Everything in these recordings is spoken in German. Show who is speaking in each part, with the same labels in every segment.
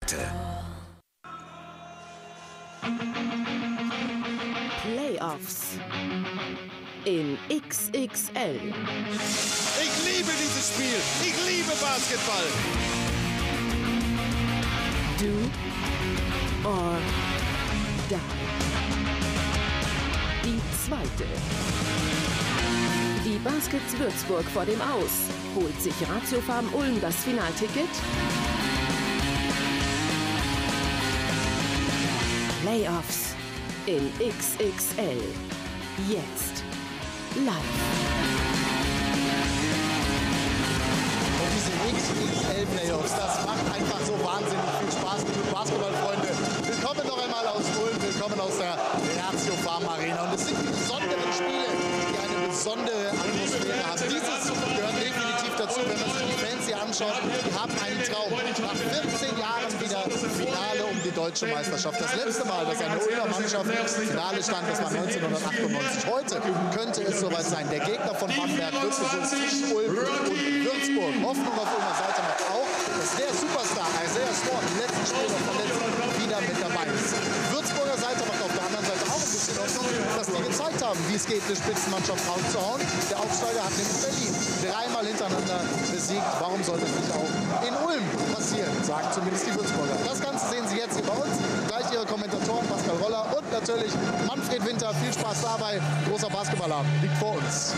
Speaker 1: Hausgeräte.
Speaker 2: Playoffs in XXL.
Speaker 3: Ich liebe dieses Spiel. Ich liebe Basketball.
Speaker 2: Do or die. Die zweite. Die Baskets Würzburg vor dem Aus. Holt sich Ratio Farm Ulm das Finalticket? Playoffs in XXL. Jetzt live.
Speaker 3: Und diese XXL-Playoffs, das macht einfach so wahnsinnig viel Spaß, liebe Basketballfreunde. Willkommen noch einmal aus Ulm, willkommen aus der Ratio Farm Arena. Und es sind die besonderen Spiele, die eine besondere Atmosphäre haben. Dieses gehört definitiv dazu, wenn man sich die Fans hier anschaut. Die haben einen Traum. Nach 14 Jahren wieder Finale um die deutsche Meisterschaft. Das letzte Mal, dass eine Ulmer Mannschaft im Finale stand, das war 1998. Heute könnte es soweit sein. Der Gegner von Bamberg wird gesucht zwischen Ulm und Würzburg. Hoffnung auf Ulmer Seite macht auch, dass der Superstar Isaiah Swan im letzten Spiel noch verletzt wieder mit dabei ist. Würzburger Seite macht auf der anderen Seite auch ein bisschen Hoffnung, dass die gezeigt haben, wie es geht, eine Spitzenmannschaft rauszuhauen. Der Aufsteiger hat nämlich Berlin dreimal hintereinander besiegt. Warum sollte es nicht auch in Ulm passieren, sagen zumindest die Würzburger. Das Ganze sehen Sie jetzt hier bei uns. Gleich Ihre Kommentatoren Pascal Roller und natürlich Manfred Winter. Viel Spaß dabei. Großer Basketballabend liegt vor uns.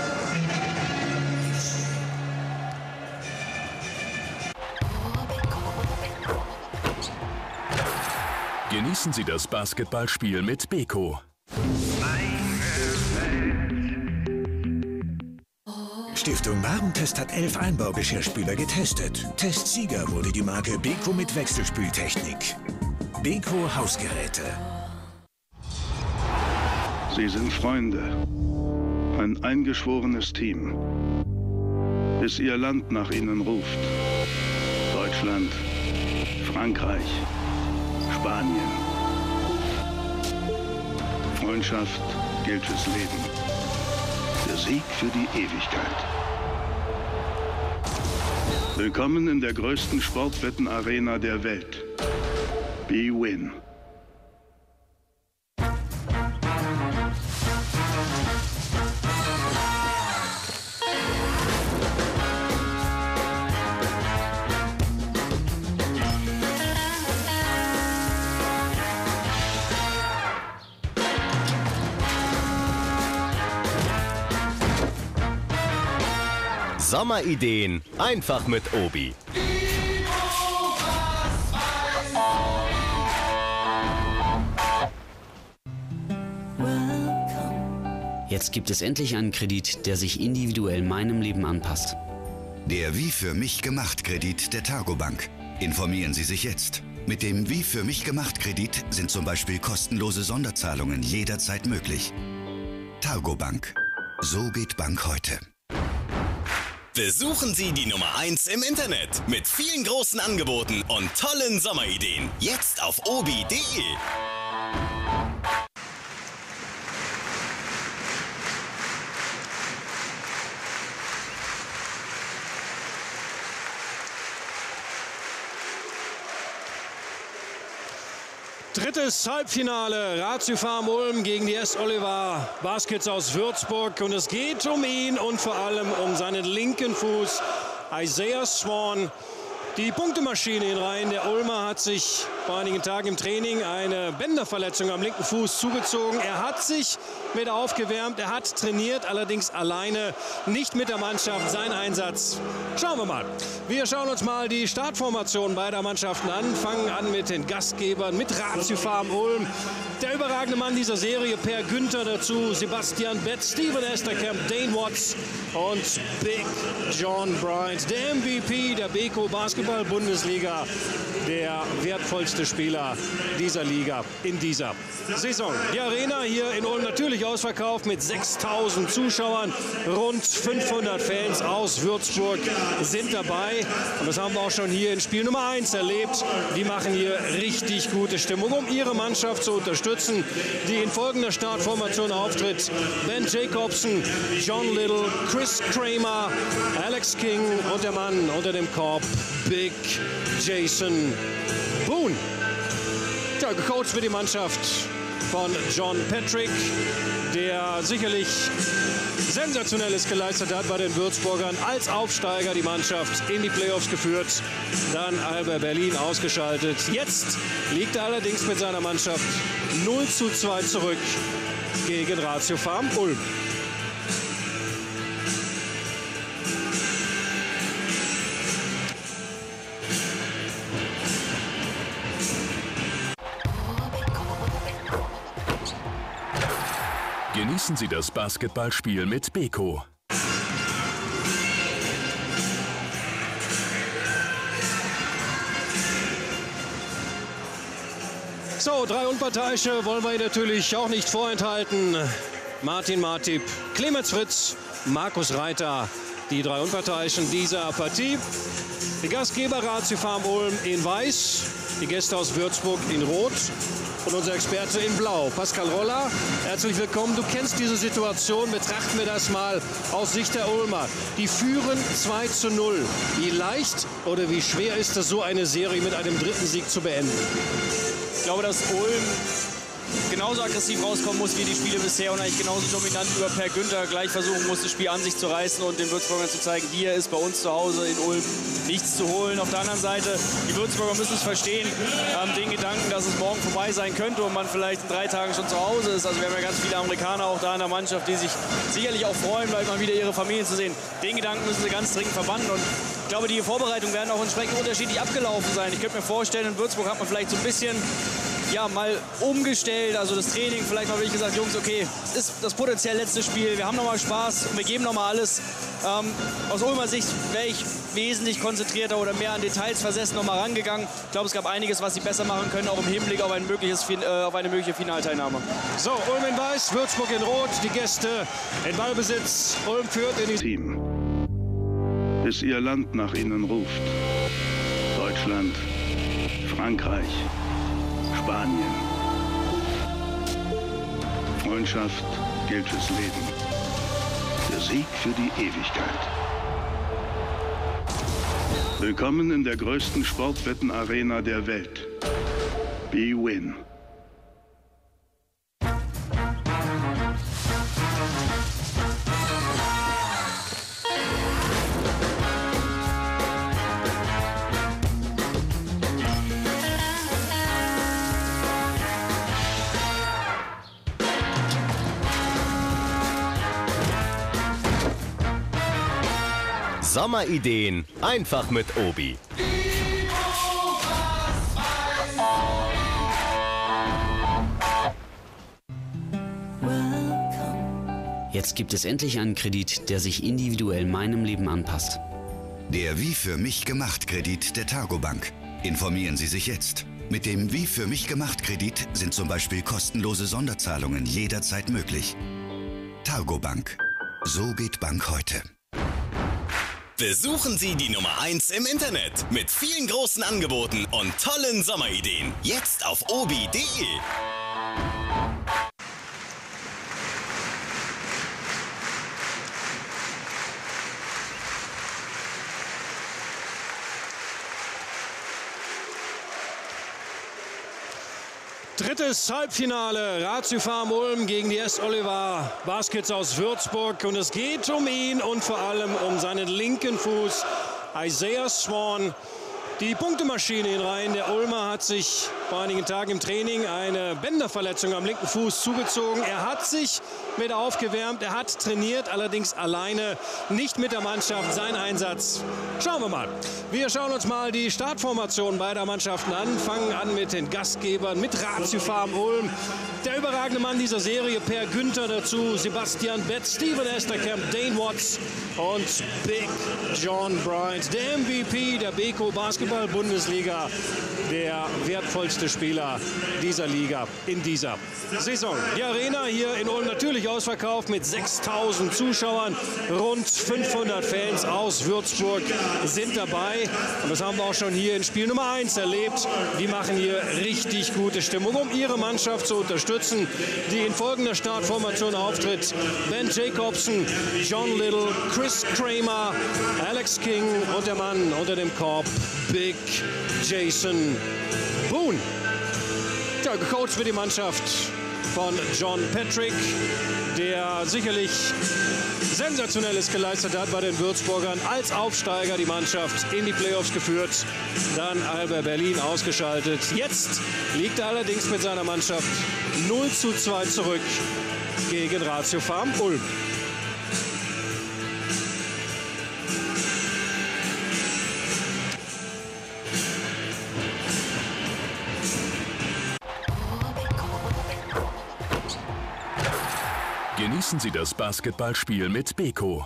Speaker 1: Genießen Sie das Basketballspiel mit Beko.
Speaker 4: Stiftung Warentest hat 11 Einbaugeschirrspüler getestet. Testsieger wurde die Marke Beko mit Wechselspültechnik. Beko Hausgeräte.
Speaker 5: Sie sind Freunde. Ein eingeschworenes Team. Bis Ihr Land nach Ihnen ruft. Deutschland, Frankreich, Spanien. Freundschaft gilt fürs Leben. Der Sieg für die Ewigkeit. Willkommen in der größten Sportwettenarena der Welt. BWin.
Speaker 6: Sommerideen einfach mit Obi.
Speaker 7: Jetzt gibt es endlich einen Kredit, der sich individuell meinem Leben anpasst.
Speaker 8: Der Wie für mich gemacht Kredit der Targobank. Informieren Sie sich jetzt. Mit dem Wie für mich gemacht Kredit sind zum Beispiel kostenlose Sonderzahlungen jederzeit möglich. Targobank. So geht Bank heute.
Speaker 6: Besuchen Sie die Nummer 1 im Internet mit vielen großen Angeboten und tollen Sommerideen. Jetzt auf obi.de.
Speaker 9: Drittes Halbfinale, Ratio Farm Ulm gegen die S. Oliver Baskets aus Würzburg. Und es geht um ihn und vor allem um seinen linken Fuß, Isaiah Swan. Die Punktemaschine in Reihen der Ulmer hat sich vor einigen Tagen im Training eine Bänderverletzung am linken Fuß zugezogen. Er hat sich mit aufgewärmt, er hat trainiert, allerdings alleine, nicht mit der Mannschaft. Sein Einsatz, schauen wir mal. Wir schauen uns mal die Startformation beider Mannschaften an, fangen an mit den Gastgebern, mit Ratio Farm Ulm. Der überragende Mann dieser Serie, Per Günther dazu, Sebastian Bett, Steven Esterkamp, Dane Watts und Big John Bryant. Der MVP der Beko Basketball-Bundesliga, der wertvollste Spieler dieser Liga in dieser Saison. Die Arena hier in Ulm natürlich ausverkauft mit 6.000 Zuschauern. Rund 500 Fans aus Würzburg sind dabei. Und das haben wir auch schon hier in Spiel Nummer 1 erlebt. Die machen hier richtig gute Stimmung, um ihre Mannschaft zu unterstützen, die in folgender Startformation auftritt. Ben Jacobson, John Little, Chris Kramer, Alex King und der Mann unter dem Korb, Big Jason Boone. Nun, ja, gecoacht wird die Mannschaft von John Patrick, der sicherlich Sensationelles geleistet hat bei den Würzburgern. Als Aufsteiger die Mannschaft in die Playoffs geführt, dann Alba Berlin ausgeschaltet. Jetzt liegt er allerdings mit seiner Mannschaft 0:2 zurück gegen Ratio Farm Ulm.
Speaker 1: Genießen Sie das Basketballspiel mit Beko.
Speaker 9: So, 3 Unparteiische wollen wir Ihnen natürlich auch nicht vorenthalten. Martin Martip, Clemens Fritz, Markus Reiter, die 3 Unparteiischen dieser Partie. Die Gastgeber Ratio Farm Ulm in weiß, die Gäste aus Würzburg in rot. Und unser Experte in Blau, Pascal Roller. Herzlich willkommen. Du kennst diese Situation. Betrachten wir das mal aus Sicht der Ulmer. Die führen 2:0. Wie leicht oder wie schwer ist es, so eine Serie mit einem 3. Sieg zu beenden?
Speaker 10: Ich glaube, dass Ulm genauso aggressiv rauskommen muss wie die Spiele bisher und eigentlich genauso dominant über Per Günther gleich versuchen muss, das Spiel an sich zu reißen und den Würzburgern zu zeigen, hier ist bei uns zu Hause in Ulm nichts zu holen. Auf der anderen Seite, die Würzburger müssen es verstehen, den Gedanken, dass es morgen vorbei sein könnte und man vielleicht in 3 Tagen schon zu Hause ist. Also wir haben ja ganz viele Amerikaner auch da in der Mannschaft, die sich sicherlich auch freuen, bald mal wieder ihre Familien zu sehen. Den Gedanken müssen sie ganz dringend verbannen und ich glaube, die Vorbereitungen werden auch entsprechend unterschiedlich abgelaufen sein. Ich könnte mir vorstellen, in Würzburg hat man vielleicht so ein bisschen mal umgestellt, also das Training, vielleicht mal wirklich gesagt, Jungs, okay, es ist das potenziell letzte Spiel, wir haben noch mal Spaß und wir geben noch mal alles. Aus Ulmer Sicht wäre ich wesentlich konzentrierter oder mehr an Details versessen noch mal rangegangen. Ich glaube, es gab einiges, was sie besser machen können, auch im Hinblick auf, auf eine mögliche Finalteilnahme.
Speaker 9: So, Ulm in weiß, Würzburg in rot, die Gäste in Ballbesitz. Ulm führt in die
Speaker 5: Team, bis ihr Land nach ihnen ruft. Deutschland, Frankreich, Spanien. Freundschaft gilt fürs Leben. Der Sieg für die Ewigkeit. Willkommen in der größten Sportwettenarena der Welt. BWin.
Speaker 6: Sommerideen einfach mit Obi.
Speaker 7: Jetzt gibt es endlich einen Kredit, der sich individuell meinem Leben anpasst.
Speaker 8: Der Wie für mich gemacht Kredit der Targobank. Informieren Sie sich jetzt. Mit dem Wie für mich gemacht Kredit sind zum Beispiel kostenlose Sonderzahlungen jederzeit möglich. Targobank. So geht Bank heute.
Speaker 6: Besuchen Sie die Nummer 1 im Internet mit vielen großen Angeboten und tollen Sommerideen. Jetzt auf obi.de.
Speaker 9: Drittes Halbfinale, Ratio Farm Ulm gegen die S. Oliver Baskets aus Würzburg. Und es geht um ihn und vor allem um seinen linken Fuß, Isaiah Swan. Die Punktemaschine in Reihen der Ulmer hat sich vor einigen Tagen im Training eine Bänderverletzung am linken Fuß zugezogen. Er hat sich mit aufgewärmt, er hat trainiert, allerdings alleine, nicht mit der Mannschaft. Sein Einsatz, schauen wir mal. Wir schauen uns mal die Startformation beider Mannschaften an, fangen an mit den Gastgebern, mit Ratio Farm Ulm. Der überragende Mann dieser Serie, Per Günther, dazu Sebastian Bett, Steven Esterkamp, Dane Watts und Big John Bryant, der MVP der Beko Basketball-Bundesliga, der wertvollste Spieler dieser Liga in dieser Saison. Die Arena hier in Ulm natürlich ausverkauft mit 6.000 Zuschauern, rund 500 Fans aus Würzburg sind dabei. Und das haben wir auch schon hier in Spiel Nummer 1 erlebt. Die machen hier richtig gute Stimmung, um ihre Mannschaft zu unterstützen, die in folgender Startformation auftritt. Ben Jacobson, John Little, Chris Kramer, Alex King und der Mann unter dem Korb, Big Jason Boone. Ja, gecoacht wird die Mannschaft von John Patrick, der sicherlich Sensationelles geleistet hat bei den Würzburgern. Als Aufsteiger die Mannschaft in die Playoffs geführt, dann Alba Berlin ausgeschaltet. Jetzt liegt er allerdings mit seiner Mannschaft 0:2 zurück gegen Ratio Farm Ulm.
Speaker 1: Genießen Sie das Basketballspiel mit Beko.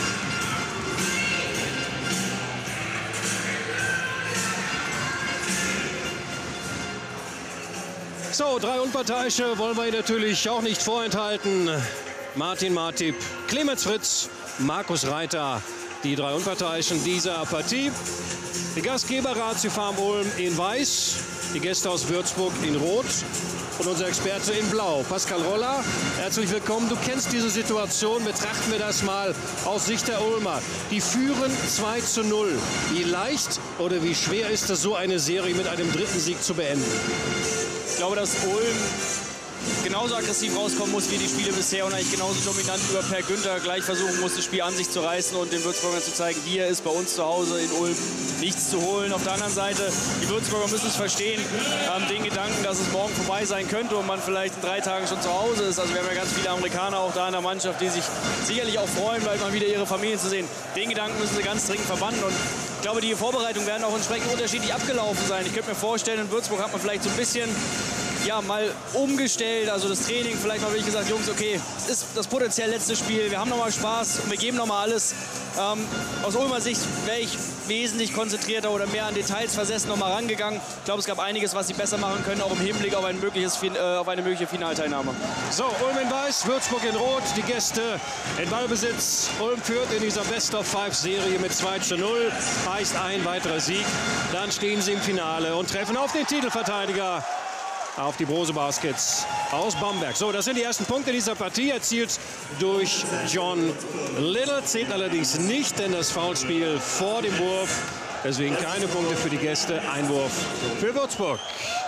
Speaker 9: So, 3 Unparteiische wollen wir Ihnen natürlich auch nicht vorenthalten. Martin Martip, Clemens Fritz, Markus Reiter, die 3 Unparteiischen dieser Partie. Die Gastgeber Ratio Farm Ulm in weiß, die Gäste aus Würzburg in rot. Und unser Experte in blau, Pascal Roller. Herzlich willkommen. Du kennst diese Situation. Betrachten wir das mal aus Sicht der Ulmer. Die führen 2:0. Wie leicht oder wie schwer ist es, so eine Serie mit einem 3. Sieg zu beenden?
Speaker 10: Ich glaube, dass Ulm genauso aggressiv rauskommen muss wie die Spiele bisher und eigentlich genauso dominant über Per Günther gleich versuchen muss, das Spiel an sich zu reißen und den Würzburgern zu zeigen, hier ist bei uns zu Hause in Ulm nichts zu holen. Auf der anderen Seite, die Würzburger müssen es verstehen, den Gedanken, dass es morgen vorbei sein könnte und man vielleicht in 3 Tagen schon zu Hause ist. Also wir haben ja ganz viele Amerikaner auch da in der Mannschaft, die sich sicherlich auch freuen, bald mal wieder ihre Familien zu sehen. Den Gedanken müssen sie ganz dringend verbannen und ich glaube, die Vorbereitungen werden auch entsprechend unterschiedlich abgelaufen sein. Ich könnte mir vorstellen, in Würzburg hat man vielleicht so ein bisschen mal umgestellt, also das Training, vielleicht mal wirklich gesagt, Jungs, okay, es ist das potenziell letzte Spiel, wir haben noch mal Spaß und wir geben noch mal alles. Aus Ulmer Sicht wäre ich wesentlich konzentrierter oder mehr an Details versessen noch mal rangegangen. Ich glaube, es gab einiges, was sie besser machen können, auch im Hinblick auf, auf eine mögliche Finalteilnahme.
Speaker 9: So, Ulm in weiß, Würzburg in rot, die Gäste in Ballbesitz. Ulm führt in dieser Best-of-5-Serie mit 2:0, heißt ein weiterer Sieg. Dann stehen sie im Finale und treffen auf den Titelverteidiger, auf die Brose Baskets aus Bamberg. So, das sind die ersten Punkte dieser Partie, erzielt durch John Little. Zählt allerdings nicht, denn das Foulspiel vor dem Wurf. Deswegen keine Punkte für die Gäste. Einwurf für Würzburg.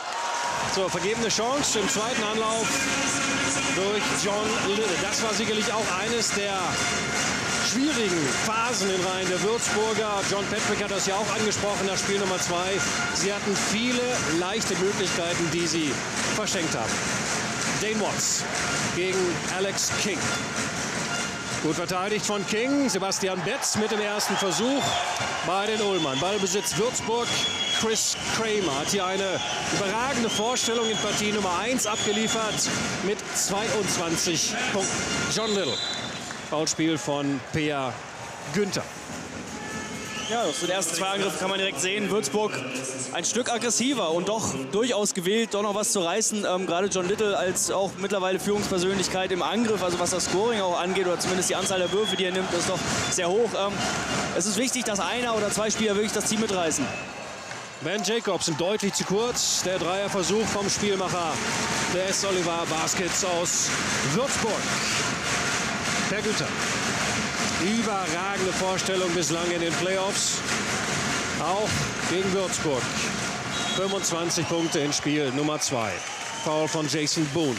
Speaker 9: So, vergebene Chance im zweiten Anlauf durch John Little. Das war sicherlich auch eines der schwierigen Phasen in Reihen der Würzburger. John Patrick hat das ja auch angesprochen, das Spiel Nummer 2. Sie hatten viele leichte Möglichkeiten, die sie verschenkt haben. Dane Watts gegen Alex King. Gut verteidigt von King. Sebastian Betz mit dem ersten Versuch bei den Ulmern. Ballbesitz Würzburg. Chris Kramer hat hier eine überragende Vorstellung in Partie Nummer 1 abgeliefert mit 22 Punkten. John Little. Foulspiel von Per Günther.
Speaker 10: Ja, aus den ersten 2 Angriffen kann man direkt sehen, Würzburg ein Stück aggressiver und doch durchaus gewillt, doch noch was zu reißen. Gerade John Little als auch mittlerweile Führungspersönlichkeit im Angriff, also was das Scoring auch angeht oder zumindest die Anzahl der Würfe, die er nimmt, ist doch sehr hoch. Es ist wichtig, dass einer oder 2 Spieler wirklich das Team mitreißen.
Speaker 9: Ben Jacobsen deutlich zu kurz. Der Dreierversuch vom Spielmacher der S. Oliver Baskets aus Würzburg. Per Günther. Überragende Vorstellung bislang in den Playoffs. Auch gegen Würzburg. 25 Punkte in Spiel Nummer 2. Foul von Jason Boone.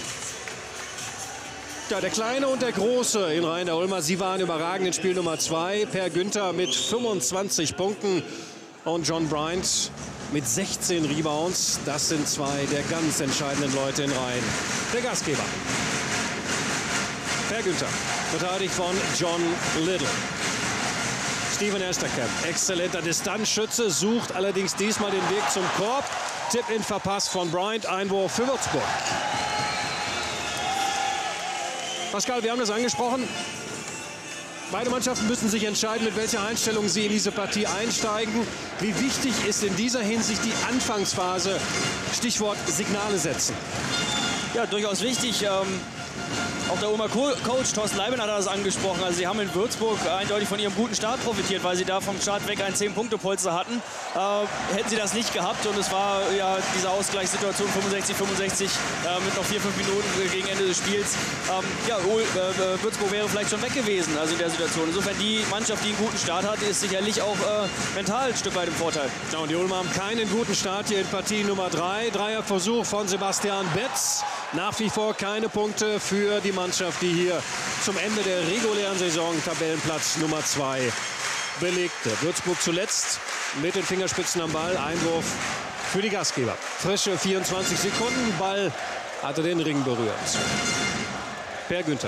Speaker 9: Ja, der Kleine und der Große in Reihen der Ulmer, sie waren überragend in Spiel Nummer 2. Per Günther mit 25 Punkten und John Bryant mit 16 Rebounds. Das sind 2 der ganz entscheidenden Leute in Reihen der Gastgeber. Per Günther, verteidigt von John Little. Steven Esterkamp, exzellenter Distanzschütze, sucht allerdings diesmal den Weg zum Korb. Tip-in verpasst von Bryant, Einwurf für Würzburg. Pascal, wir haben das angesprochen. Beide Mannschaften müssen sich entscheiden, mit welcher Einstellung sie in diese Partie einsteigen. Wie wichtig ist in dieser Hinsicht die Anfangsphase? Stichwort Signale setzen.
Speaker 10: Ja, durchaus wichtig. Auch der Ulmer Coach Thorsten Leiben hat das angesprochen. Also sie haben in Würzburg eindeutig von ihrem guten Start profitiert, weil sie da vom Start weg ein 10-Punkte-Polster hatten. Hätten sie das nicht gehabt und es war ja diese Ausgleichssituation 65-65 mit noch 4-5 Minuten gegen Ende des Spiels. Würzburg wäre vielleicht schon weg gewesen, also in der Situation. Insofern die Mannschaft, die einen guten Start hat, ist sicherlich auch mental ein Stück weit im Vorteil.
Speaker 9: Ja, und die Ulmer haben keinen guten Start hier in Partie Nummer 3. Dreierversuch von Sebastian Betz. Nach wie vor keine Punkte für die Mannschaft, die hier zum Ende der regulären Saison Tabellenplatz Nummer 2 belegte. Würzburg zuletzt mit den Fingerspitzen am Ball. Einwurf für die Gastgeber. Frische 24 Sekunden. Ball hatte den Ring berührt. Per Günther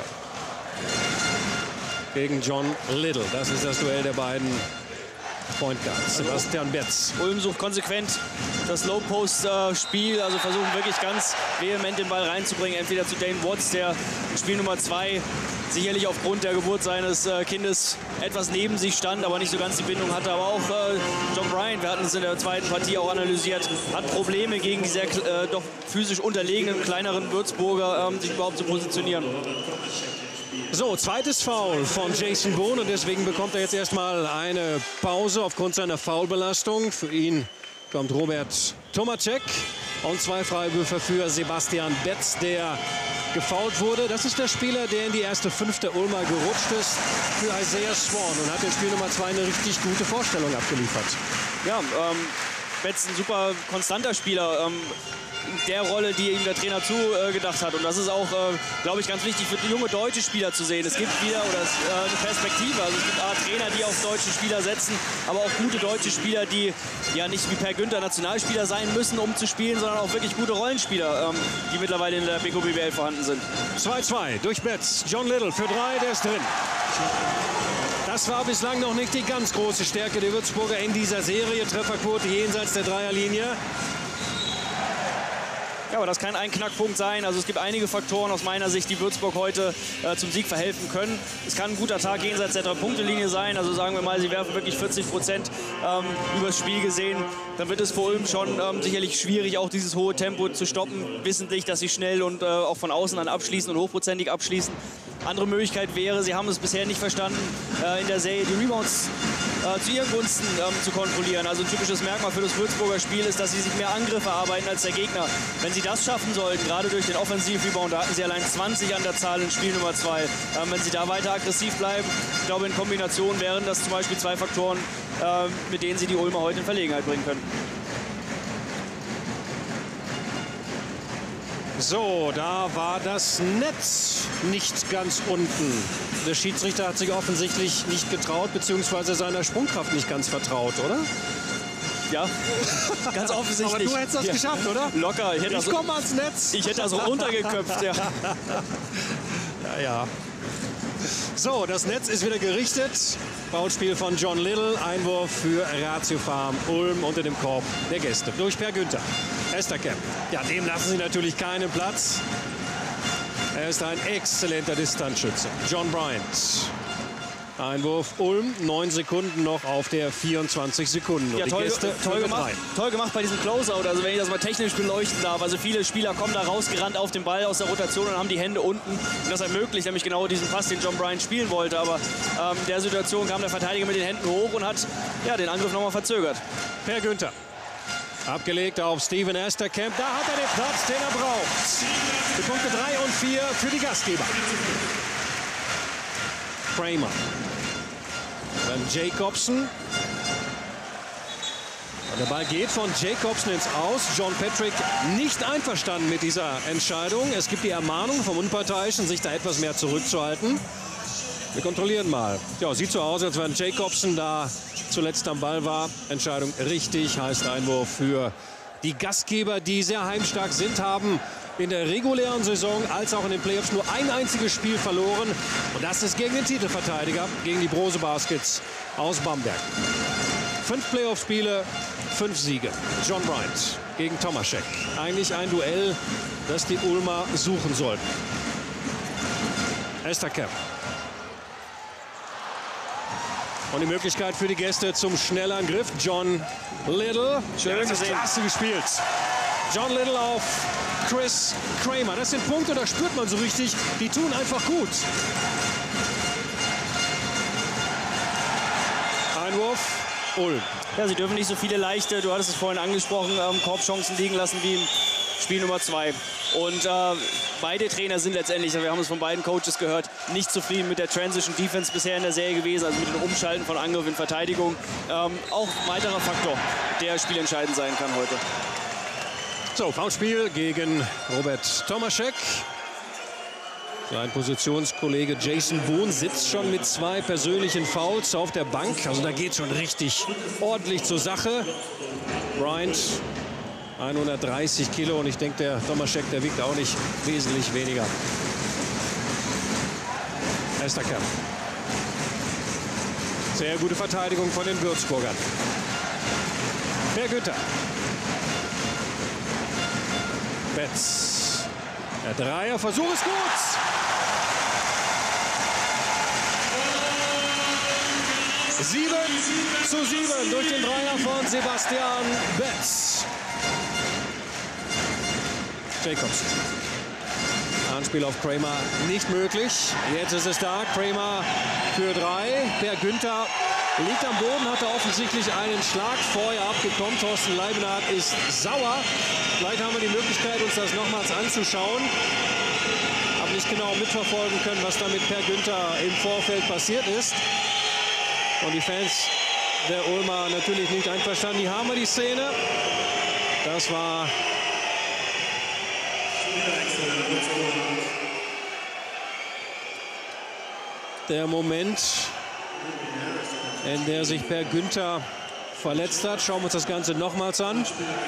Speaker 9: gegen John Little. Das ist das Duell der beiden Point Guards. Sebastian Betz.
Speaker 10: Ulm sucht konsequent das Low-Post-Spiel, also versuchen wirklich ganz vehement den Ball reinzubringen. Entweder zu Dane Watts, der in Spiel Nummer 2 sicherlich aufgrund der Geburt seines Kindes etwas neben sich stand, aber nicht so ganz die Bindung hatte. Aber auch John Bryant, wir hatten es in der zweiten Partie auch analysiert, hat Probleme gegen die sehr doch physisch unterlegenen, kleineren Würzburger, sich überhaupt zu positionieren.
Speaker 9: So, zweites Foul von Jason Bohn und deswegen bekommt er jetzt erstmal eine Pause aufgrund seiner Foulbelastung. Für ihn kommt Robert Tomacek und 2 Freiwürfe für Sebastian Betz, der gefoult wurde. Das ist der Spieler, der in die erste 5 der Ulmer gerutscht ist für Isaiah Swan und hat in Spiel Nummer 2 eine richtig gute Vorstellung abgeliefert.
Speaker 10: Ja, Betz ein super konstanter Spieler. Der Rolle, die ihm der Trainer zugedacht hat. Und das ist auch, glaube ich, ganz wichtig für junge deutsche Spieler zu sehen. Es gibt wieder eine Perspektive. Also es gibt Trainer, die auf deutsche Spieler setzen, aber auch gute deutsche Spieler, die ja nicht wie Per Günther Nationalspieler sein müssen, um zu spielen, sondern auch wirklich gute Rollenspieler, die mittlerweile in der Beko BBL vorhanden sind.
Speaker 9: 2-2 durch Betz. John Little für 3, der ist drin. Das war bislang noch nicht die ganz große Stärke der Würzburger in dieser Serie. Trefferquote jenseits der Dreierlinie.
Speaker 10: Ja, aber das kann ein Knackpunkt sein. Also es gibt einige Faktoren aus meiner Sicht, die Würzburg heute zum Sieg verhelfen können. Es kann ein guter Tag jenseits der 3-Punkte-Linie sein. Also sagen wir mal, sie werfen wirklich 40% übers Spiel gesehen. Dann wird es für Ulm schon sicherlich schwierig, auch dieses hohe Tempo zu stoppen. Wissentlich, dass sie schnell und auch von außen dann abschließen und hochprozentig abschließen. Andere Möglichkeit wäre, sie haben es bisher nicht verstanden, in der Serie die Rebounds zu ihren Gunsten zu kontrollieren. Also ein typisches Merkmal für das Würzburger Spiel ist, dass sie sich mehr Angriffe erarbeiten als der Gegner. Wenn sie das schaffen sollten, gerade durch den Offensiv-Rebound, da hatten sie allein 20 an der Zahl in Spiel Nummer 2. Wenn sie da weiter aggressiv bleiben, ich glaube in Kombination wären das zum Beispiel 2 Faktoren, mit denen sie die Ulmer heute in Verlegenheit bringen können.
Speaker 9: So, da war das Netz nicht ganz unten. Der Schiedsrichter hat sich offensichtlich nicht getraut, beziehungsweise seiner Sprungkraft nicht ganz vertraut, oder?
Speaker 10: Ja, ganz offensichtlich.
Speaker 9: Aber du hättest das geschafft, oder?
Speaker 10: Locker.
Speaker 9: Ich komme ans Netz.
Speaker 10: Ich hätte das runtergeköpft, ja.
Speaker 9: Ja. So, das Netz ist wieder gerichtet. Foulspiel von John Little. Einwurf für Ratio Farm Ulm unter dem Korb der Gäste. Durch Per Günther. Esterkamp. Ja, dem lassen sie natürlich keinen Platz. Er ist ein exzellenter Distanzschütze. John Bryant. Einwurf Ulm, 9 Sekunden noch auf der 24 Sekunden.
Speaker 10: Ja, toll gemacht bei diesem Closeout, also wenn ich das mal technisch beleuchten darf. Also viele Spieler kommen da rausgerannt auf den Ball aus der Rotation und haben die Hände unten. Und das ermöglicht nämlich genau diesen Pass, den John Bryant spielen wollte. Aber in der Situation kam der Verteidiger mit den Händen hoch und hat ja, den Angriff nochmal verzögert.
Speaker 9: Per Günther. Abgelegt auf Steven Esterkamp. Da hat er den Platz, den er braucht. Die Punkte 3 und 4 für die Gastgeber. Kramer. Dann Jacobson. Der Ball geht von Jacobson ins Aus. John Patrick nicht einverstanden mit dieser Entscheidung. Es gibt die Ermahnung vom Unparteiischen, sich da etwas mehr zurückzuhalten. Wir kontrollieren mal. Ja, sieht so aus, als wenn Jacobson da zuletzt am Ball war. Entscheidung richtig, heißt Einwurf für die Gastgeber, die sehr heimstark sind, haben in der regulären Saison als auch in den Playoffs nur ein einziges Spiel verloren. Und das ist gegen den Titelverteidiger, gegen die Brose Baskets aus Bamberg. 5 Playoff-Spiele, 5 Siege. John Bryant gegen Tomaszek. Eigentlich ein Duell, das die Ulmer suchen sollten. Esterkamp. Und die Möglichkeit für die Gäste zum Schnellangriff. John Little.
Speaker 10: Schön gesehen.
Speaker 9: Klasse gespielt. John Little auf Chris Kramer. Das sind Punkte, da spürt man so richtig, die tun einfach gut. Einwurf, Ulm.
Speaker 10: Ja, sie dürfen nicht so viele leichte, du hattest es vorhin angesprochen, Korbchancen liegen lassen wie im Spiel Nummer 2. Und beide Trainer sind letztendlich, wir haben es von beiden Coaches gehört, nicht zufrieden mit der Transition Defense bisher in der Serie gewesen, also mit dem Umschalten von Angriff in Verteidigung. Auch ein weiterer Faktor, der spielentscheidend sein kann heute.
Speaker 9: So, Foulspiel gegen Robert Tomašek. Sein Positionskollege Jason Boone sitzt schon mit 2 persönlichen Fouls auf der Bank. Also da geht schon richtig ordentlich zur Sache. Bryant 130 Kilo und ich denke, der Tomašek, der wiegt auch nicht wesentlich weniger. Esterkamp. Sehr gute Verteidigung von den Würzburgern. Per Günther. Betz. Der Dreierversuch ist gut. (7:7) durch den Dreier von Sebastian Betz. Jacobs. Anspiel auf Kramer nicht möglich. Jetzt ist es da. Kramer für 3. Per Günther liegt am Boden, hatte offensichtlich einen Schlag vorher abgekommen. Thorsten Leibniz ist sauer. Vielleicht haben wir die Möglichkeit, uns das nochmals anzuschauen. Habe nicht genau mitverfolgen können, was da mit Per Günther im Vorfeld passiert ist. Und die Fans der Ulmer natürlich nicht einverstanden. Hier haben wir die Szene. Das war der Moment, in der sich Per Günther verletzt hat. Schauen wir uns das Ganze nochmals an.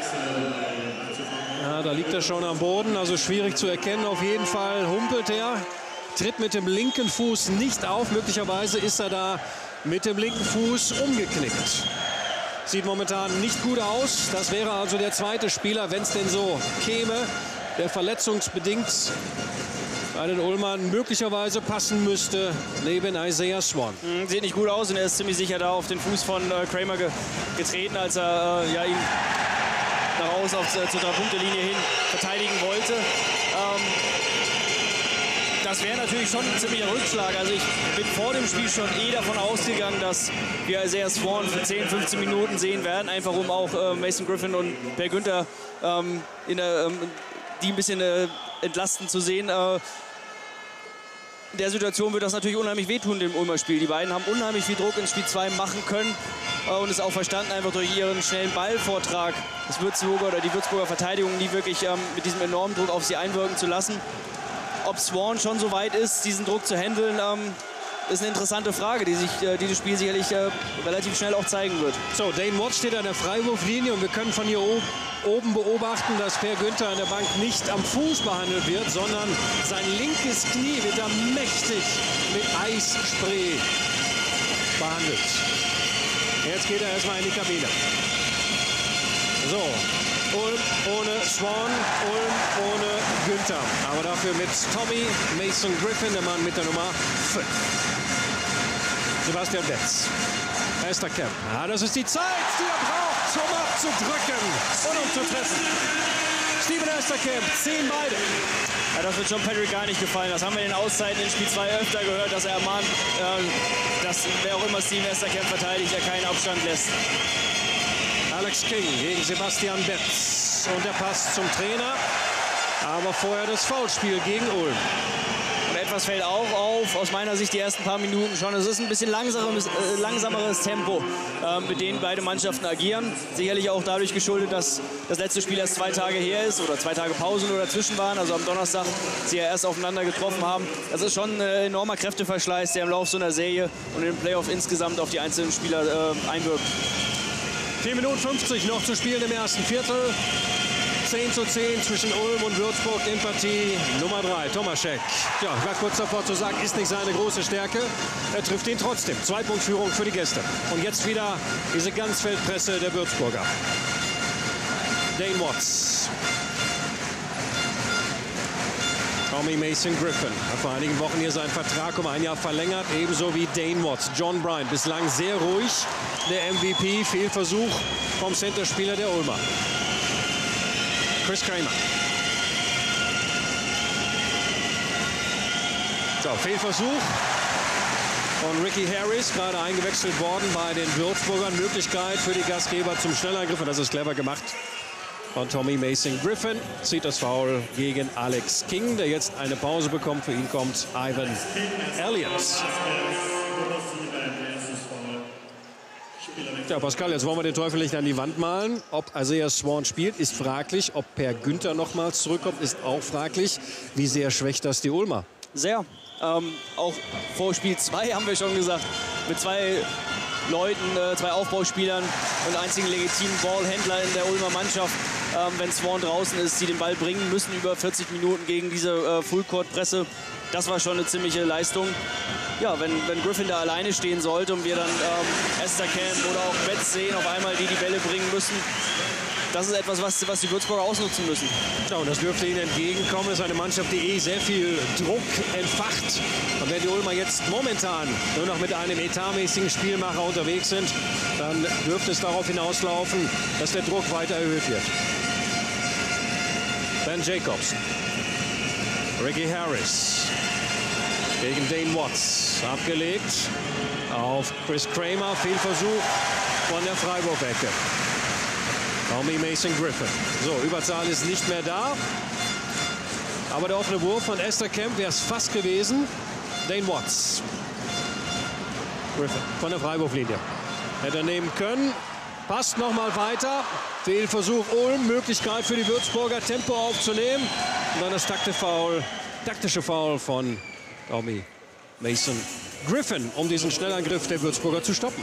Speaker 9: Ja, da liegt er schon am Boden, also schwierig zu erkennen. Auf jeden Fall humpelt er, tritt mit dem linken Fuß nicht auf. Möglicherweise ist er da mit dem linken Fuß umgeknickt. Sieht momentan nicht gut aus. Das wäre also der zweite Spieler, wenn es denn so käme, der verletzungsbedingt bei den Ulmern möglicherweise passen müsste, neben Isaiah Swann.
Speaker 10: Sieht nicht gut aus und er ist ziemlich sicher da auf den Fuß von Kramer getreten, als er ihn daraus zur 3-Punkte-Linie hin verteidigen wollte. Das wäre natürlich schon ein ziemlicher Rückschlag. Also ich bin vor dem Spiel schon davon ausgegangen, dass wir Isaiah Swann für 10, 15 Minuten sehen werden, einfach um auch Mason Griffin und Per Günther die ein bisschen entlasten zu sehen. In der Situation wird das natürlich unheimlich wehtun im Ulmer Spiel. Die beiden haben unheimlich viel Druck ins Spiel 2 machen können und es auch verstanden, einfach durch ihren schnellen Ballvortrag des Würzburger oder die Würzburger Verteidigung, die wirklich mit diesem enormen Druck auf sie einwirken zu lassen. Ob Swann schon so weit ist, diesen Druck zu handeln, ist eine interessante Frage, die sich dieses Spiel sicherlich relativ schnell auch zeigen wird.
Speaker 9: So, Dane Watts steht an der Freiwurflinie und wir können von hier oben beobachten, dass Per Günther an der Bank nicht am Fuß behandelt wird, sondern sein linkes Knie wird da mächtig mit Eisspray behandelt. Jetzt geht er erstmal in die Kabine. So, Ulm ohne Swann, Ulm ohne Günther. Aber dafür mit Tommy Mason Griffin, der Mann mit der Nummer 5. Sebastian Betz. Esterkamp. Ja, das ist die Zeit, die er braucht, um abzudrücken und um zu treffen. Steven Esterkamp, 10 beide.
Speaker 10: Ja, das wird John Patrick gar nicht gefallen. Das haben wir in den Auszeiten in Spiel 2 öfter gehört, dass er ermahnt, dass wer auch immer Steven Esterkamp verteidigt, der keinen Abstand lässt.
Speaker 9: Alex King gegen Sebastian Betz. Und der Pass zum Trainer. Aber vorher das Foulspiel gegen Ulm.
Speaker 10: Und etwas fällt auch auf, aus meiner Sicht die ersten paar Minuten schon. Es ist ein bisschen langsameres Tempo, mit denen beide Mannschaften agieren. Sicherlich auch dadurch geschuldet, dass das letzte Spiel erst 2 Tage her ist oder 2 Tage Pause nur dazwischen waren. Also am Donnerstag sie ja erst aufeinander getroffen haben. Das ist schon ein enormer Kräfteverschleiß, der im Laufe so einer Serie und im Playoff insgesamt auf die einzelnen Spieler einwirkt.
Speaker 9: 4 Minuten 50 noch zu spielen im ersten Viertel. 10:10 zwischen Ulm und Würzburg in Partie Nummer 3. Tomašek. Ja, ich war kurz davor zu sagen, ist nicht seine große Stärke. Er trifft ihn trotzdem. 2-Punkt-Führung für die Gäste. Und jetzt wieder diese Ganzfeldpresse der Würzburger. Dane Watts. Tommy Mason Griffin hat vor einigen Wochen hier seinen Vertrag um 1 Jahr verlängert, ebenso wie Dane Watts. John Bryant bislang sehr ruhig. Der MVP, Fehlversuch vom Centerspieler der Ulmer. Chris Kramer. So, Fehlversuch von Ricky Harris, gerade eingewechselt worden bei den Würzburgern. Möglichkeit für die Gastgeber zum Schnellangriff. Und das ist clever gemacht von Tommy Mason Griffin. Zieht das Foul gegen Alex King, der jetzt eine Pause bekommt. Für ihn kommt Ivan Elliott. Ja, Pascal, jetzt wollen wir den Teufel nicht an die Wand malen. Ob Isaiah Swan spielt, ist fraglich. Ob Per Günther nochmals zurückkommt, ist auch fraglich. Wie sehr schwächt das die Ulmer?
Speaker 10: Sehr. Auch vor Spiel 2 haben wir schon gesagt, mit 2 Leuten, 2 Aufbauspielern und einzigen legitimen Ballhändler in der Ulmer Mannschaft. Wenn Swan draußen ist, die den Ball bringen müssen über 40 Minuten gegen diese Fullcourt-Presse. Das war schon eine ziemliche Leistung. Ja, wenn Griffin da alleine stehen sollte und wir dann Esterkamp oder auch Betts sehen, auf einmal die Bälle bringen müssen, das ist etwas, was die Würzburger ausnutzen müssen.
Speaker 9: Ja, und das dürfte ihnen entgegenkommen. Das ist eine Mannschaft, die sehr viel Druck entfacht. Und wenn die Ulmer jetzt momentan nur noch mit einem etatmäßigen Spielmacher unterwegs sind, dann dürfte es darauf hinauslaufen, dass der Druck weiter erhöht wird. Ben Jacobson. Ricky Harris gegen Dane Watts. Abgelegt auf Chris Kramer. Fehlversuch von der Freiwurfecke. Tommy Mason Griffin. So, Überzahl ist nicht mehr da. Aber der offene Wurf von Esterkamp wäre es fast gewesen. Dane Watts. Griffin von der Freiwurflinie. Hätte er nehmen können. Passt nochmal weiter. Fehlversuch Ulm. Möglichkeit für die Würzburger, Tempo aufzunehmen. Und dann das taktische Foul von Tommy Mason Griffin, um diesen Schnellangriff der Würzburger zu stoppen.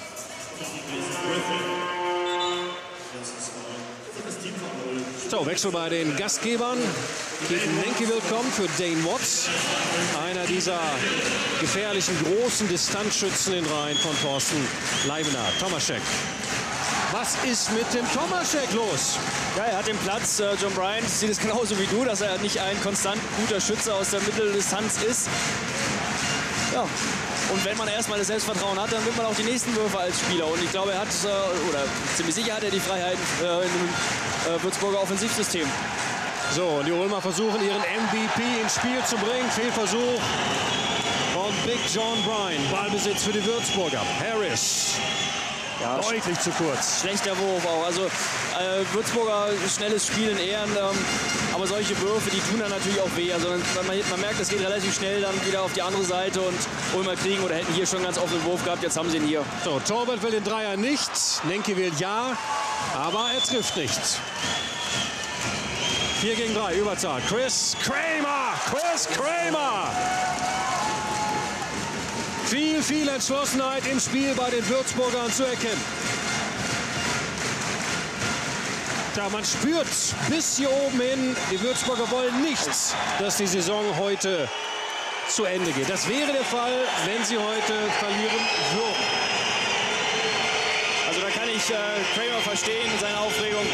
Speaker 9: So, Wechsel bei den Gastgebern. Keaton Nenkiewicz kommt für Dane Watts. Einer dieser gefährlichen, großen Distanzschützen in Reihen von Thorsten Leibener. Tomaschek. Was ist mit dem Tomaschek los?
Speaker 10: Ja, er hat den Platz. John Bryant sieht es genauso wie du, dass er nicht ein konstant guter Schütze aus der Mitteldistanz ist. Ja, und wenn man erstmal das Selbstvertrauen hat, dann wird man auch die nächsten Würfe als Spieler. Und ich glaube, er hat, oder ziemlich sicher hat er die Freiheiten in dem Würzburger Offensivsystem.
Speaker 9: So, und die Ulmer versuchen, ihren MVP ins Spiel zu bringen. Fehlversuch von Big John Bryant. Ballbesitz für die Würzburger. Harris. Ja, deutlich zu kurz.
Speaker 10: Schlechter Wurf auch. Also Würzburger schnelles Spiel in Ehren, aber solche Würfe, die tun dann natürlich auch weh. Also man merkt, es geht relativ schnell dann wieder auf die andere Seite und Ulmer kriegen oder hätten hier schon ganz offenen Wurf gehabt. Jetzt haben sie ihn hier.
Speaker 9: So, Torwart will den Dreier nicht. Nenke will ja, aber er trifft nicht. 4 gegen 3, Überzahl. Chris Kramer! Chris Kramer! Viel Entschlossenheit im Spiel bei den Würzburgern zu erkennen. Ja, man spürt bis hier oben hin, die Würzburger wollen nicht, dass die Saison heute zu Ende geht. Das wäre der Fall, wenn sie heute verlieren würden.
Speaker 10: Also da kann ich Kramer verstehen in seiner Aufregung.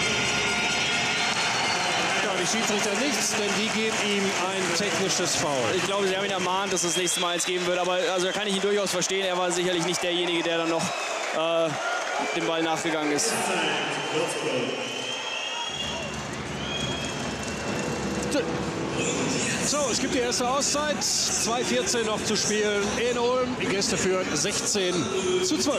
Speaker 9: Die Schiedsrichter nichts, denn die geben ihm ein technisches Foul.
Speaker 10: Ich glaube, sie haben ihn ermahnt, dass es das nächste Mal eins geben wird. Aber also, da kann ich ihn durchaus verstehen. Er war sicherlich nicht derjenige, der dann noch dem Ball nachgegangen ist.
Speaker 9: So, es gibt die erste Auszeit. 2:14 noch zu spielen in Ulm. Die Gäste führen 16:12.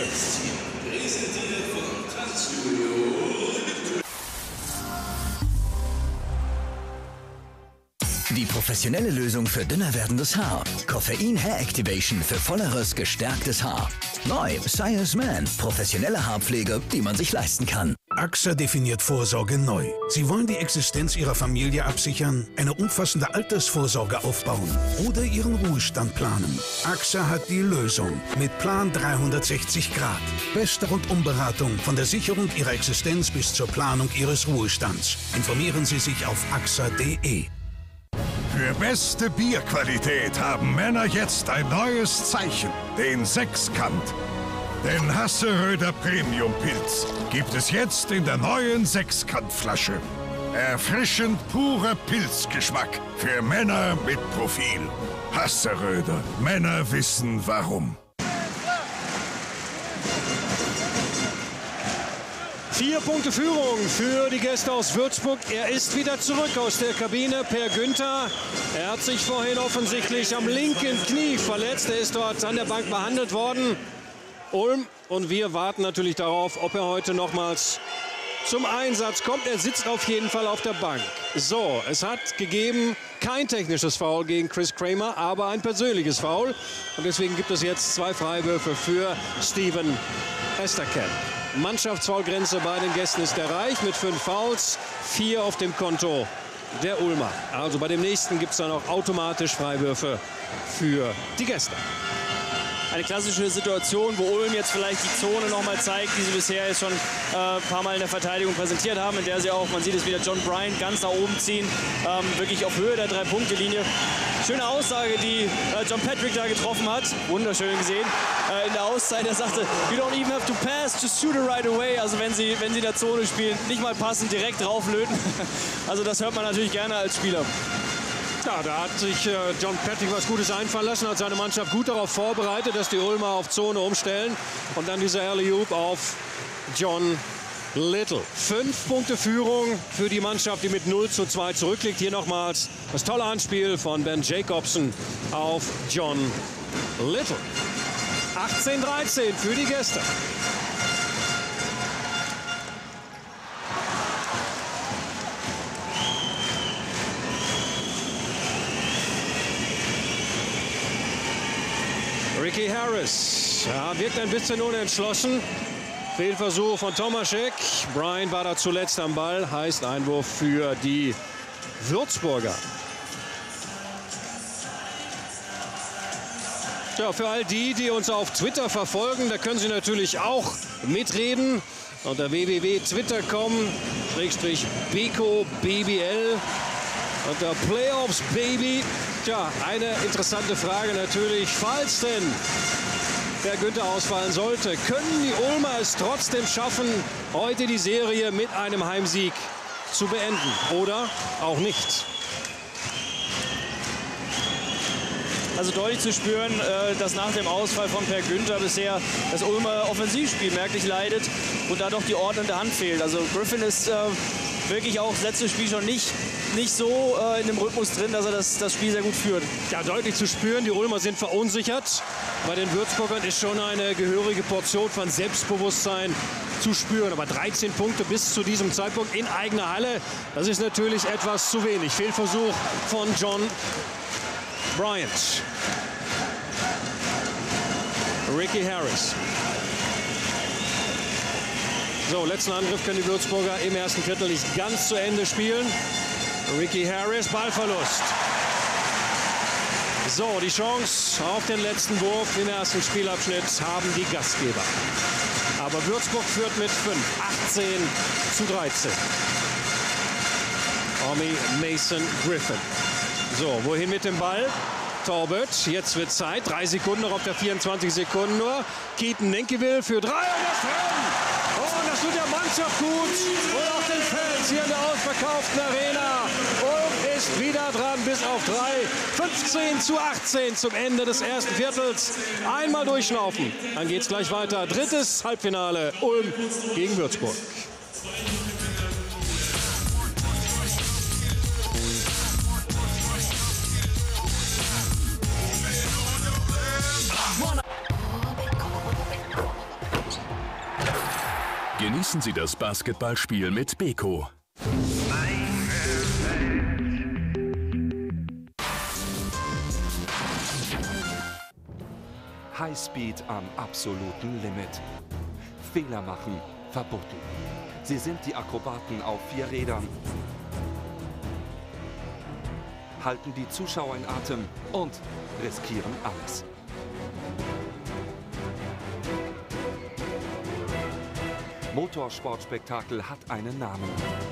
Speaker 11: Die professionelle Lösung für dünner werdendes Haar. Koffein Hair Activation für volleres, gestärktes Haar. Neu, Science Man. Professionelle Haarpflege, die man sich leisten kann.
Speaker 4: AXA definiert Vorsorge neu. Sie wollen die Existenz Ihrer Familie absichern, eine umfassende Altersvorsorge aufbauen oder Ihren Ruhestand planen. AXA hat die Lösung mit Plan 360 Grad. Beste Rundumberatung von der Sicherung Ihrer Existenz bis zur Planung Ihres Ruhestands. Informieren Sie sich auf axa.de.
Speaker 12: Für beste Bierqualität haben Männer jetzt ein neues Zeichen, den Sechskant. Den Hasseröder Premium Pilz gibt es jetzt in der neuen Sechskantflasche. Erfrischend purer Pilzgeschmack für Männer mit Profil. Hasseröder. Männer wissen warum.
Speaker 9: 4 Punkte Führung für die Gäste aus Würzburg. Er ist wieder zurück aus der Kabine. Per Günther. Er hat sich vorhin offensichtlich am linken Knie verletzt. Er ist dort an der Bank behandelt worden. Ulm und wir warten natürlich darauf, ob er heute nochmals zum Einsatz kommt. Er sitzt auf jeden Fall auf der Bank. So, es hat gegeben kein technisches Foul gegen Chris Kramer, aber ein persönliches Foul. Und deswegen gibt es jetzt 2 Freiwürfe für Steven Esterkamp. Mannschaftsfoulgrenze bei den Gästen ist erreicht mit 5 Fouls, 4 auf dem Konto der Ulmer. Also bei dem nächsten gibt es dann auch automatisch Freiwürfe für die Gäste.
Speaker 10: Eine klassische Situation, wo Ulm jetzt vielleicht die Zone noch mal zeigt, die sie bisher jetzt schon ein paar Mal in der Verteidigung präsentiert haben, in der sie auch, man sieht es wieder, John Bryant ganz nach oben ziehen, wirklich auf Höhe der 3-Punkte-Linie. Schöne Aussage, die John Patrick da getroffen hat, wunderschön gesehen, in der Auszeit. Er sagte, you don't even have to pass, just shoot it right away. Also wenn sie in der Zone spielen, nicht mal passen, direkt drauflöten. Also das hört man natürlich gerne als Spieler.
Speaker 9: Ja, da hat sich John Patrick was Gutes einfallen lassen, hat seine Mannschaft gut darauf vorbereitet, dass die Ulmer auf Zone umstellen. Und dann dieser Alley-oop auf John Little. 5 Punkte Führung für die Mannschaft, die mit 0:2 zurückliegt. Hier nochmals das tolle Handspiel von Ben Jacobson auf John Little. 18:13 für die Gäste. Ricky Harris wirkt ein bisschen unentschlossen. Fehlversuch von Tomaschek. Bryant war da zuletzt am Ball. Heißt Einwurf für die Würzburger. Ja, für all die uns auf Twitter verfolgen, da können Sie natürlich auch mitreden. Unter www.twitter.com/BekoBBL. Unter Playoffs Baby. Tja, eine interessante Frage natürlich. Falls denn der Günther ausfallen sollte, können die Ulmer es trotzdem schaffen, heute die Serie mit einem Heimsieg zu beenden? Oder auch nicht?
Speaker 10: Also deutlich zu spüren, dass nach dem Ausfall von Per Günther bisher das Ulmer Offensivspiel merklich leidet und da doch die ordnende Hand fehlt. Also Griffin ist wirklich auch das letzte Spiel schon nicht so in dem Rhythmus drin, dass er das Spiel sehr gut führt.
Speaker 9: Ja, deutlich zu spüren, die Ulmer sind verunsichert. Bei den Würzburgern ist schon eine gehörige Portion von Selbstbewusstsein zu spüren. Aber 13 Punkte bis zu diesem Zeitpunkt in eigener Halle, das ist natürlich etwas zu wenig. Fehlversuch von John Bryant. Ricky Harris. So, letzten Angriff können die Würzburger im ersten Viertel nicht ganz zu Ende spielen. Ricky Harris, Ballverlust. So, die Chance auf den letzten Wurf im ersten Spielabschnitt haben die Gastgeber. Aber Würzburg führt mit 5, 18:13. Omi Mason Griffin. So, wohin mit dem Ball? Talbot, jetzt wird Zeit. 3 Sekunden noch auf der 24 Sekunden nur. Keaton Nenkiewicz für 3 und das drin. Und das tut der Mannschaft gut. Und auch den Fans hier in der ausverkauften Arena. Ulm ist wieder dran bis auf 3. 15:18 zum Ende des ersten Viertels. Einmal durchschnaufen. Dann geht's gleich weiter. Drittes Halbfinale. Ulm gegen Würzburg.
Speaker 1: Genießen Sie das Basketballspiel mit Beko.
Speaker 13: Highspeed am absoluten Limit. Fehler machen verboten. Sie sind die Akrobaten auf 4 Rädern. Halten die Zuschauer in Atem und riskieren alles. Motorsportspektakel hat einen Namen.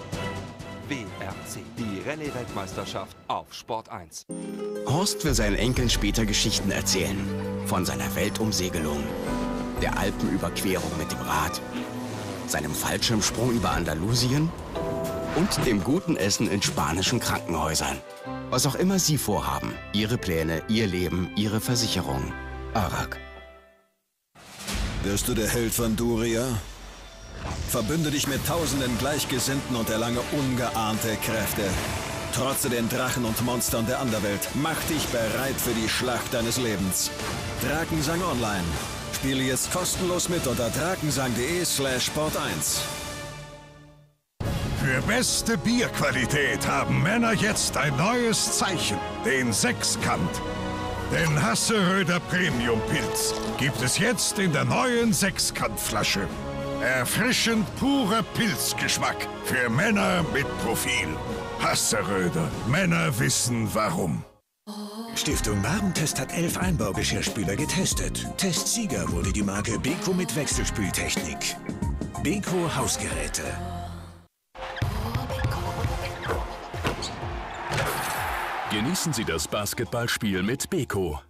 Speaker 13: WRC, die Rallye-Weltmeisterschaft auf Sport 1.
Speaker 14: Horst will seinen Enkeln später Geschichten erzählen. Von seiner Weltumsegelung, der Alpenüberquerung mit dem Rad, seinem Fallschirmsprung über Andalusien und dem guten Essen in spanischen Krankenhäusern. Was auch immer Sie vorhaben, Ihre Pläne, Ihr Leben, Ihre Versicherung. ARAG.
Speaker 15: Wirst du der Held von Duria? Verbünde dich mit tausenden Gleichgesinnten und erlange ungeahnte Kräfte. Trotze den Drachen und Monstern der Anderwelt. Mach dich bereit für die Schlacht deines Lebens. Drakensang Online. Spiele jetzt kostenlos mit unter drakensang.de/sport1.
Speaker 12: Für beste Bierqualität haben Männer jetzt ein neues Zeichen, den Sechskant. Den Hasseröder Premium-Pilz gibt es jetzt in der neuen Sechskantflasche. Erfrischend purer Pilzgeschmack für Männer mit Profil. Hasseröder. Männer wissen warum.
Speaker 16: Stiftung Warentest hat 11 Einbaugeschirrspüler getestet. Testsieger wurde die Marke Beko mit Wechselspültechnik. Beko Hausgeräte.
Speaker 1: Genießen Sie das Basketballspiel mit Beko.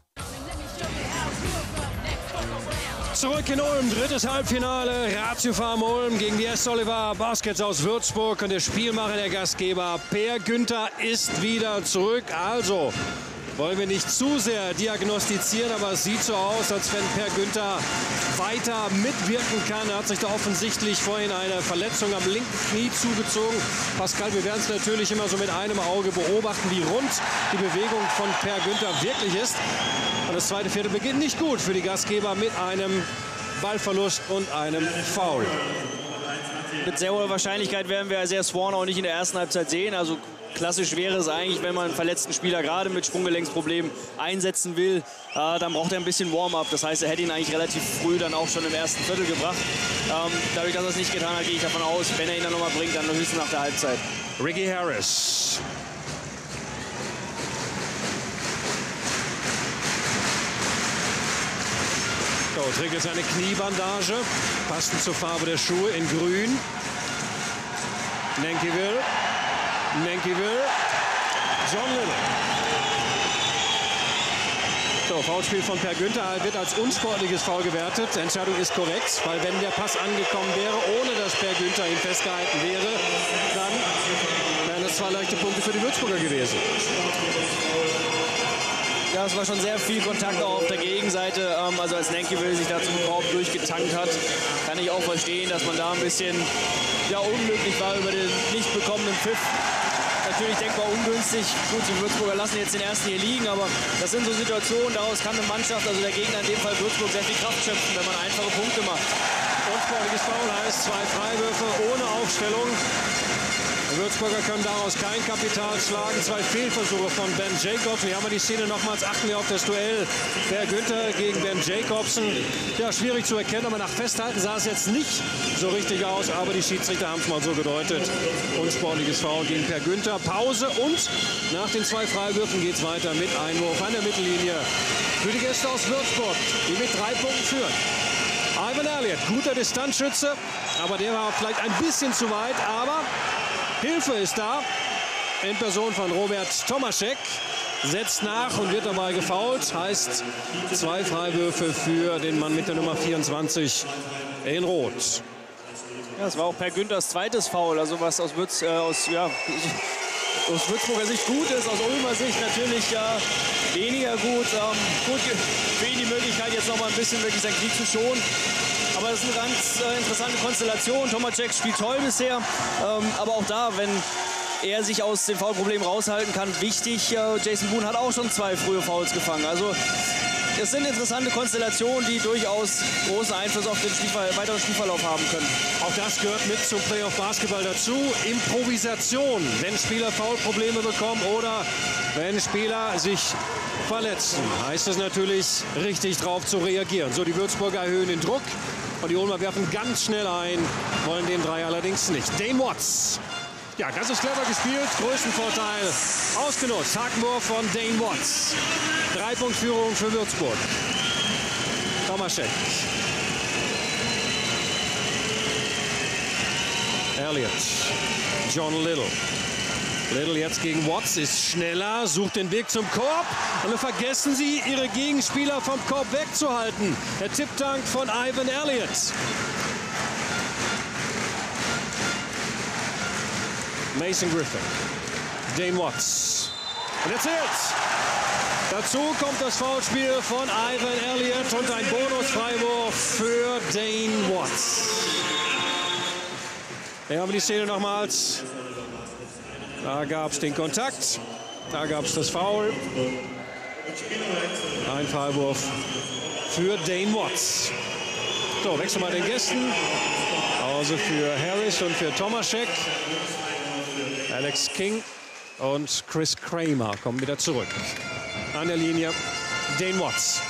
Speaker 9: Zurück in Ulm, drittes Halbfinale. Ratio Farm Ulm gegen die S. Oliver Baskets aus Würzburg. Und der Spielmacher, der Gastgeber Per Günther, ist wieder zurück. Also wollen wir nicht zu sehr diagnostizieren, aber es sieht so aus, als wenn Per Günther weiter mitwirken kann. Er hat sich da offensichtlich vorhin eine Verletzung am linken Knie zugezogen. Pascal, wir werden es natürlich immer so mit einem Auge beobachten, wie rund die Bewegung von Per Günther wirklich ist. Und das zweite Viertel beginnt nicht gut für die Gastgeber mit einem Ballverlust und einem Foul.
Speaker 10: Mit sehr hoher Wahrscheinlichkeit werden wir Isaiah Swan auch nicht in der ersten Halbzeit sehen. Also klassisch wäre es eigentlich, wenn man einen verletzten Spieler gerade mit Sprunggelenksproblemen einsetzen will, dann braucht er ein bisschen Warm-up. Das heißt, er hätte ihn eigentlich relativ früh dann auch schon im ersten Viertel gebracht. Dadurch, dass er es nicht getan hat, gehe ich davon aus, wenn er ihn dann nochmal bringt, dann höchstens nach der Halbzeit.
Speaker 9: Ricky Harris. So, trägt jetzt eine Kniebandage, passend zur Farbe der Schuhe in grün. Nankyville, John Little. So, Foulspiel von Per Günther wird als unsportliches Foul gewertet. Entscheidung ist korrekt, weil wenn der Pass angekommen wäre, ohne dass Per Günther ihn festgehalten wäre, dann wären es 2 leichte Punkte für die Würzburger gewesen.
Speaker 10: Ja, es war schon sehr viel Kontakt auch auf der Gegenseite. Also als Nankyville sich da zum Korb durchgetankt hat, kann ich auch verstehen, dass man da ein bisschen unglücklich war über den nicht bekommenen Pfiff. Natürlich denkbar ungünstig. Gut, die Würzburger lassen jetzt den ersten hier liegen, aber das sind so Situationen, daraus kann eine Mannschaft, also der Gegner in dem Fall Würzburg, sehr viel Kraft schöpfen, wenn man einfache Punkte macht.
Speaker 9: Unsportliches Foul heißt 2 Freiwürfe ohne Aufstellung. Die Würzburger können daraus kein Kapital schlagen. 2 Fehlversuche von Ben Jacobson. Hier haben wir die Szene nochmals. Achten wir auf das Duell. Per Günther gegen Ben Jacobson. Ja, schwierig zu erkennen, aber nach Festhalten sah es jetzt nicht so richtig aus. Aber die Schiedsrichter haben es mal so gedeutet. Unsportliches Foul gegen Per Günther. Pause und nach den 2 Freiwürfen geht es weiter mit Einwurf an der Mittellinie für die Gäste aus Würzburg, die mit 3 Punkten führen. Ivan Elliott, guter Distanzschütze, aber der war vielleicht ein bisschen zu weit. Aber Hilfe ist da, in Person von Robert Tomaschek, setzt nach und wird dabei gefoult. Heißt 2 Freiwürfe für den Mann mit der Nummer 24 in Rot.
Speaker 10: Ja, das war auch Per Günthers zweites Foul, also was aus Würzburger Sicht gut ist, aus Ulmer Sicht natürlich weniger gut. Gut für ihn die Möglichkeit, jetzt noch mal ein bisschen wirklich sein Knie zu schonen. Aber das ist eine ganz interessante Konstellation. Tomaschek spielt toll bisher. Aber auch da, wenn er sich aus den Foulproblemen raushalten kann, wichtig. Jason Boone hat auch schon 2 frühe Fouls gefangen. Also es sind interessante Konstellationen, die durchaus großen Einfluss auf den weiteren Spielverlauf haben können.
Speaker 9: Auch das gehört mit zum Playoff Basketball dazu. Improvisation, wenn Spieler Foulprobleme bekommen oder wenn Spieler sich verletzen, heißt es natürlich, richtig drauf zu reagieren. So, die Würzburger erhöhen den Druck und die Ulmer werfen ganz schnell ein, wollen den 3 allerdings nicht. Dane Watts. Ja, das ist clever gespielt, größten Vorteil ausgenutzt. Hakenwurf von Dane Watts. 3-Punkt-Führung für Würzburg. Tomaschek. Elliott. John Little. Little jetzt gegen Watts, ist schneller, sucht den Weg zum Korb. Und dann vergessen sie, ihre Gegenspieler vom Korb wegzuhalten. Der Tipptank von Ivan Elliott. Mason Griffin, Dane Watts. Und er zählt. Dazu kommt das Foulspiel von Ivan Elliott und ein Bonusfreiwurf für Dane Watts. Hier haben wir die Szene nochmals. Da gab es den Kontakt. Da gab es das Foul. Ein Freiwurf für Dane Watts. So, wechseln wir den Gästen. Pause für Harris und für Tomašek. Alex King und Chris Kramer kommen wieder zurück. An der Linie Dane Watts.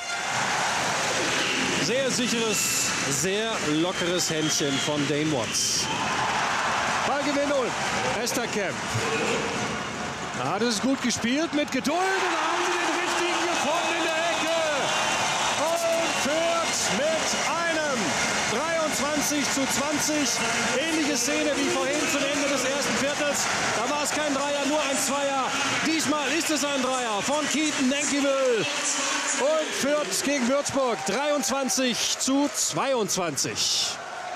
Speaker 9: Sehr sicheres, sehr lockeres Händchen von Dane Watts. Ballgewinn Ulm. Hesterkamp. Da hat es gut gespielt mit Geduld und da haben sie den richtigen gefunden in der Ecke. Und führt mit einem 23:20. Ähnliche Szene wie vorhin zum Ende des ersten Viertels. Da war es kein Dreier, nur ein Zweier. Diesmal ist es ein Dreier von Keaton Nankyville. Und führt gegen Würzburg 23:22.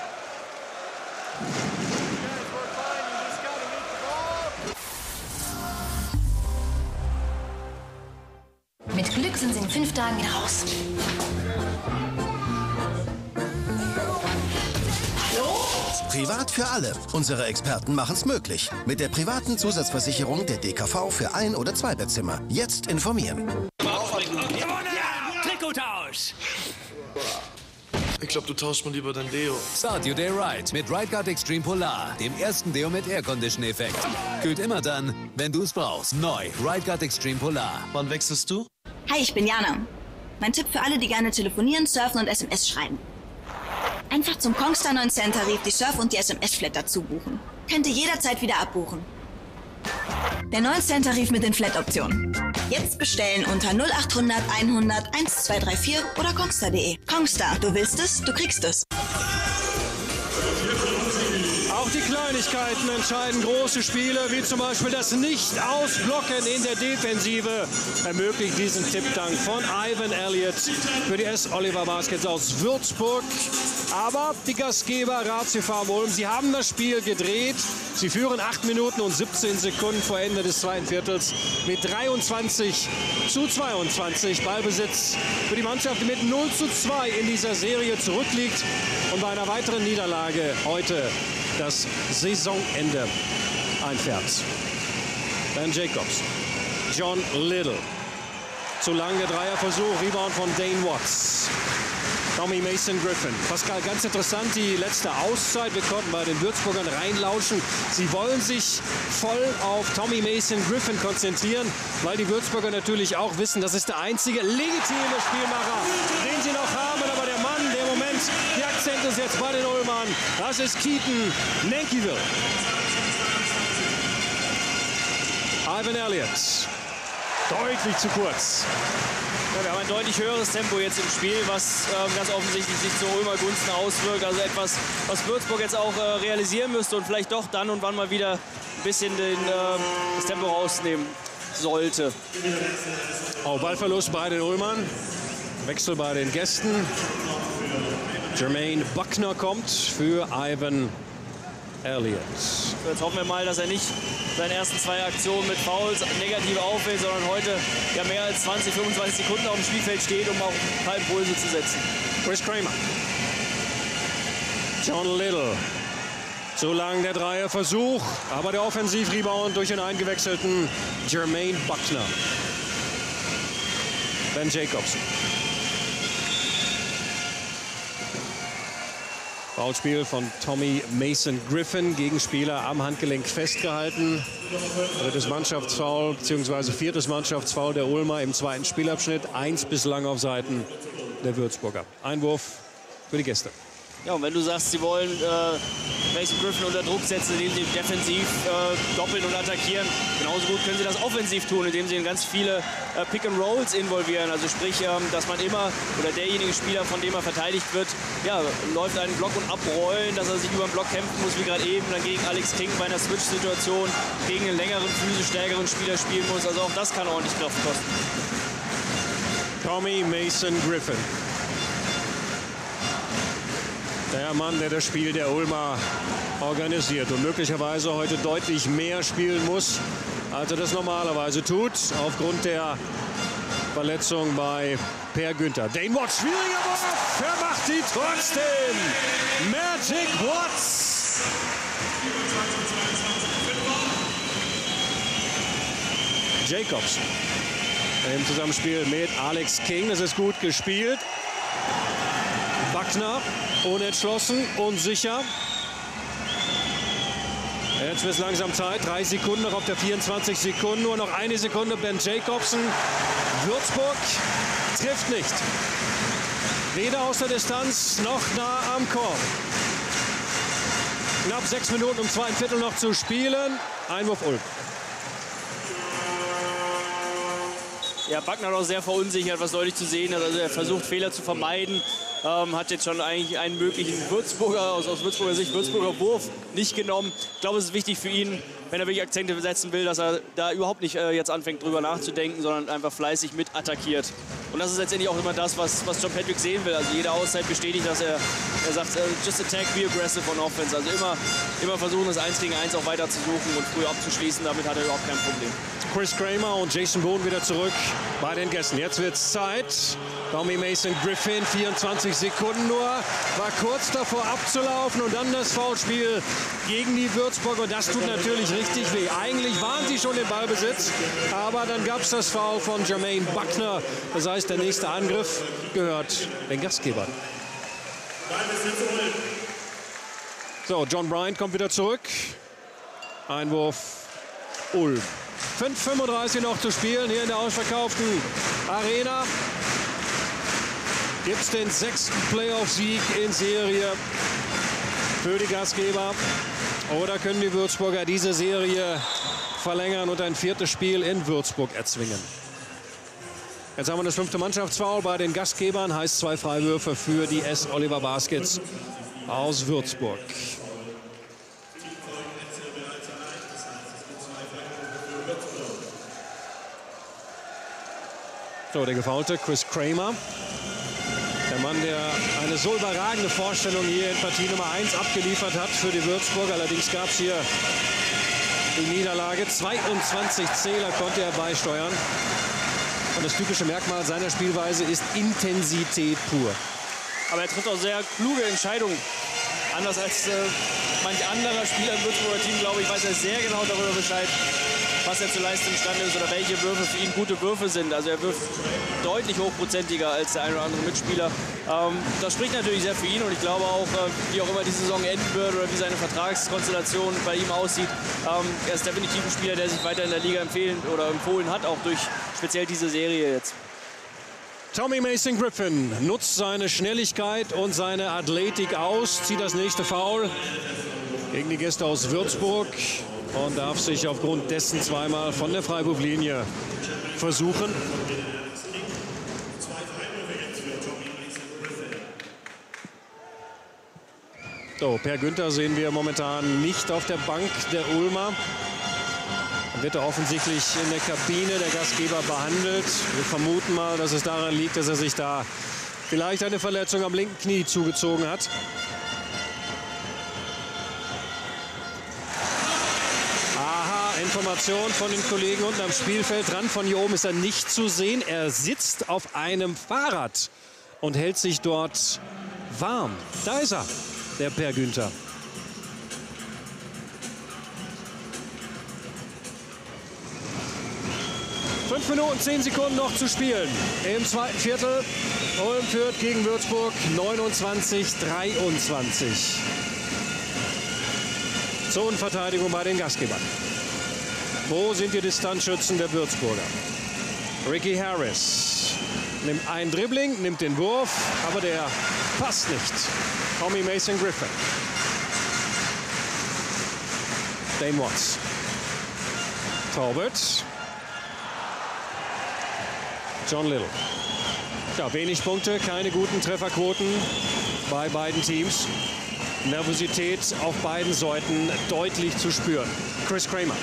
Speaker 17: Mit Glück sind Sie in 5 Tagen wieder raus.
Speaker 18: Privat für alle. Unsere Experten machen es möglich. Mit der privaten Zusatzversicherung der DKV für 1- oder 2-Bettzimmer. Jetzt informieren.
Speaker 19: Trikottausch!
Speaker 20: Ich glaube, du tauschst mal lieber dein Deo.
Speaker 19: Start your day right mit Ride Guard Extreme Polar, dem ersten Deo mit Air-Condition-Effekt. Kühlt immer dann, wenn du es brauchst. Neu, Ride Guard Extreme Polar.
Speaker 20: Wann wechselst du?
Speaker 17: Hi, ich bin Jana. Mein Tipp für alle, die gerne telefonieren, surfen und SMS schreiben. Einfach zum Kongstar 9 Cent-Tarif die Surf- und die SMS-Flat dazu buchen. Könnt ihr jederzeit wieder abbuchen. Der 9 Cent-Tarif mit den Flat-Optionen. Jetzt bestellen unter 0800 100 1234 oder kongstar.de. Kongstar, du willst es, du kriegst es.
Speaker 9: Auch die Kleinigkeiten entscheiden große Spiele, wie zum Beispiel das Nicht-Ausblocken in der Defensive. Ermöglicht diesen Tippdank von Ivan Elliott für die S. Oliver Baskets aus Würzburg. Aber die Gastgeber Ratio Farm Ulm, sie haben das Spiel gedreht. Sie führen 8 Minuten und 17 Sekunden vor Ende des zweiten Viertels mit 23:22. Ballbesitz für die Mannschaft, die mit 0:2 in dieser Serie zurückliegt und bei einer weiteren Niederlage heute das Saisonende einfährt. Ben Jacobs, John Little. Zu lang der Dreierversuch, Rebound von Dane Watts. Tommy Mason Griffin. Pascal, ganz interessant, die letzte Auszeit. Wir konnten bei den Würzburgern reinlauschen. Sie wollen sich voll auf Tommy Mason Griffin konzentrieren, weil die Würzburger natürlich auch wissen, das ist der einzige legitime Spielmacher, den sie noch haben. Aber der Mann, der im Moment die Akzente setzt bei den Ulmern, das ist Keaton Nankyville. Ivan Elliott. Deutlich zu kurz.
Speaker 10: Ja, wir haben ein deutlich höheres Tempo jetzt im Spiel, was ganz offensichtlich sich zu Ulmer Gunsten auswirkt. Also etwas, was Würzburg jetzt auch realisieren müsste und vielleicht doch dann und wann mal wieder ein bisschen das Tempo rausnehmen sollte.
Speaker 9: Auch Ballverlust bei den Ulmern. Wechsel bei den Gästen. Jermaine Buckner kommt für Ivan Elliott.
Speaker 10: Jetzt hoffen wir mal, dass er nicht seine ersten 2 Aktionen mit Fouls negativ auffällt, sondern heute ja mehr als 20, 25 Sekunden auf dem Spielfeld steht, um auch ein paar Impulse zu setzen.
Speaker 9: Chris Kramer. John Little. Zu lang der Dreierversuch, aber der Offensivrebound durch den eingewechselten Jermaine Buckner. Ben Jacobs. Foulspiel von Tommy Mason Griffin. Gegenspieler am Handgelenk festgehalten. Drittes Mannschaftsfoul bzw. viertes Mannschaftsfoul der Ulmer im zweiten Spielabschnitt. 1 bislang auf Seiten der Würzburger. Einwurf für die Gäste.
Speaker 10: Ja, und wenn du sagst, sie wollen Mason Griffin unter Druck setzen, indem sie defensiv doppeln und attackieren, genauso gut können sie das offensiv tun, indem sie in ganz viele Pick-and-Rolls involvieren. Also sprich, dass man immer, oder derjenige Spieler, von dem er verteidigt wird, ja, läuft einen Block und abrollen, dass er sich über den Block kämpfen muss, wie gerade eben, dann gegen Alex King bei einer Switch-Situation, gegen einen längeren, physisch stärkeren Spieler spielen muss. Also auch das kann ordentlich Kraft kosten.
Speaker 9: Tommy Mason Griffin. Der Mann, der das Spiel der Ulmer organisiert und möglicherweise heute deutlich mehr spielen muss, als er das normalerweise tut, aufgrund der Verletzung bei Per Günther. Dane Watts, schwieriger Wurf, er macht sie trotzdem. Magic Watts. Jacobs im Zusammenspiel mit Alex King. Das ist gut gespielt. Buckner unentschlossen, unsicher. Jetzt wird es langsam Zeit. 3 Sekunden noch auf der 24 Sekunden. Nur noch 1 Sekunde. Ben Jacobsen. Würzburg trifft nicht. Weder aus der Distanz noch nah am Korb. Knapp 6 Minuten um 2 Viertel noch zu spielen. Einwurf Ulm.
Speaker 10: Ja, Buckner auch sehr verunsichert, was deutlich zu sehen ist. Also er versucht Fehler zu vermeiden. Hat jetzt schon eigentlich einen möglichen Würzburger, aus Würzburger Sicht, Würzburger Wurf nicht genommen. Ich glaube, es ist wichtig für ihn, wenn er wirklich Akzente setzen will, dass er da überhaupt nicht jetzt anfängt, drüber nachzudenken, sondern einfach fleißig mit attackiert. Und das ist letztendlich auch immer das, was John Patrick sehen will. Also jede Auszeit bestätigt, dass er sagt, just attack, be aggressive on offense. Also immer versuchen, das 1 gegen 1 auch weiter zu suchen und früh abzuschließen. Damit hat er überhaupt kein Problem.
Speaker 9: Chris Kramer und Jason Boone wieder zurück bei den Gästen. Jetzt wird's Zeit. Tommy Mason Griffin, 24 Sekunden nur, war kurz davor abzulaufen und dann das Foulspiel gegen die Würzburger. Und das tut natürlich richtig weh. Eigentlich waren sie schon im Ballbesitz, aber dann gab es das Foul von Jermaine Buckner. Das heißt, der nächste Angriff gehört den Gastgebern. So, John Bryant kommt wieder zurück. Einwurf Ulm. 5:35 noch zu spielen hier in der ausverkauften Arena. Gibt es den 6. Playoff-Sieg in Serie für die Gastgeber? Oder können die Würzburger diese Serie verlängern und ein 4. Spiel in Würzburg erzwingen? Jetzt haben wir das 5. Mannschaftsfoul bei den Gastgebern. Heißt 2 Freiwürfe für die S. Oliver Baskets aus Würzburg. So, der gefaulte Chris Kramer. Der Mann, der eine so überragende Vorstellung hier in Partie Nummer 1 abgeliefert hat für die Würzburg. Allerdings gab es hier die Niederlage. 22 Zähler konnte er beisteuern. Und das typische Merkmal seiner Spielweise ist Intensität pur.
Speaker 10: Aber er trifft auch sehr kluge Entscheidungen. Anders als manch anderer Spieler im Würzburger Team, glaube ich, weiß er sehr genau darüber Bescheid, was er zu leisten imstande ist oder welche Würfe für ihn gute Würfe sind. Also er wirft deutlich hochprozentiger als der eine oder andere Mitspieler. Das spricht natürlich sehr für ihn und ich glaube auch, wie auch immer die Saison enden wird oder wie seine Vertragskonstellation bei ihm aussieht, er ist definitiv ein Spieler, der sich weiter in der Liga empfohlen hat, auch durch speziell diese Serie jetzt.
Speaker 9: Tommy Mason Griffin nutzt seine Schnelligkeit und seine Athletik aus, zieht das nächste Foul gegen die Gäste aus Würzburg und darf sich aufgrund dessen zweimal von der Freiwurflinie versuchen. So, Per Günther sehen wir momentan nicht auf der Bank der Ulmer. Wird er offensichtlich in der Kabine der Gastgeber behandelt. Wir vermuten mal, dass es daran liegt, dass er sich da vielleicht eine Verletzung am linken Knie zugezogen hat. Aha, Information von den Kollegen unten am Spielfeldrand. Von hier oben ist er nicht zu sehen. Er sitzt auf einem Fahrrad und hält sich dort warm. Da ist er, der Per Günther. Fünf Minuten, 10 Sekunden noch zu spielen im zweiten Viertel. Ulm führt gegen Würzburg 29-23. Zonenverteidigung bei den Gastgebern. Wo sind die Distanzschützen der Würzburger? Ricky Harris nimmt ein Dribbling, nimmt den Wurf, aber der passt nicht. Tommy Mason Griffin. Dane Watts. Taubert. John Little. Ja, wenig Punkte, keine guten Trefferquoten bei beiden Teams. Nervosität auf beiden Seiten deutlich zu spüren. Chris Kramer.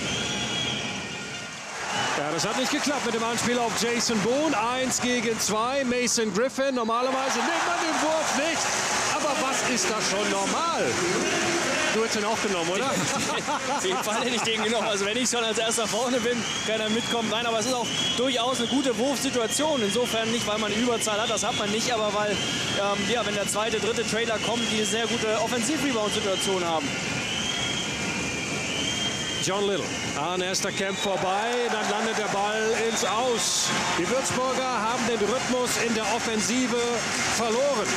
Speaker 9: Ja, das hat nicht geklappt mit dem Anspiel auf Jason Boone. 1 gegen 2. Mason Griffin. Normalerweise nimmt man den Wurf nicht. Aber was ist das schon normal? Du hättest ihn auch genommen, oder?
Speaker 10: Auf jeden Fall hätte ich den genommen. Also wenn ich schon als erster vorne bin, kann er mitkommen. Nein, aber es ist auch durchaus eine gute Wurfsituation. Insofern nicht, weil man eine Überzahl hat, das hat man nicht, aber weil, ja, wenn der zweite, dritte Trailer kommt, die eine sehr gute Offensiv-Rebound-Situation haben.
Speaker 9: John Little an Esterkamp vorbei, dann landet der Ball ins Aus. Die Würzburger haben den Rhythmus in der Offensive verloren.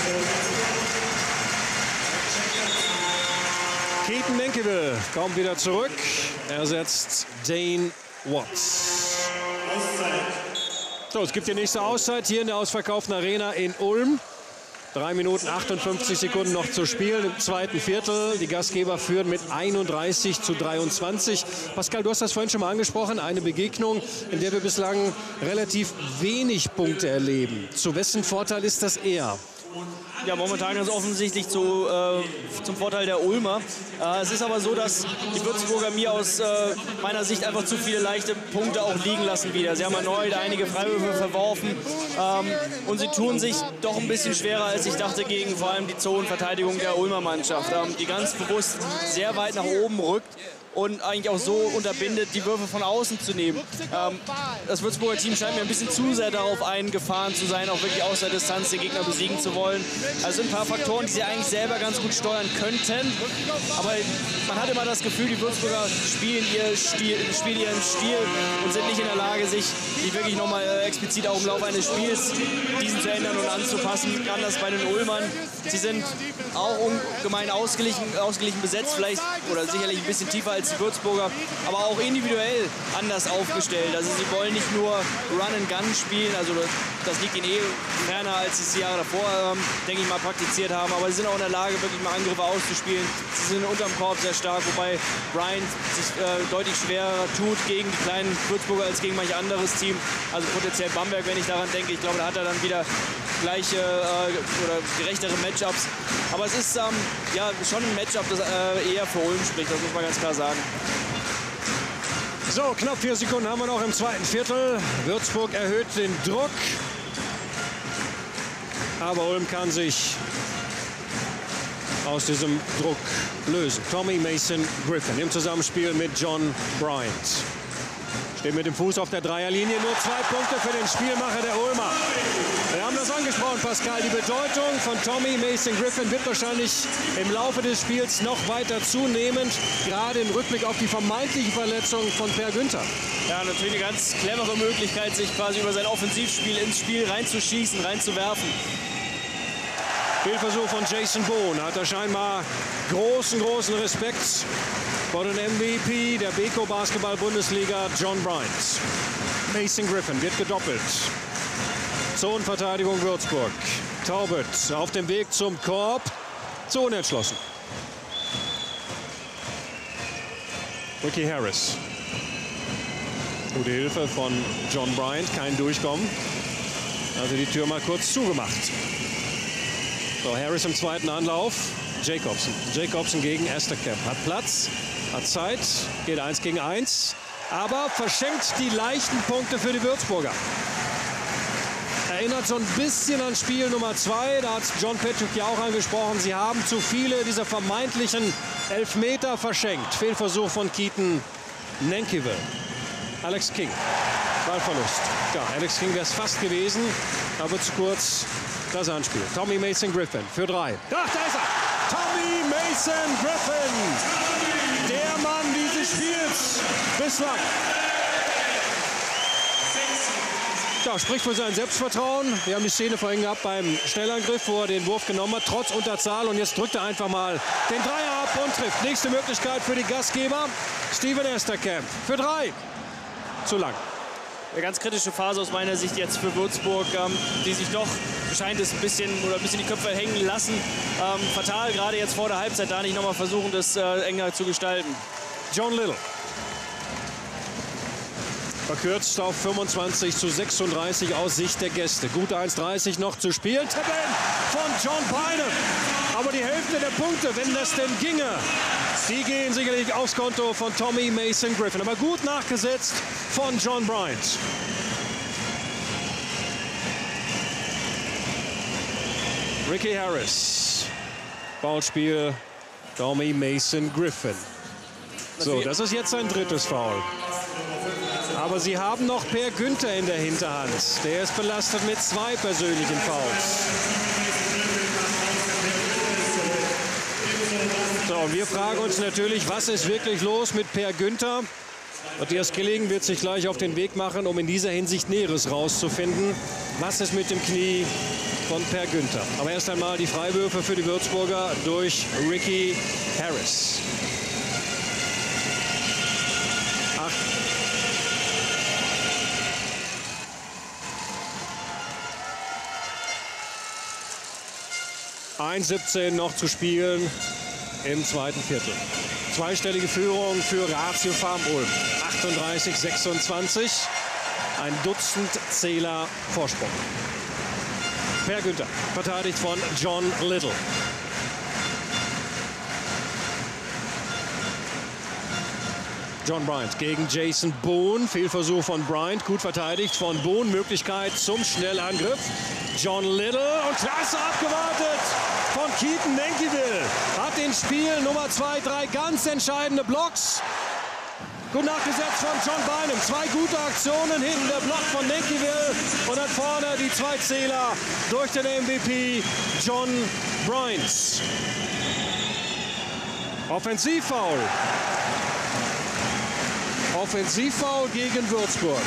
Speaker 9: Keaton Nankerville kommt wieder zurück, ersetzt Dane Watts. So, es gibt die nächste Auszeit hier in der ausverkauften Arena in Ulm. 3 Minuten 58 Sekunden noch zu spielen im zweiten Viertel. Die Gastgeber führen mit 31:23. Pascal, du hast das vorhin schon mal angesprochen. Eine Begegnung, in der wir bislang relativ wenig Punkte erleben. Zu wessen Vorteil ist das eher?
Speaker 10: Ja, momentan ganz offensichtlich zum Vorteil der Ulmer. Es ist aber so, dass die Würzburger mir aus meiner Sicht einfach zu viele leichte Punkte auch liegen lassen wieder. Sie haben erneut einige Freiwürfe verworfen und sie tun sich doch ein bisschen schwerer, als ich dachte, gegen vor allem die Zonenverteidigung der Ulmer Mannschaft, die ganz bewusst sehr weit nach oben rückt und eigentlich auch so unterbindet, die Würfe von außen zu nehmen. Das Würzburger Team scheint mir ein bisschen zu sehr darauf eingefahren zu sein, auch wirklich aus der Distanz den Gegner besiegen zu wollen. Also sind ein paar Faktoren, die sie eigentlich selber ganz gut steuern könnten. Aber man hat immer das Gefühl, die Würzburger spielen ihren Stil und sind nicht in der Lage, sich wirklich nochmal explizit auch im Laufe eines Spiels diesen zu ändern und anzupassen. Anders bei den Ulmern. Sie sind auch ungemein ausgeglichen besetzt, vielleicht oder sicherlich ein bisschen tiefer als die Würzburger, aber auch individuell anders aufgestellt. Also sie wollen nicht nur Run and Gun spielen, also das liegt ihnen ferner, als sie es die Jahre davor, denke ich mal, praktiziert haben. Aber sie sind auch in der Lage, wirklich mal Angriffe auszuspielen. Sie sind unterm Korb sehr stark, wobei Bryant sich deutlich schwerer tut gegen die kleinen Würzburger als gegen manch anderes Team. Also potenziell Bamberg, wenn ich daran denke. Ich glaube, da hat er dann wieder gleiche oder gerechtere Matchups. Aber es ist ja schon ein Matchup, das eher für Ulm spricht, das muss man ganz klar sagen.
Speaker 9: So, knapp 4 Sekunden haben wir noch im zweiten Viertel. Würzburg erhöht den Druck. Aber Ulm kann sich aus diesem Druck lösen. Tommy Mason Griffin im Zusammenspiel mit John Bryant. Steht mit dem Fuß auf der Dreierlinie. Nur 2 Punkte für den Spielmacher der Ulmer. Wir haben das angesprochen, Pascal. Die Bedeutung von Tommy Mason Griffin wird wahrscheinlich im Laufe des Spiels noch weiter zunehmend. Gerade im Rückblick auf die vermeintliche Verletzung von Per Günther.
Speaker 10: Ja, natürlich eine ganz clevere Möglichkeit, sich quasi über sein Offensivspiel ins Spiel reinzuschießen, reinzuwerfen.
Speaker 9: Fehlversuch von Jason Bohn. Hat er scheinbar großen Respekt vor den MVP der Beko Basketball-Bundesliga, John Bryant. Mason Griffin wird gedoppelt. Zonenverteidigung Würzburg. Taubert auf dem Weg zum Korb. Zu unentschlossen. Ricky Harris. Gute Hilfe von John Bryant. Kein Durchkommen. Also die Tür mal kurz zugemacht. So, Harris im zweiten Anlauf. Jacobson gegen Esterkamp. Hat Platz, hat Zeit, geht 1 gegen 1. Aber verschenkt die leichten Punkte für die Würzburger. Erinnert so ein bisschen an Spiel Nummer 2. Da hat John Petschuk ja auch angesprochen. Sie haben zu viele dieser vermeintlichen Elfmeter verschenkt. Fehlversuch von Keaton Nankerville. Alex King. Ballverlust. Ja, Alex King wäre es fast gewesen, aber zu kurz das Anspiel. Tommy Mason Griffin für 3. Da ist er! Tommy Mason Griffin! Der Mann dieses Spiels bislang. Ja, spricht für sein Selbstvertrauen. Wir haben die Szene vorhin gehabt beim Schnellangriff, wo er den Wurf genommen hat, trotz Unterzahl. Und jetzt drückt er einfach mal den Dreier ab und trifft. Nächste Möglichkeit für die Gastgeber. Steven Esterkamp für 3. Zu lang.
Speaker 10: Eine ganz kritische Phase aus meiner Sicht jetzt für Würzburg, die sich doch, scheint es ein bisschen die Köpfe hängen lassen. Fatal, gerade jetzt vor der Halbzeit, da nicht nochmal versuchen, das enger zu gestalten.
Speaker 9: John Little. Verkürzt auf 25:36 aus Sicht der Gäste. Gute 1:30 noch zu spielen. Trippeln von John Bynum. Aber die Hälfte der Punkte, wenn das denn ginge, die gehen sicherlich aufs Konto von Tommy Mason Griffin. Aber gut nachgesetzt von John Bryant. Ricky Harris. Foulspiel Tommy Mason Griffin. So, das ist jetzt sein drittes Foul. Aber sie haben noch Per Günther in der Hinterhand. Der ist belastet mit 2 persönlichen Fouls. So, und wir fragen uns natürlich, was ist wirklich los mit Per Günther? Matthias Killing wird sich gleich auf den Weg machen, um in dieser Hinsicht Näheres rauszufinden. Was ist mit dem Knie von Per Günther? Aber erst einmal die Freiwürfe für die Würzburger durch Ricky Harris. Ach. 1:17 noch zu spielen im zweiten Viertel. Zweistellige Führung für Ratio Farm Ulm. 38-26. Ein Dutzend Zähler Vorsprung. Per Günther, verteidigt von John Little. John Bryant gegen Jason Boone. Fehlversuch von Bryant, gut verteidigt von Boone. Möglichkeit zum Schnellangriff. John Little und klasse abgewartet von Keaton Nenkiewicz. Hat den Spiel Nummer 2, 3 ganz entscheidende Blocks. Gut nachgesetzt von John Bynum. 2 gute Aktionen. Hinten der Block von Nenkiewicz. Und dann vorne die 2 Zähler durch den MVP John Bryant. Offensivfoul. Offensivfoul gegen Würzburg.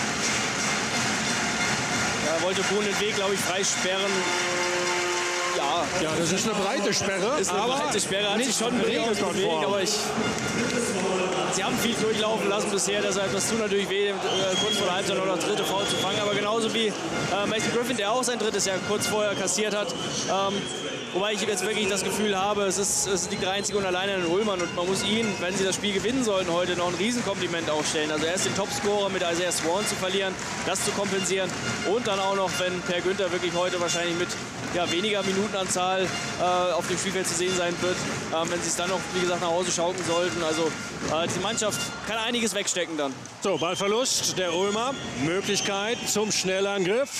Speaker 10: Er wollte Boone den Weg, glaube ich, freisperren.
Speaker 9: Ja, das ist eine breite Sperre.
Speaker 10: Ist eine breite Sperre, hat sich schon regelkonform. Aber sie haben viel durchlaufen lassen bisher, deshalb das tut natürlich weh, kurz vor der Halbzeit noch das dritte Foul zu fangen. Aber genauso wie Mason Griffin, der auch sein drittes Jahr kurz vorher kassiert hat. Wobei ich jetzt wirklich das Gefühl habe, es liegt einzig und alleine an den Ulmern und man muss ihnen, wenn sie das Spiel gewinnen sollten, heute noch ein Riesenkompliment aufstellen. Also erst den Topscorer mit Isaiah Swan zu verlieren, das zu kompensieren und dann auch noch, wenn Per Günther wirklich heute wahrscheinlich mit weniger Minutenanzahl auf dem Spielfeld zu sehen sein wird, wenn sie es dann noch, wie gesagt, nach Hause schaukeln sollten. Also die Mannschaft kann einiges wegstecken dann.
Speaker 9: So, Ballverlust der Ulmer, Möglichkeit zum Schnellangriff.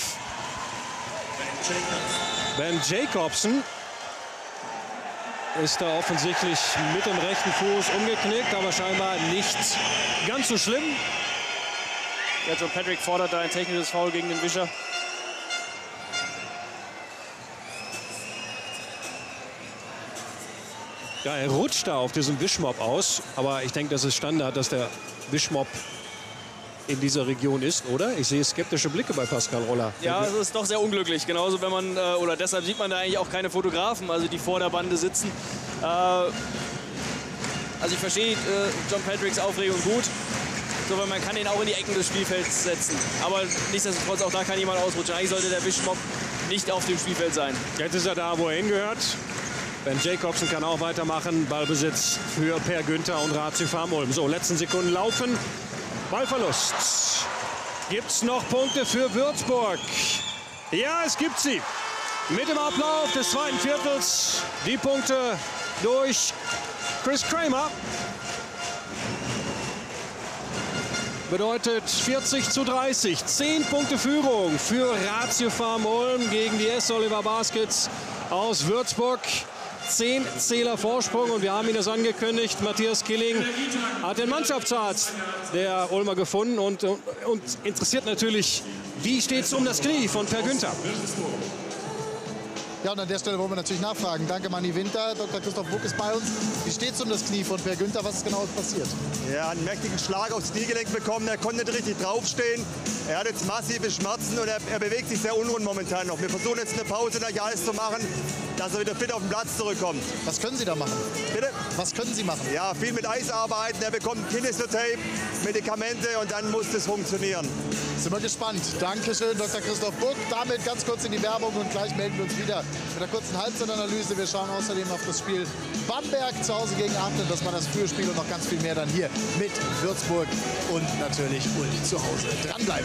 Speaker 9: Ben Jacobson ist da offensichtlich mit dem rechten Fuß umgeknickt, aber scheinbar nicht ganz so schlimm.
Speaker 10: Ja, John Patrick fordert da ein technisches Foul gegen den Wischer.
Speaker 9: Ja, er rutscht da auf diesem Wischmopp aus, aber ich denke, das ist Standard, dass der Wischmopp in dieser Region ist, oder? Ich sehe skeptische Blicke bei Pascal Roller.
Speaker 10: Ja, es ist doch sehr unglücklich. Genauso, wenn man, oder deshalb sieht man da eigentlich auch keine Fotografen, also die vor der Bande sitzen. Also ich verstehe John Patricks Aufregung gut, so, weil man kann ihn auch in die Ecken des Spielfelds setzen. Aber nichtsdestotrotz, auch da kann jemand ausrutschen. Eigentlich sollte der Wischmopp nicht auf dem Spielfeld sein.
Speaker 9: Jetzt ist er da, wo er hingehört. Ben Jacobson kann auch weitermachen. Ballbesitz für Per Günther und Ratio Farm Ulm. So, letzten Sekunden laufen. Ballverlust. Gibt's noch Punkte für Würzburg? Ja, es gibt sie. Mit dem Ablauf des zweiten Viertels die Punkte durch Chris Kramer. Bedeutet 40:30. 10 Punkte Führung für Ratio Farm Ulm gegen die S. Oliver Baskets aus Würzburg. 10 Zähler Vorsprung und wir haben ihn das angekündigt. Matthias Killing hat den Mannschaftsarzt der Ulmer gefunden und interessiert natürlich, wie steht es um das Knie von Per Günther?
Speaker 3: Ja, und an der Stelle wollen wir natürlich nachfragen. Danke, Manni Winter. Dr. Christoph Buck ist bei uns. Wie steht es um das Knie von Per Günther? Was ist genau passiert?
Speaker 21: Er hat einen mächtigen Schlag aufs Kniegelenk bekommen. Er konnte nicht richtig draufstehen. Er hat jetzt massive Schmerzen und er bewegt sich sehr unrund momentan noch. Wir versuchen jetzt eine Pause gleich alles zu machen, dass er wieder fit auf den Platz zurückkommt.
Speaker 3: Was können Sie da machen?
Speaker 21: Bitte?
Speaker 3: Was können Sie machen?
Speaker 21: Ja, viel mit Eis arbeiten. Er bekommt Kinesiotape, Medikamente und dann muss das funktionieren.
Speaker 3: Sind wir gespannt. Dankeschön, Dr. Christoph Buck. Damit ganz kurz in die Werbung und gleich melden wir uns wieder mit einer kurzen Halbzeitanalyse. Wir schauen außerdem auf das Spiel Bamberg zu Hause gegen Aalen. Das war das frühe Spiel und noch ganz viel mehr dann hier mit Würzburg und natürlich Ulm zu Hause. Dranbleiben.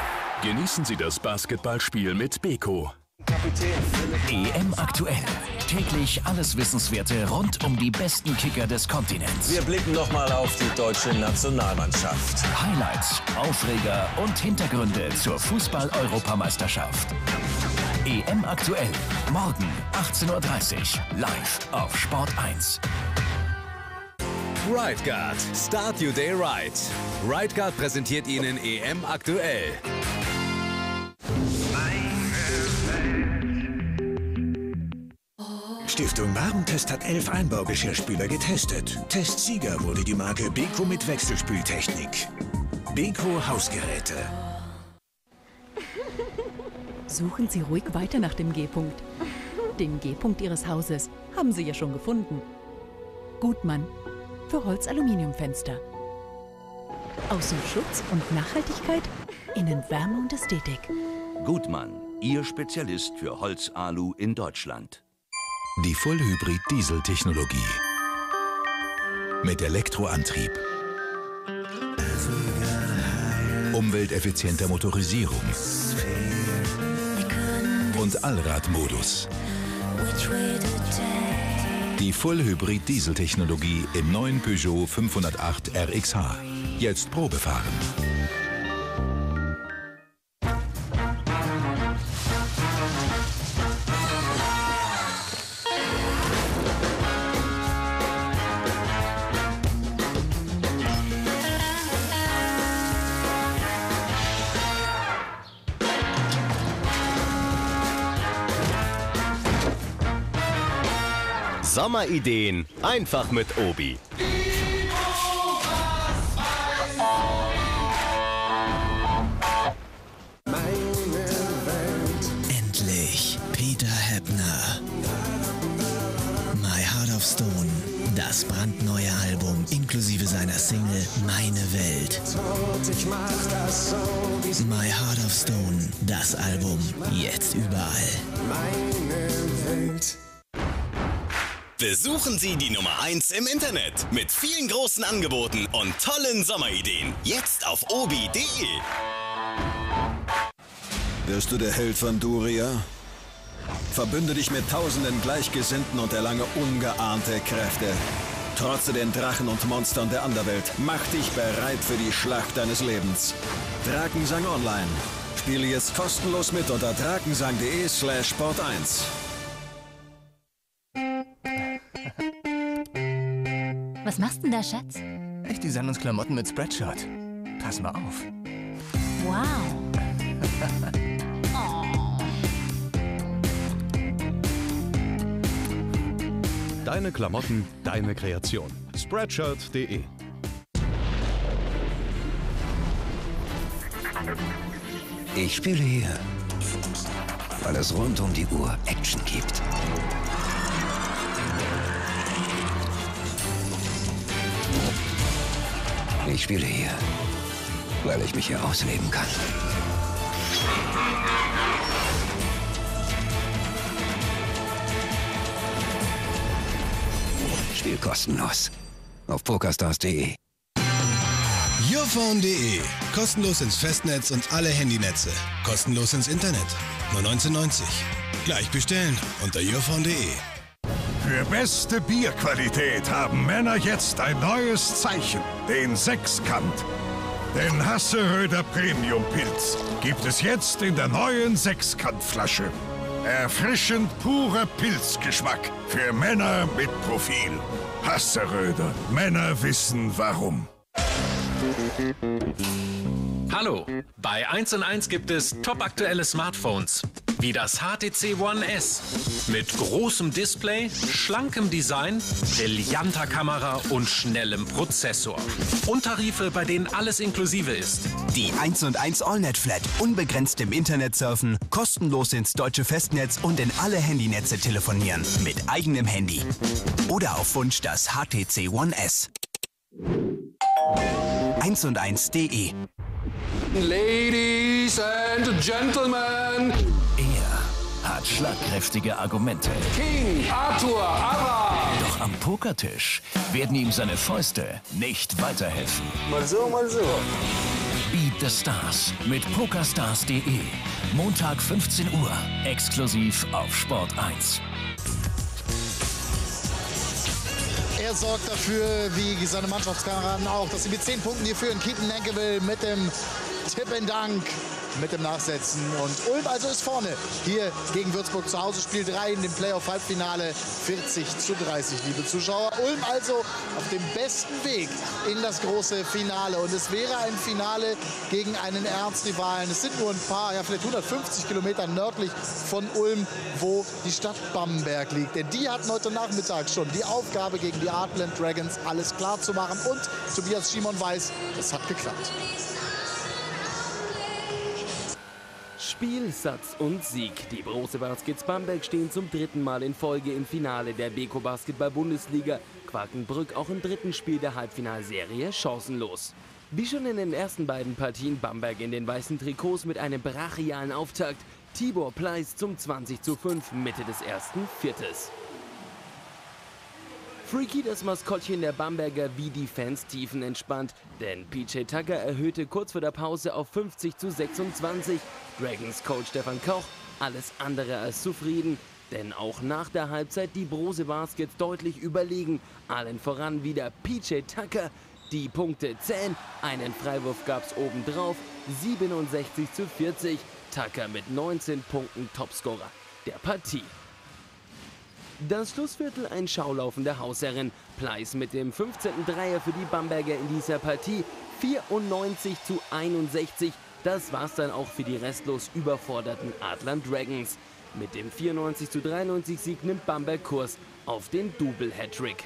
Speaker 1: Genießen Sie das Basketballspiel mit Beko.
Speaker 11: EM aktuell. Täglich alles Wissenswerte rund um die besten Kicker des Kontinents.
Speaker 2: Wir blicken nochmal auf die deutsche Nationalmannschaft.
Speaker 11: Highlights, Aufreger und Hintergründe zur Fußball-Europameisterschaft. EM aktuell. Morgen 18:30 Uhr. Live auf Sport 1.
Speaker 19: RideGuard. Start your day right. RideGuard präsentiert Ihnen EM aktuell.
Speaker 16: Stiftung Warentest hat 11 Einbaugeschirrspüler getestet. Testsieger wurde die Marke Beko mit Wechselspültechnik. Beko Hausgeräte.
Speaker 22: Suchen Sie ruhig weiter nach dem G-Punkt. Den G-Punkt Ihres Hauses haben Sie ja schon gefunden. Gutmann. Für Holz-Aluminiumfenster. Außenschutz und Nachhaltigkeit, Innenwärme und Ästhetik.
Speaker 23: Gutmann, Ihr Spezialist für Holz-Alu in Deutschland.
Speaker 24: Die Vollhybrid-Diesel-Technologie. Mit Elektroantrieb. Umwelteffizienter Motorisierung. Und Allradmodus. Die Vollhybrid-Diesel-Technologie im neuen Peugeot 508 RXH. Jetzt Probefahren.
Speaker 6: Sommerideen einfach mit Obi.
Speaker 25: Endlich Peter Heppner. My Heart of Stone. Das brandneue Album inklusive seiner Single Meine Welt. My Heart of Stone. Das Album jetzt überall.
Speaker 6: Meine Welt. Besuchen Sie die Nummer 1 im Internet mit vielen großen Angeboten und tollen Sommerideen. Jetzt auf obi.de.
Speaker 15: Wirst du der Held von Duria? Verbünde dich mit tausenden Gleichgesinnten und erlange ungeahnte Kräfte. Trotze den Drachen und Monstern der Anderwelt. Mach dich bereit für die Schlacht deines Lebens. Drakensang Online. Spiele jetzt kostenlos mit unter drakensang.de/sport1.
Speaker 26: Was machst du denn da, Schatz?
Speaker 27: Ich design uns Klamotten mit Spreadshot. Pass mal auf.
Speaker 26: Wow.
Speaker 28: Deine Klamotten, deine Kreation. Spreadshirt.de.
Speaker 29: Ich spiele hier, weil es rund um die Uhr Action gibt. Ich spiele hier, weil ich mich hier ausleben kann. Spiel kostenlos auf pokerstars.de.
Speaker 30: Yourphone.de. Kostenlos ins Festnetz und alle Handynetze. Kostenlos ins Internet. Nur 19,90. Gleich bestellen unter yourphone.de.
Speaker 12: Für beste Bierqualität haben Männer jetzt ein neues Zeichen, den Sechskant. Den Hasseröder Premium-Pilz gibt es jetzt in der neuen Sechskantflasche. Erfrischend purer Pilzgeschmack für Männer mit Profil. Hasseröder. Männer wissen warum.
Speaker 31: Hallo, bei 1&1 gibt es topaktuelle Smartphones, wie das HTC One S. Mit großem Display, schlankem Design, brillanter Kamera und schnellem Prozessor. Und Tarife, bei denen alles inklusive ist.
Speaker 32: Die 1&1 AllNet Flat, unbegrenzt im Internet surfen, kostenlos ins deutsche Festnetz und in alle Handynetze telefonieren, mit eigenem Handy. Oder auf Wunsch das HTC One S. 1&1.de.
Speaker 33: Ladies and Gentlemen.
Speaker 11: Er hat schlagkräftige Argumente.
Speaker 33: King Arthur Ara.
Speaker 11: Doch am Pokertisch werden ihm seine Fäuste nicht weiterhelfen.
Speaker 33: Mal so, mal so.
Speaker 11: Beat the Stars mit pokerstars.de. Montag 15 Uhr. Exklusiv auf Sport 1.
Speaker 3: Er sorgt dafür, wie seine Mannschaftskameraden auch, dass sie mit 10 Punkten hier führen. Keaton Nankivell mit dem Tip-and-Dunk, mit dem Nachsetzen. Und Ulm also ist vorne. Hier gegen Würzburg zu Hause, Spiel 3 in dem Playoff-Halbfinale. 40:30, liebe Zuschauer. Ulm also auf dem besten Weg in das große Finale. Und es wäre ein Finale gegen einen Erzrivalen. Es sind nur ein paar, ja vielleicht 150 Kilometer nördlich von Ulm, wo die Stadt Bamberg liegt. Denn die hatten heute Nachmittag schon die Aufgabe, gegen die Heartland Dragons alles klar zu machen. Und Tobias Schimon weiß, das hat geklappt.
Speaker 4: Spiel, Satz und Sieg. Die Brose Baskets Bamberg stehen zum 3. Mal in Folge im Finale der Beko Basketball-Bundesliga. Quakenbrück auch im 3. Spiel der Halbfinalserie chancenlos. Wie schon in den ersten beiden Partien Bamberg in den weißen Trikots mit einem brachialen Auftakt. Tibor Pleiss zum 20:5 Mitte des ersten Viertes. Freaky, das Maskottchen der Bamberger, wie die Fans tiefenentspannt. Denn PJ Tucker erhöhte kurz vor der Pause auf 50:26. Dragons Coach Stefan Koch alles andere als zufrieden. Denn auch nach der Halbzeit die Brose Baskets deutlich überlegen. Allen voran wieder PJ Tucker. Die Punkte zählen. Einen Freiwurf gab's obendrauf. 67:40. Tucker mit 19 Punkten Topscorer der Partie. Das Schlussviertel ein Schaulaufen der Hausherrin. Pleiss mit dem 15. Dreier für die Bamberger in dieser Partie. 94:61. Das war's dann auch für die restlos überforderten Heartland Dragons. Mit dem 94:93 Sieg nimmt Bamberg Kurs auf den Double-Hattrick.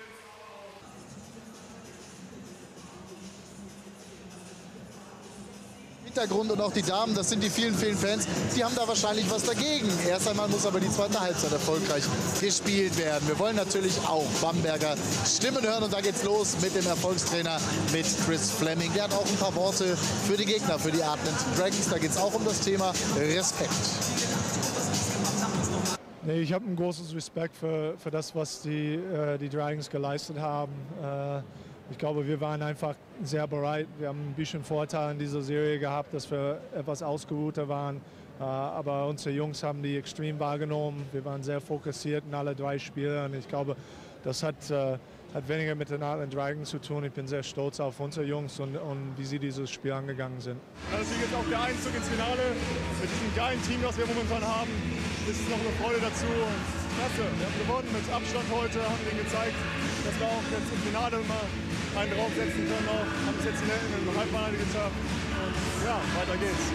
Speaker 3: Hintergrund und auch die Damen, das sind die vielen Fans, die haben da wahrscheinlich was dagegen. Erst einmal muss aber die zweite Halbzeit erfolgreich gespielt werden. Wir wollen natürlich auch Bamberger Stimmen hören und da geht's los mit dem Erfolgstrainer, mit Chris Fleming. Der hat auch ein paar Worte für die Gegner, für die Heartland Dragons. Da geht's auch um das Thema Respekt.
Speaker 5: Nee, ich habe einen großen Respekt für das, was die Dragons geleistet haben. Ich glaube, wir waren einfach sehr bereit. Wir haben ein bisschen Vorteil in dieser Serie gehabt, dass wir etwas ausgeruhter waren. Aber unsere Jungs haben die extrem wahrgenommen. Wir waren sehr fokussiert in alle 3 Spiele. Und ich glaube, das hat weniger mit den Heartland Dragons zu tun. Ich bin sehr stolz auf unsere Jungs und wie sie dieses Spiel angegangen sind.
Speaker 7: Das ist jetzt auch der Einzug ins Finale. Mit diesem geilen Team, das wir momentan haben, ist es noch eine Freude dazu. Und klasse, wir haben gewonnen mit Abstand heute, haben denen gezeigt, dass wir auch jetzt im Finale mal einen draufsetzen können. Haben es jetzt in der Halbfinale geschafft. Und ja, weiter geht's.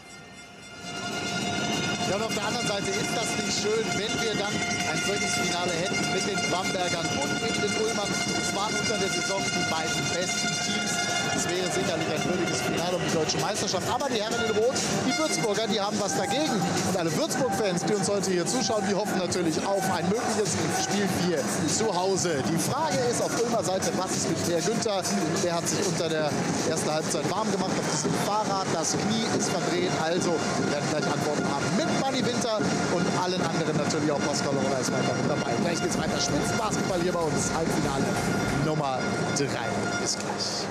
Speaker 3: Ja, und auf der anderen Seite ist das nicht schön, wenn wir dann ein solches Finale hätten mit den Bambergern und mit den Ulmern. Es waren unter der Saison die beiden besten Teams. Es wäre sicherlich ein würdiges Finale um die deutsche Meisterschaft. Aber die Herren in Rot, die Würzburger, die haben was dagegen. Und alle Würzburg-Fans, die uns heute hier zuschauen, die hoffen natürlich auf ein mögliches Spiel 4 zu Hause. Die Frage ist auf Ulmer Seite, was ist mit Per Günther? Der hat sich unter der ersten Halbzeit warm gemacht auf diesem Fahrrad. Das Knie ist verdreht. Also wir werden gleich Antworten haben mit Manni Winter und allen anderen natürlich auch Pascal Roller ist weiter mit dabei. Gleich geht's weiter. Spitzenbasketball hier bei uns. Halbfinale Nummer 3. Bis gleich.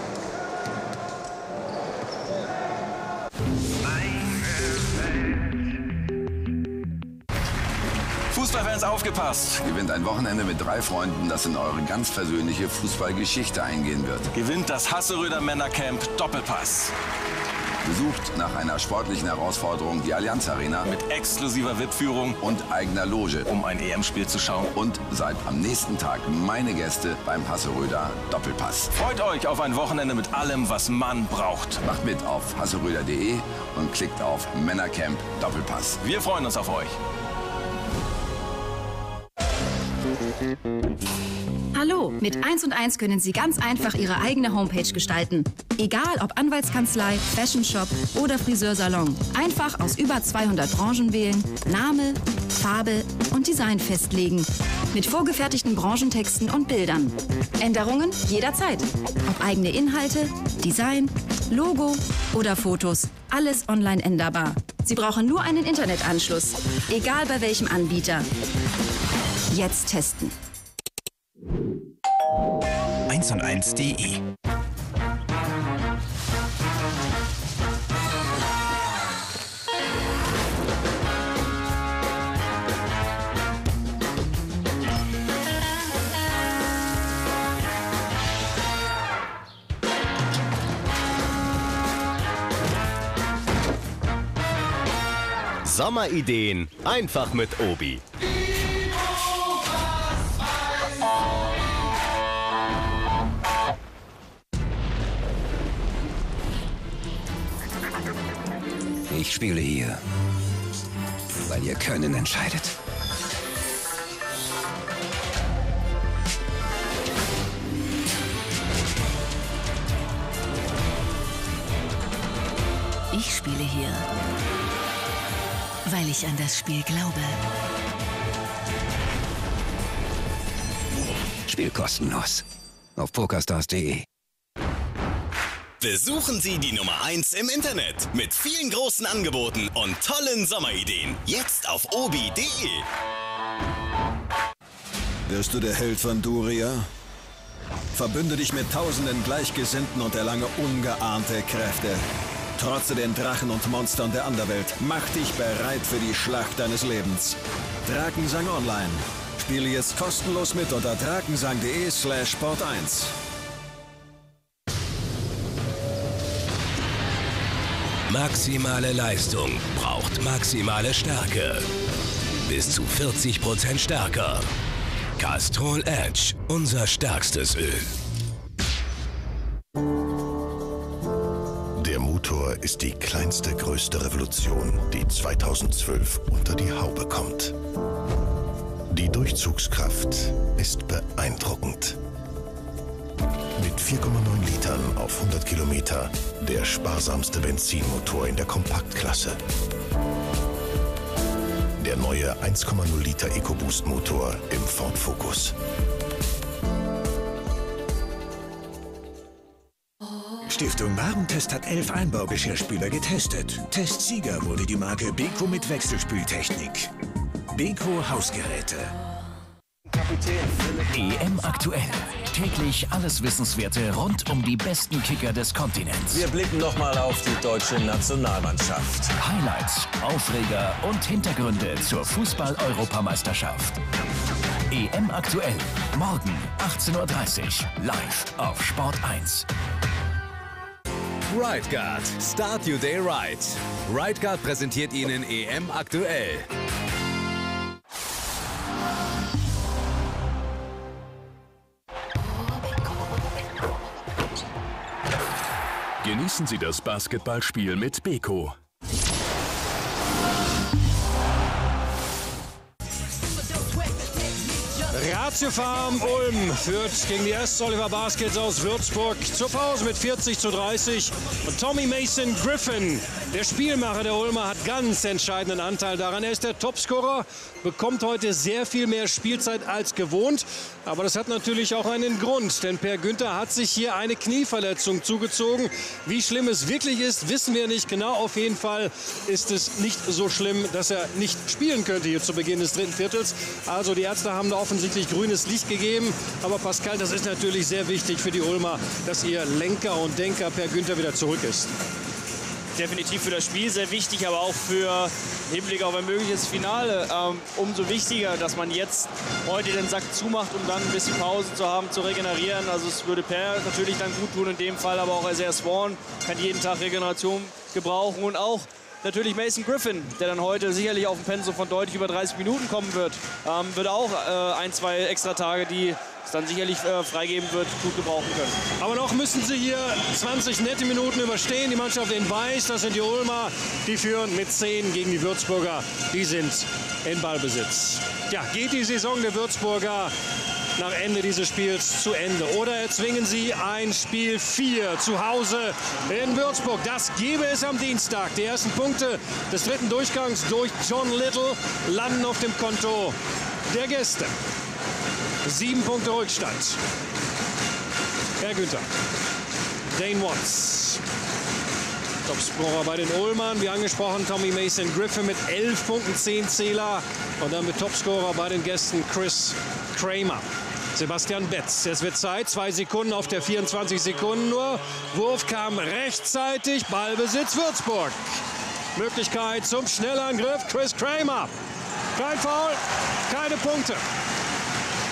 Speaker 8: Fußballfans, aufgepasst!
Speaker 9: Gewinnt ein Wochenende mit 3 Freunden, das in eure ganz persönliche Fußballgeschichte eingehen wird.
Speaker 8: Gewinnt das Hasseröder Männercamp Doppelpass.
Speaker 9: Besucht nach einer sportlichen Herausforderung die Allianz Arena
Speaker 8: mit exklusiver VIP-Führung
Speaker 9: und eigener Loge,
Speaker 8: um ein EM-Spiel zu schauen.
Speaker 9: Und seid am nächsten Tag meine Gäste beim Hasseröder Doppelpass.
Speaker 8: Freut euch auf ein Wochenende mit allem, was man braucht.
Speaker 9: Macht mit auf hasseröder.de und klickt auf Männercamp Doppelpass.
Speaker 8: Wir freuen uns auf euch.
Speaker 10: Hallo, mit 1&1 können Sie ganz einfach Ihre eigene Homepage gestalten. Egal ob Anwaltskanzlei, Fashionshop oder Friseursalon. Einfach aus über 200 Branchen wählen, Name, Farbe und Design festlegen. Mit vorgefertigten Branchentexten und Bildern. Änderungen jederzeit. Ob eigene Inhalte, Design, Logo oder Fotos. Alles online änderbar. Sie brauchen nur einen Internetanschluss. Egal bei welchem Anbieter. Jetzt testen.
Speaker 32: 1&1.de
Speaker 6: Sommerideen einfach mit Obi.
Speaker 29: Ich spiele hier, weil ihr Können entscheidet.
Speaker 26: Ich spiele hier, weil ich an das Spiel glaube.
Speaker 29: Spiel kostenlos auf pokerstars.de.
Speaker 6: Besuchen Sie die Nummer 1 im Internet mit vielen großen Angeboten und tollen Sommerideen. Jetzt auf obi.de.
Speaker 15: Wirst du der Held von Duria? Verbünde dich mit tausenden Gleichgesinnten und erlange ungeahnte Kräfte. Trotze den Drachen und Monstern der Anderwelt. Mach dich bereit für die Schlacht deines Lebens. Drakensang Online. Spiele jetzt kostenlos mit unter drakensang.de/sport1.
Speaker 11: Maximale Leistung braucht maximale Stärke. Bis zu 40% stärker. Castrol Edge, unser stärkstes Öl.
Speaker 12: Der Motor ist die kleinste, größte Revolution, die 2012 unter die Haube kommt. Die Durchzugskraft ist beeindruckend. Mit 4,9 Litern auf 100 Kilometer der sparsamste Benzinmotor in der Kompaktklasse. Der neue 1,0 Liter EcoBoost-Motor im Ford Focus.
Speaker 1: Stiftung Warentest hat 11 Einbaugeschirrspüler getestet. Testsieger wurde die Marke Beko mit Wechselspültechnik. Beko Hausgeräte.
Speaker 11: EM aktuell. Täglich alles Wissenswerte rund um die besten Kicker des Kontinents.
Speaker 2: Wir blicken nochmal auf die deutsche Nationalmannschaft.
Speaker 11: Highlights, Aufreger und Hintergründe zur Fußball-Europameisterschaft. EM aktuell. Morgen 18:30 Uhr live auf Sport 1.
Speaker 13: RideGuard. Start your day right. RideGuard präsentiert Ihnen EM aktuell.
Speaker 28: Genießen Sie das Basketballspiel mit Beko.
Speaker 14: Ratio Farm Ulm führt gegen die S. Oliver Baskets aus Würzburg zur Pause mit 40:30. Und Tommy Mason Griffin, der Spielmacher der Ulmer, hat ganz entscheidenden Anteil daran. Er ist der Topscorer, bekommt heute sehr viel mehr Spielzeit als gewohnt. Aber das hat natürlich auch einen Grund, denn Per Günther hat sich hier eine Knieverletzung zugezogen. Wie schlimm es wirklich ist, wissen wir nicht genau. Auf jeden Fall ist es nicht so schlimm, dass er nicht spielen könnte hier zu Beginn des dritten Viertels. Also die Ärzte haben da offensichtlich grünes Licht gegeben. Aber Pascal, das ist natürlich sehr wichtig für die Ulmer, dass ihr Lenker und Denker Per Günther wieder zurück ist.
Speaker 16: Definitiv für das Spiel sehr wichtig, aber auch für Hinblick auf ein mögliches Finale. Umso wichtiger, dass man jetzt heute den Sack zumacht, um dann ein bisschen Pause zu haben, zu regenerieren. Also es würde Per natürlich dann gut tun in dem Fall, aber auch Isaiah Swan kann jeden Tag Regeneration gebrauchen. Und auch natürlich Mason Griffin, der dann heute sicherlich auf ein Pensum von deutlich über 30 Minuten kommen wird. Wird auch ein, zwei extra Tage, die es dann sicherlich freigeben wird, gut gebrauchen können.
Speaker 14: Aber noch müssen sie hier 20 nette Minuten überstehen. Die Mannschaft in Weiß, das sind die Ulmer, die führen mit 10 gegen die Würzburger. Die sind in Ballbesitz. Ja, geht die Saison der Würzburger nach Ende dieses Spiels zu Ende? Oder erzwingen sie ein Spiel 4 zu Hause in Würzburg? Das gäbe es am Dienstag. Die ersten Punkte des dritten Durchgangs durch John Little landen auf dem Konto der Gäste. 7 Punkte Rückstand. Per Günther. Dane Watts. Topscorer bei den Ulmern. Wie angesprochen, Tommy Mason Griffin mit 11 Punkten, 10 Zähler. Und dann mit Topscorer bei den Gästen Chris Kramer. Sebastian Betz. Es wird Zeit. 2 Sekunden auf der 24 Sekunden nur. Wurf kam rechtzeitig. Ballbesitz Würzburg. Möglichkeit zum Schnellangriff. Chris Kramer. Kein Foul, keine Punkte.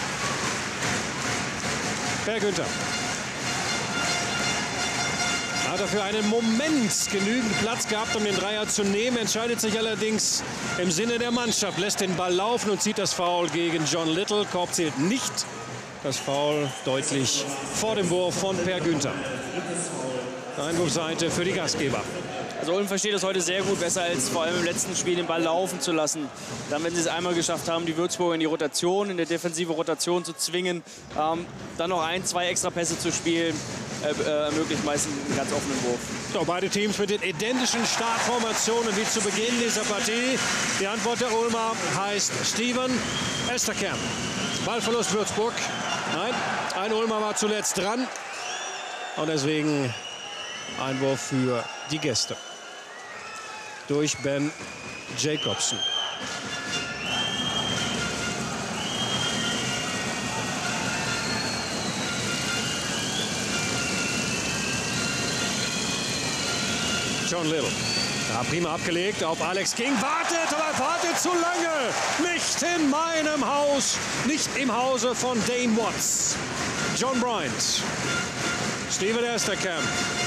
Speaker 14: Per Günther. hat er für einen Moment genügend Platz gehabt, um den Dreier zu nehmen. Entscheidet sich allerdings im Sinne der Mannschaft, lässt den Ball laufen und zieht das Foul gegen John Little. Korb zählt nicht. Das Foul deutlich vor dem Wurf von Per Günther. Einwurfseite für die Gastgeber.
Speaker 16: Also Ulm versteht das heute sehr gut, besser als vor allem im letzten Spiel den Ball laufen zu lassen. Dann, wenn sie es einmal geschafft haben, die Würzburger in die Rotation, in der defensive Rotation zu zwingen, dann noch 1, 2 extra Pässe zu spielen, ermöglicht meistens einen ganz offenen Wurf.
Speaker 14: So, beide Teams mit den identischen Startformationen wie zu Beginn dieser Partie. Die Antwort der Ulmer heißt Steven Esterkamp. Ballverlust Würzburg. Nein, ein Ulmer war zuletzt dran. Und deswegen Einwurf für die Gäste. Durch Ben Jacobson. John Little. Ja, prima abgelegt auf Alex King. Wartet, aber wartet zu lange. Nicht in meinem Haus. Nicht im Hause von Dane Watts. John Bryant. Steven Esterkamp.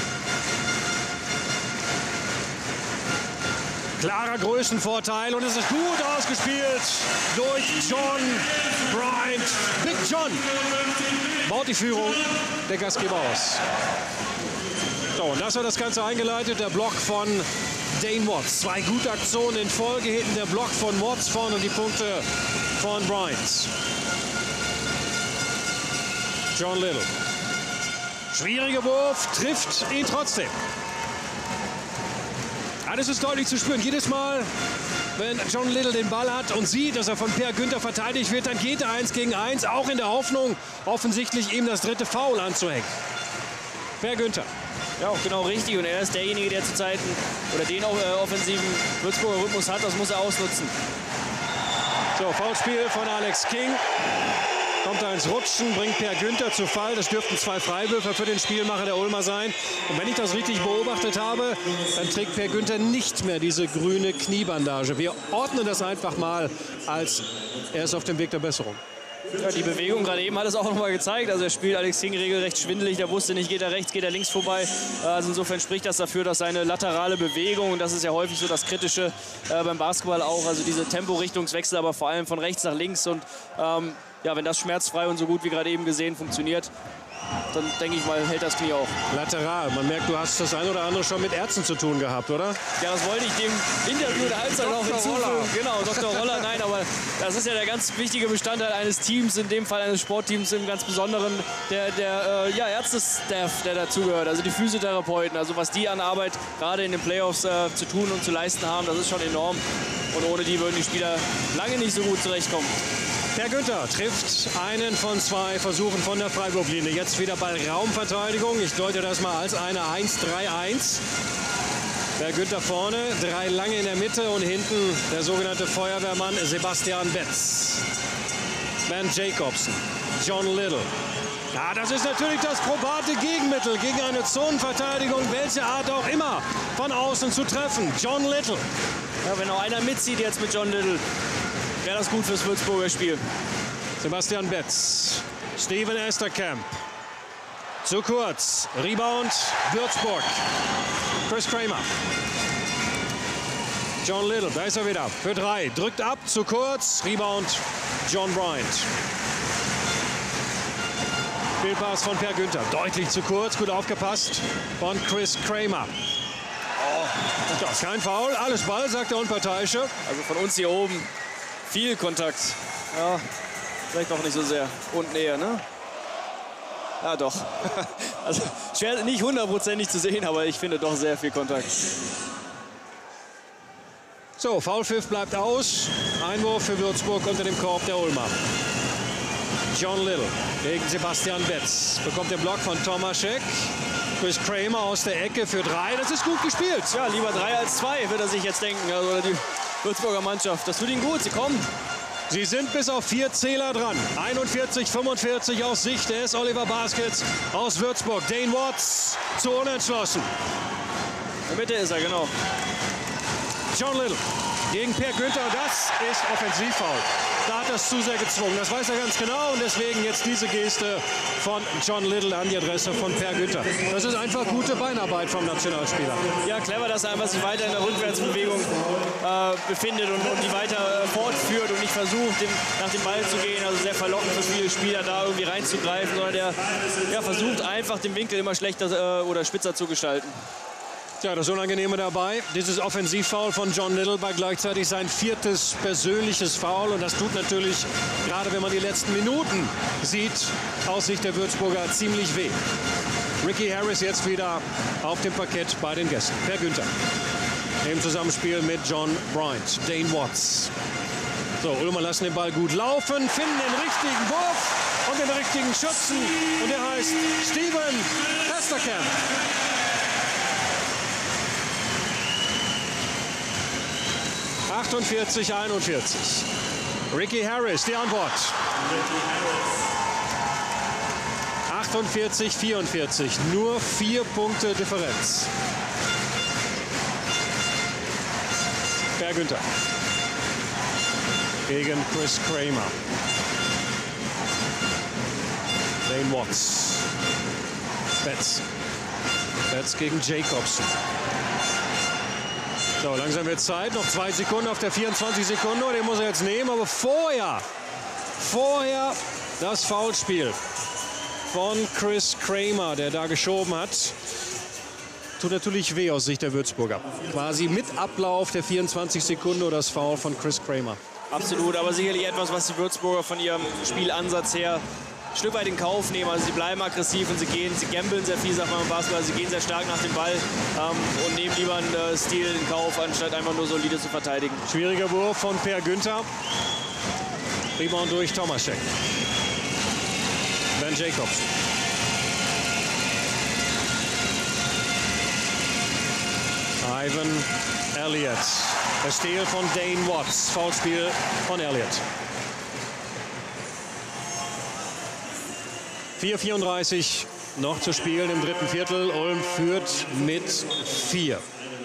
Speaker 14: Klarer Größenvorteil und es ist gut ausgespielt durch John Bryant. Big John baut die Führung der Gastgeber aus. So, und das hat das Ganze eingeleitet, der Block von Dane Watts. 2 gute Aktionen in Folge, hinten der Block von Watts vorne und die Punkte von Bryant. John Little. Schwieriger Wurf, trifft ihn trotzdem. Das ist deutlich zu spüren. Jedes Mal, wenn John Little den Ball hat und sieht, dass er von Per Günther verteidigt wird, dann geht er 1 gegen 1, auch in der Hoffnung, offensichtlich ihm das 3. Foul anzuhängen. Per Günther.
Speaker 16: Ja, auch genau richtig. Und er ist derjenige, der zurzeit den offensiven Würzburger Rhythmus hat. Das muss er ausnutzen.
Speaker 14: So, Foulspiel von Alex King. Kommt er ins Rutschen, bringt Per Günther zu Fall. Das dürften 2 Freiwürfe für den Spielmacher der Ulmer sein. Und wenn ich das richtig beobachtet habe, dann trägt Per Günther nicht mehr diese grüne Kniebandage. Wir ordnen das einfach mal als er ist auf dem Weg der Besserung.
Speaker 16: Ja, die Bewegung gerade eben hat es auch noch mal gezeigt. Also er spielt Alex King regelrecht schwindelig. Der wusste nicht, geht er rechts, geht er links vorbei. Also insofern spricht das dafür, dass seine laterale Bewegung, und das ist ja häufig so das Kritische beim Basketball auch, also diese Temporichtungswechsel, aber vor allem von rechts nach links. Und ja, wenn das schmerzfrei und so gut wie gerade eben gesehen funktioniert, dann denke ich mal, hält das Knie auch.
Speaker 14: Lateral. Man merkt, du hast das ein oder andere schon mit Ärzten zu tun gehabt, oder?
Speaker 16: Ja, das wollte ich dem Interview der Halbzeit noch hinzufügen. Genau, Dr. Roller. Nein, aber das ist ja der ganz wichtige Bestandteil eines Teams, in dem Fall eines Sportteams im ganz Besonderen, der Ärzte-Staff, der dazugehört, also die Physiotherapeuten. Also was die an Arbeit gerade in den Playoffs zu tun und zu leisten haben, das ist schon enorm. Und ohne die würden die Spieler lange nicht so gut zurechtkommen.
Speaker 14: Per Günther trifft einen von 2 Versuchen von der Freiwurflinie. Jetzt wieder Ball-Raumverteidigung. Ich deute das mal als eine 1-3-1. Per Günther vorne, 3 lange in der Mitte und hinten der sogenannte Feuerwehrmann Sebastian Betz. Ben Jacobson, John Little. Ja, das ist natürlich das probate Gegenmittel gegen eine Zonenverteidigung, welche Art auch immer, von außen zu treffen. John Little.
Speaker 16: Ja, wenn noch einer mitzieht jetzt mit John Little, wäre das gut fürs Würzburger Spiel.
Speaker 14: Sebastian Betz, Steven Esterkamp. Zu kurz. Rebound Würzburg. Chris Kramer. John Little, da ist er wieder. Für 3. Drückt ab, zu kurz. Rebound John Bryant. Spielpass von Per Günther. Deutlich zu kurz, gut aufgepasst von Chris Kramer. Das ist kein Foul, alles Ball, sagt der Unparteiische.
Speaker 16: Also von uns hier oben viel Kontakt. Ja, vielleicht auch nicht so sehr. Und näher, ne? Ja, doch. Also schwer, nicht 100%ig zu sehen, aber ich finde doch sehr viel Kontakt.
Speaker 14: So, Foulpfiff bleibt aus. Einwurf für Würzburg unter dem Korb der Ulmer. John Little gegen Sebastian Betz. Bekommt den Block von Tomaschek. Chris Kramer aus der Ecke für 3. Das ist gut gespielt.
Speaker 16: Ja, lieber 3 als 2, wird er sich jetzt denken. Also die Würzburger Mannschaft. Das tut ihnen gut, sie kommen.
Speaker 14: Sie sind bis auf 4 Zähler dran. 41-45 aus Sicht des Oliver Baskets aus Würzburg. Dane Watts zu unentschlossen.
Speaker 16: In der Mitte ist er, genau.
Speaker 14: John Little. gegen Per Günther. Das ist Offensivfoul. Da hat er es zu sehr gezwungen. Das weiß er ganz genau. Und deswegen jetzt diese Geste von John Little an die Adresse von Per Günther. Das ist einfach gute Beinarbeit vom Nationalspieler.
Speaker 16: Ja, clever, dass er einfach sich weiter in der Rückwärtsbewegung befindet und die weiter fortführt und nicht versucht, nach dem Ball zu gehen. Also sehr verlockend für viele Spieler, da irgendwie reinzugreifen, sondern der versucht einfach den Winkel immer schlechter oder spitzer zu gestalten.
Speaker 14: Ja, das Unangenehme dabei, dieses Offensivfoul von John Little war gleichzeitig sein 4. persönliches Foul. Und das tut natürlich, gerade wenn man die letzten Minuten sieht, aus Sicht der Würzburger ziemlich weh. Ricky Harris jetzt wieder auf dem Parkett bei den Gästen. Per Günther im Zusammenspiel mit John Bryant. Dane Watts. So, Ulmer lassen den Ball gut laufen, finden den richtigen Wurf und den richtigen Schützen. Und der heißt Steven Hesterkamp. /48, 41. Ricky Harris, die Antwort. 48, 44. Nur 4 Punkte Differenz. Per Günther gegen Chris Kramer. Dane Watts. Betts gegen Jacobson. So, langsam wird Zeit. Noch 2 Sekunden auf der 24 Sekunden. Den muss er jetzt nehmen. Aber vorher das Foulspiel von Chris Kramer, der da geschoben hat. Tut natürlich weh aus Sicht der Würzburger. Quasi mit Ablauf der 24 Sekunden oder das Foul von Chris Kramer.
Speaker 16: Absolut, aber sicherlich etwas, was die Würzburger von ihrem Spielansatz her ein Stück weit in Kauf nehmen. Also sie bleiben aggressiv und sie gambeln sehr viel, sagt man im Basketball. Sie gehen sehr stark nach dem Ball und nehmen lieber einen Stil in Kauf, anstatt einfach nur solide zu verteidigen.
Speaker 14: Schwieriger Wurf von Per Günther. Rebound durch Tomašek. Ben Jacobs. Ivan Elliott. Der Steal von Dane Watts. Foulspiel von Elliott. 4:34 noch zu spielen im 3. Viertel. Ulm führt mit 4.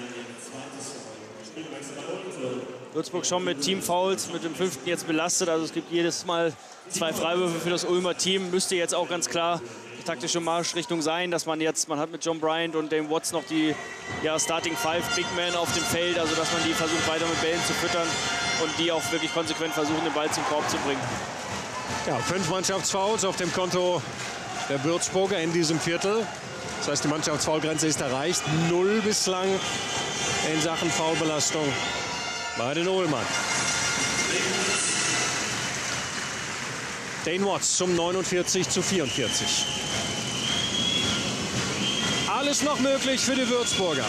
Speaker 16: Würzburg schon mit Teamfouls, mit dem 5. jetzt belastet. Also es gibt jedes Mal 2 Freiwürfe für das Ulmer Team. Müsste jetzt auch ganz klar die taktische Marschrichtung sein, dass man hat mit John Bryant und Dane Watts noch die Starting 5 Big Men auf dem Feld. Also dass man die versucht weiter mit Bällen zu füttern und die auch wirklich konsequent versuchen, den Ball zum Korb zu bringen.
Speaker 14: Ja, 5 Mannschaftsfouls auf dem Konto der Würzburger in diesem Viertel. Das heißt, die Mannschaftsfoulgrenze ist erreicht. 0 bislang in Sachen Foulbelastung bei den Ulmern. Dane Watts zum 49:44. Alles noch möglich für die Würzburger.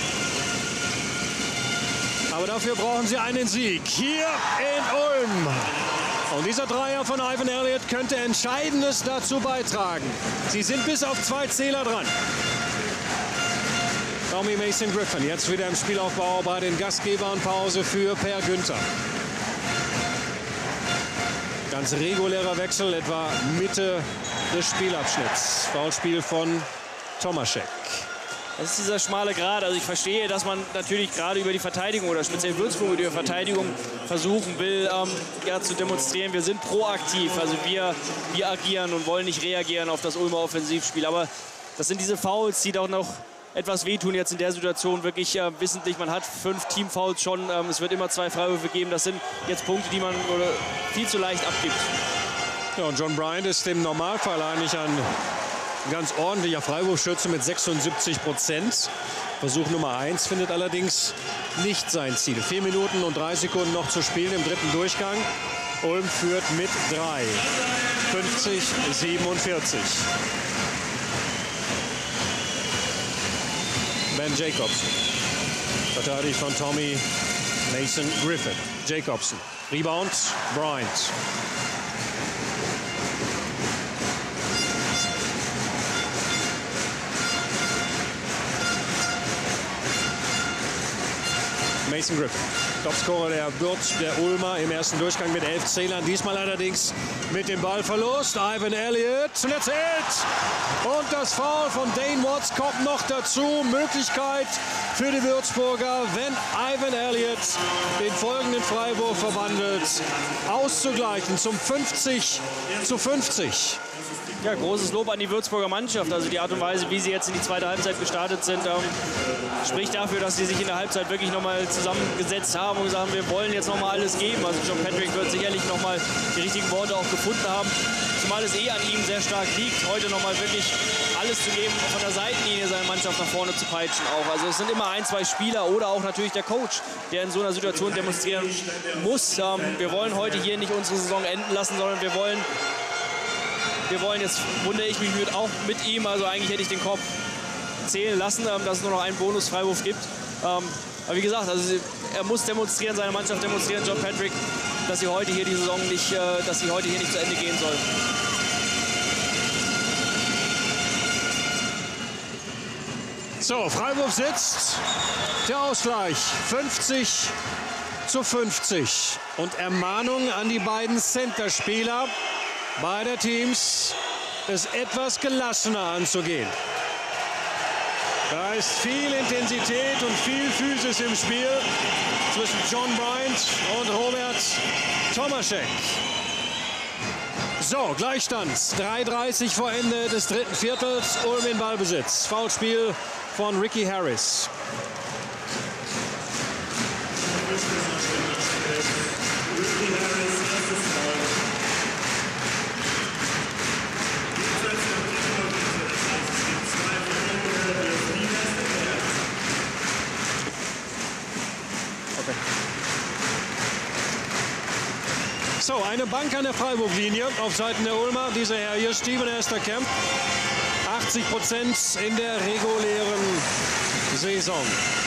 Speaker 14: Aber dafür brauchen sie einen Sieg hier in Ulm. Und dieser Dreier von Ivan Elliott könnte Entscheidendes dazu beitragen. Sie sind bis auf 2 Zähler dran. Tommy Mason Griffin jetzt wieder im Spielaufbau bei den Gastgebern. Pause für Per Günther. Ganz regulärer Wechsel, etwa Mitte des Spielabschnitts. Foulspiel von Tomašek.
Speaker 16: Das ist dieser schmale Grat. Also ich verstehe, dass man natürlich gerade über die Verteidigung oder speziell Würzburg über die Verteidigung versuchen will, zu demonstrieren, wir sind proaktiv. Also wir agieren und wollen nicht reagieren auf das Ulmer Offensivspiel. Aber das sind diese Fouls, die doch noch etwas wehtun jetzt in der Situation. Wirklich wissentlich, man hat 5 Teamfouls schon. Es wird immer 2 Freiwürfe geben. Das sind jetzt Punkte, die man viel zu leicht abgibt.
Speaker 14: Ja, und John Bryant ist im Normalfall eigentlich ein ganz ordentlicher Freiwurfschütze mit 76%. Versuch Nummer 1 findet allerdings nicht sein Ziel. 4 Minuten und 3 Sekunden noch zu spielen im 3. Durchgang. Ulm führt mit 3. 50:47. Ben Jacobson. Verteidigt von Tommy Mason Griffin. Jacobson. Rebound. Bryant. Mason Griffin. Topscorer der Ulmer im ersten Durchgang mit 11 Zählern. Diesmal allerdings mit dem Ballverlust. Ivan Elliott und er zählt. Und das Foul von Dane Watts kommt noch dazu. Möglichkeit für die Würzburger, wenn Ivan Elliott den folgenden Freiwurf verwandelt, auszugleichen zum 50:50.
Speaker 16: Ja, großes Lob an die Würzburger Mannschaft. Also die Art und Weise, wie sie jetzt in die zweite Halbzeit gestartet sind, spricht dafür, dass sie sich in der Halbzeit wirklich noch mal zusammengesetzt haben und gesagt haben, wir wollen jetzt noch mal alles geben. Also John Patrick wird sicherlich noch mal die richtigen Worte auch gefunden haben. Zumal es an ihm sehr stark liegt, heute noch mal wirklich alles zu geben, von der Seitenlinie seine Mannschaft nach vorne zu peitschen auch. Also es sind immer 1, 2 Spieler oder auch natürlich der Coach, der in so einer Situation demonstrieren muss. Wir wollen heute hier nicht unsere Saison enden lassen, sondern wir wollen, jetzt wundere ich mich auch mit ihm, also eigentlich hätte ich den Korb zählen lassen, dass es nur noch einen Bonus-Freiwurf gibt. Aber wie gesagt, also er muss demonstrieren, seine Mannschaft demonstrieren, John Patrick, dass sie heute hier die Saison nicht, dass sie heute hier nicht zu Ende gehen soll.
Speaker 14: So, Freiwurf sitzt, der Ausgleich 50:50 und Ermahnung an die beiden Centerspieler beider Teams, es etwas gelassener anzugehen. Da ist viel Intensität und viel Physis im Spiel zwischen John Bryant und Robert Tomaschek. So, Gleichstand. 3:30 vor Ende des dritten Viertels. Ulm in Ballbesitz. Foulspiel von Ricky Harris. So, eine Bank an der Freiwurflinie auf Seiten der Ulmer. Dieser Herr hier, Steven Esterkamp. 80% in der regulären Saison.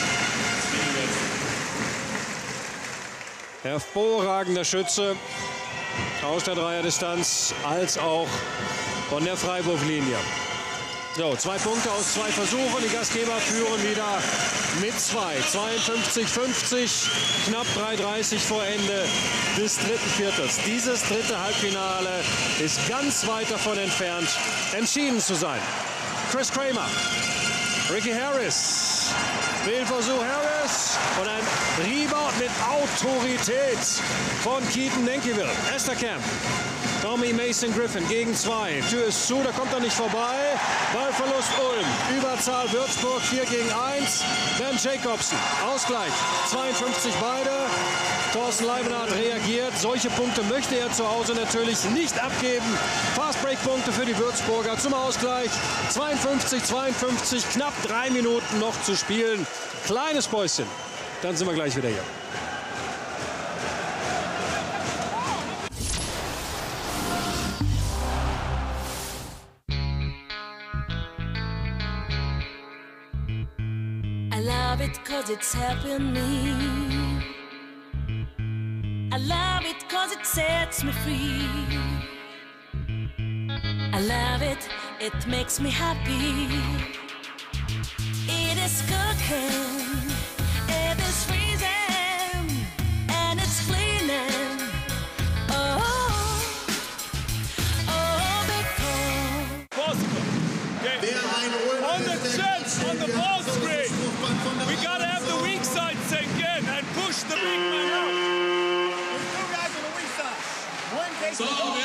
Speaker 14: Hervorragender Schütze aus der Dreierdistanz als auch von der Freiwurflinie. So, 2 Punkte aus 2 Versuchen. Die Gastgeber führen wieder mit 2. 52:50, knapp 3:30 vor Ende des dritten Viertels. Dieses dritte Halbfinale ist ganz weit davon entfernt, entschieden zu sein. Chris Kramer, Ricky Harris, Fehlversuch Harris und ein Rebound mit Autorität von Keaton Nenkiewicz. Esterkamp. Tommy Mason Griffin gegen 2. Tür ist zu, da kommt er nicht vorbei. Ballverlust Ulm. Überzahl Würzburg 4 gegen 1. Ben Jacobson. Ausgleich. 52 beide. Thorsten Leibenhardt reagiert. Solche Punkte möchte er zu Hause natürlich nicht abgeben. Fastbreak-Punkte für die Würzburger zum Ausgleich. 52:52. Knapp 3 Minuten noch zu spielen. Kleines Päuschen. Dann sind wir gleich wieder hier.
Speaker 17: I love it 'cause it's helping me. I love it 'cause it sets me free. I love it, it makes me happy. It is cooking, it is freezing, and it's cleaning. Oh, because
Speaker 18: on the chest, on the ball screen, we gotta have the weak side sink in and push the big man out. There's 2 guys on the weak side. One takes the ball.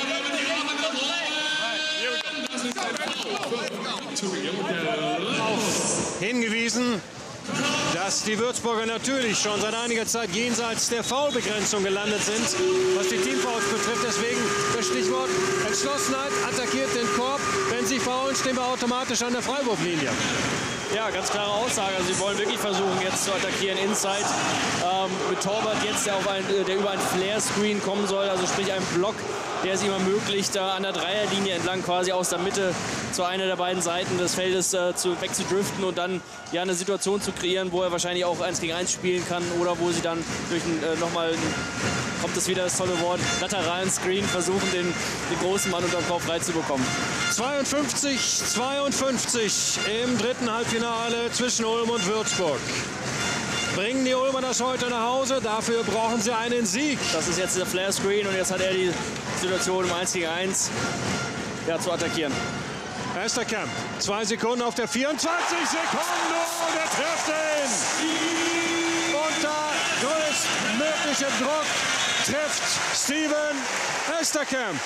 Speaker 14: Hingewiesen, dass die Würzburger natürlich schon seit einiger Zeit jenseits der Foulbegrenzung gelandet sind, was die Teamfouls betrifft. Deswegen das Stichwort Entschlossenheit, attackiert den Korb. Wenn sie foulen, stehen wir automatisch an der Freiwurflinie.
Speaker 16: Ja, ganz klare Aussage. Also sie wollen wirklich versuchen, jetzt zu attackieren inside. Mit Torwart jetzt, der über ein Flare-Screen kommen soll, also sprich einen Block, der es ihm ermöglicht, da an der Dreierlinie entlang quasi aus der Mitte zu einer der beiden Seiten des Feldes wegzudriften und dann ja eine Situation zu kreieren, wo er wahrscheinlich auch 1 gegen 1 spielen kann oder wo sie dann durch nochmal, kommt es wieder das tolle Wort, lateralen Screen versuchen, den großen Mann unter den Korb reinzubekommen.
Speaker 14: 52:52 im dritten Halbfinale zwischen Ulm und Würzburg. Bringen die Ulmer das heute nach Hause? Dafür brauchen sie einen Sieg.
Speaker 16: Das ist jetzt der Flare-Screen und jetzt hat er die Situation im 1 gegen 1 zu attackieren.
Speaker 14: Hesterkamp, 2 Sekunden auf der 24 Sekunden und er trifft ihn. Unter größtmöglichem Druck trifft Steven Hesterkamp.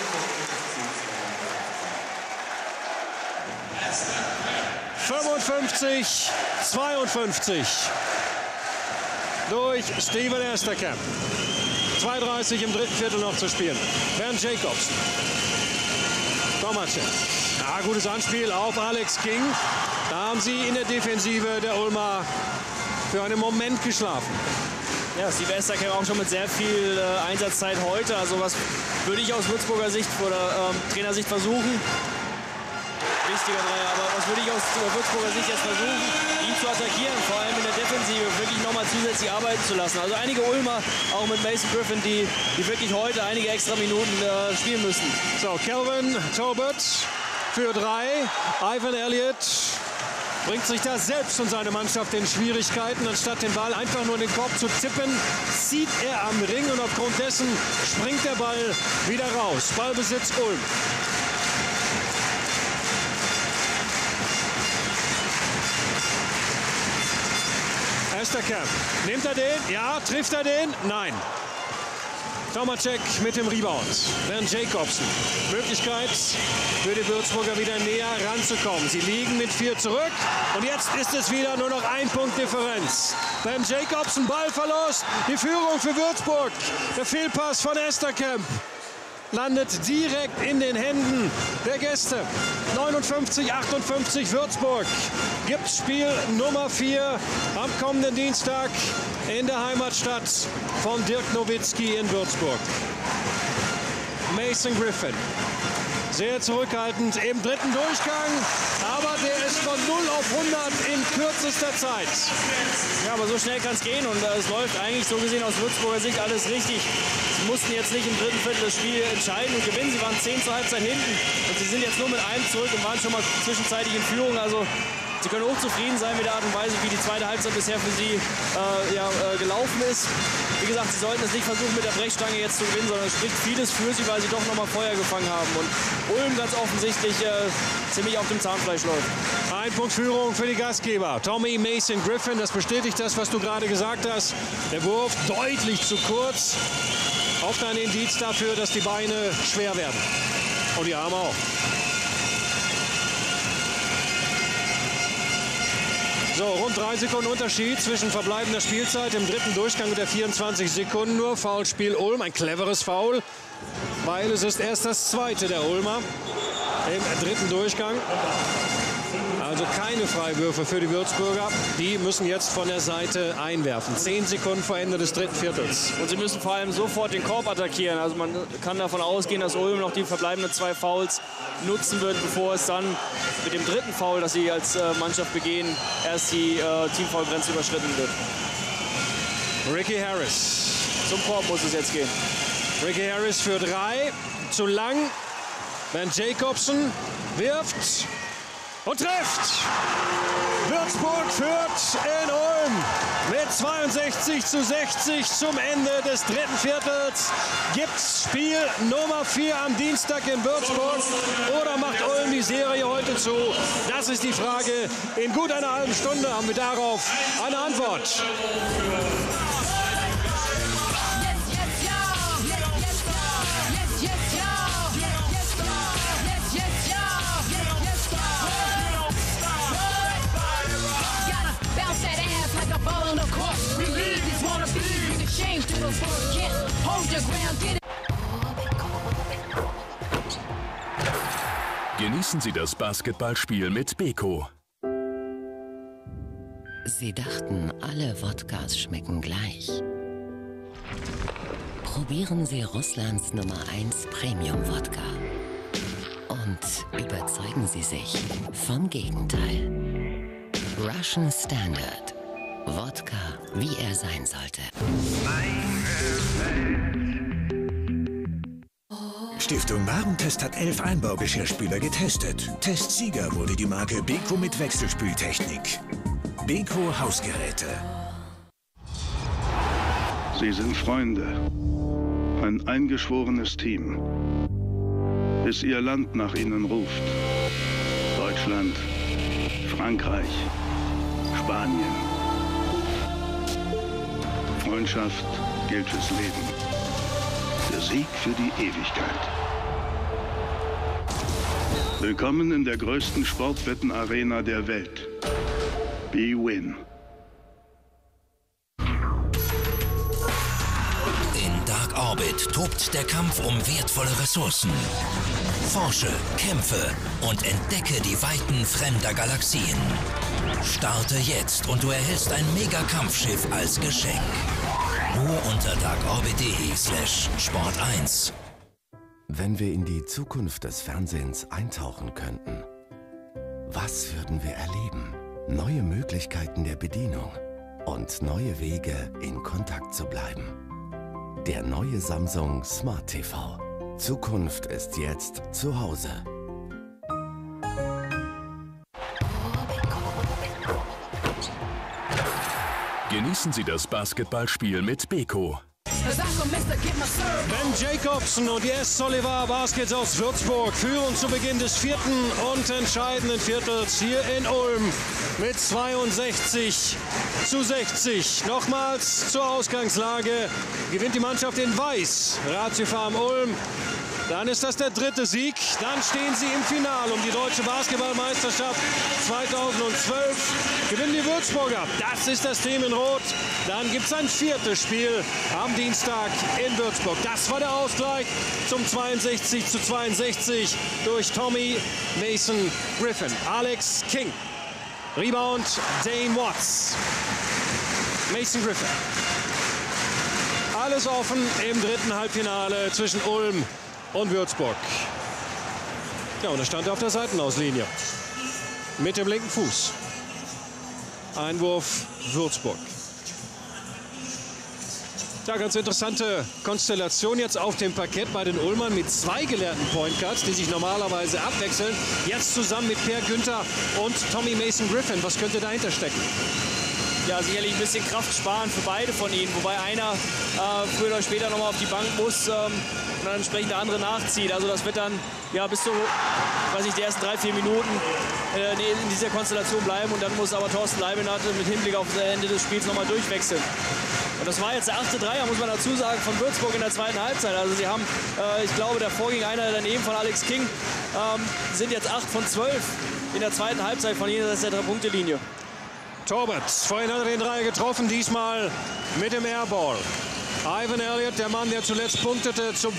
Speaker 14: (55-52) durch Steven Hesterkamp. 2:30 im dritten Viertel noch zu spielen. Bernd Jacobs. Tomacek. Ja, gutes Anspiel auf Alex King. Da haben sie in der Defensive der Ulmer für einen Moment geschlafen.
Speaker 16: Ja, Steve Hesterkamp auch schon mit sehr viel Einsatzzeit heute. Also was würde ich aus Würzburger Sicht oder Trainersicht versuchen? Wichtiger Dreier, aber was würde ich aus Würzburger Sicht jetzt versuchen, ihn zu attackieren, vor allem in der Defensive, wirklich nochmal zusätzlich arbeiten zu lassen. Also einige Ulmer, auch mit Mason Griffin, die wirklich heute einige extra Minuten spielen müssen.
Speaker 14: So, Calvin Tolbert für 3, Ivan Elliott bringt sich da selbst und seine Mannschaft in Schwierigkeiten. Anstatt den Ball einfach nur in den Korb zu tippen, zieht er am Ring und aufgrund dessen springt der Ball wieder raus. Ballbesitz Ulm. Hesterkamp. Nimmt er den? Ja. Trifft er den? Nein. Tomacek mit dem Rebound. Bernd Jacobsen. Möglichkeit für die Würzburger wieder näher ranzukommen. Sie liegen mit 4 zurück. Und jetzt ist es wieder nur noch 1 Punkt Differenz. Bernd Jacobsen, Ballverlust. Die Führung für Würzburg. Der Fehlpass von Hesterkamp landet direkt in den Händen der Gäste. 59-58 Würzburg gibt Spiel Nummer 4 am kommenden Dienstag in der Heimatstadt von Dirk Nowitzki in Würzburg. Mason Griffin, sehr zurückhaltend im dritten Durchgang, aber der ist von 0 auf 100 in kürzester Zeit.
Speaker 16: Ja, aber so schnell kann es gehen und es läuft eigentlich so gesehen aus Würzburger Sicht alles richtig. Sie mussten jetzt nicht im dritten Viertel das Spiel entscheiden und gewinnen. Sie waren 10 zur Halbzeit hinten und sie sind jetzt nur mit 1 zurück und waren schon mal zwischenzeitlich in Führung. Also sie können hochzufrieden sein mit der Art und Weise, wie die zweite Halbzeit bisher für sie gelaufen ist. Wie gesagt, sie sollten es nicht versuchen, mit der Brechstange jetzt zu gewinnen, sondern es spricht vieles für sie, weil sie doch noch mal Feuer gefangen haben. Und Ulm ganz offensichtlich ziemlich auf dem Zahnfleisch läuft.
Speaker 14: 1 Punkt Führung für die Gastgeber. Tommy Mason Griffin, das bestätigt das, was du gerade gesagt hast. Der Wurf deutlich zu kurz. Oft ein Indiz dafür, dass die Beine schwer werden. Und die Arme auch. So, rund 3 Sekunden Unterschied zwischen verbleibender Spielzeit im dritten Durchgang und der 24 Sekunden nur. Foulspiel Ulm, ein cleveres Foul, weil es ist erst das zweite der Ulmer im dritten Durchgang. Also keine Freiwürfe für die Würzburger. Die müssen jetzt von der Seite einwerfen. 10 Sekunden vor Ende des dritten Viertels.
Speaker 16: Und sie müssen vor allem sofort den Korb attackieren. Also man kann davon ausgehen, dass Ulm noch die verbleibenden 2 Fouls nutzen wird, bevor es dann mit dem dritten Foul, das sie als Mannschaft begehen, erst die Teamfoul-Grenze überschritten wird.
Speaker 14: Ricky Harris.
Speaker 16: Zum Korb muss es jetzt gehen.
Speaker 14: Ricky Harris für 3. Zu lang. Bernd Jacobsen wirft. Und trifft! Würzburg führt in Ulm mit 62:60 zum Ende des dritten Viertels. Gibt's Spiel Nummer 4 am Dienstag in Würzburg oder macht Ulm die Serie heute zu? Das ist die Frage. In gut einer halben Stunde haben wir darauf eine Antwort.
Speaker 28: Genießen Sie das Basketballspiel mit Beko.
Speaker 26: Sie dachten, alle Wodkas schmecken gleich. Probieren Sie Russlands Nummer 1 Premium-Wodka. Und überzeugen Sie sich vom Gegenteil. Russian Standard. Wodka, wie er sein sollte.
Speaker 1: Stiftung Warentest hat 11 Einbaugeschirrspüler getestet. Testsieger wurde die Marke Beko mit Wechselspültechnik. Beko Hausgeräte.
Speaker 4: Sie sind Freunde, ein eingeschworenes Team, bis ihr Land nach ihnen ruft. Deutschland, Frankreich, Spanien. Freundschaft gilt fürs Leben. Der Sieg für die Ewigkeit. Willkommen in der größten Sportwettenarena der Welt. bwin.
Speaker 5: In Dark Orbit tobt der Kampf um wertvolle Ressourcen. Forsche, kämpfe und entdecke die Weiten fremder Galaxien. Starte jetzt und du erhältst ein Mega-Kampfschiff als Geschenk. Nur unter darkorbit.de/Sport1.
Speaker 19: Wenn wir in die Zukunft des Fernsehens eintauchen könnten, was würden wir erleben? Neue Möglichkeiten der Bedienung und neue Wege, in Kontakt zu bleiben. Der neue Samsung Smart TV. Zukunft ist jetzt zu Hause.
Speaker 28: Genießen Sie das Basketballspiel mit Beko.
Speaker 14: Ben Jacobson und die S. Solivar Baskets aus Würzburg führen zu Beginn des 4. und entscheidenden Viertels hier in Ulm mit 62:60. Nochmals zur Ausgangslage. Gewinnt die Mannschaft in Weiß. Ratio Farm Ulm. Dann ist das der 3. Sieg. Dann stehen sie im Finale um die deutsche Basketballmeisterschaft 2012. Gewinnen die Würzburger. Das ist das Team in Rot. Dann gibt es ein 4. Spiel am Dienstag in Würzburg. Das war der Ausgleich zum 62:62 durch Tommy Mason Griffin. Alex King. Rebound Dane Watts. Mason Griffin. Alles offen im 3. Halbfinale zwischen Ulm und Würzburg. Ja, und er stand auf der Seitenauslinie. Mit dem linken Fuß. Einwurf Würzburg. Ja, ganz interessante Konstellation jetzt auf dem Parkett bei den Ulmern mit 2 gelernten Point Guards, die sich normalerweise abwechseln. Jetzt zusammen mit Per Günther und Tommy Mason Griffin. Was könnte dahinter stecken?
Speaker 16: Ja, sicherlich ein bisschen Kraft sparen für beide von ihnen, wobei einer früher oder später noch mal auf die Bank muss und dann entsprechend der andere nachzieht. Also das wird dann ja bis zu, weiß ich, die ersten 3-4 Minuten in dieser Konstellation bleiben und dann muss aber Thorsten Leibniz mit Hinblick auf das Ende des Spiels noch mal durchwechseln. Und das war jetzt der 8. Dreier, muss man dazu sagen, von Würzburg in der 2. Halbzeit. Also sie haben, ich glaube, davor ging einer daneben von Alex King, sind jetzt 8 von 12 in der 2. Halbzeit von jenseits der 3-Punkte-Linie.
Speaker 14: Torbert, vorhin hat er den Dreier getroffen, diesmal mit dem Airball. Ivan Elliott, der Mann, der zuletzt punktete, zum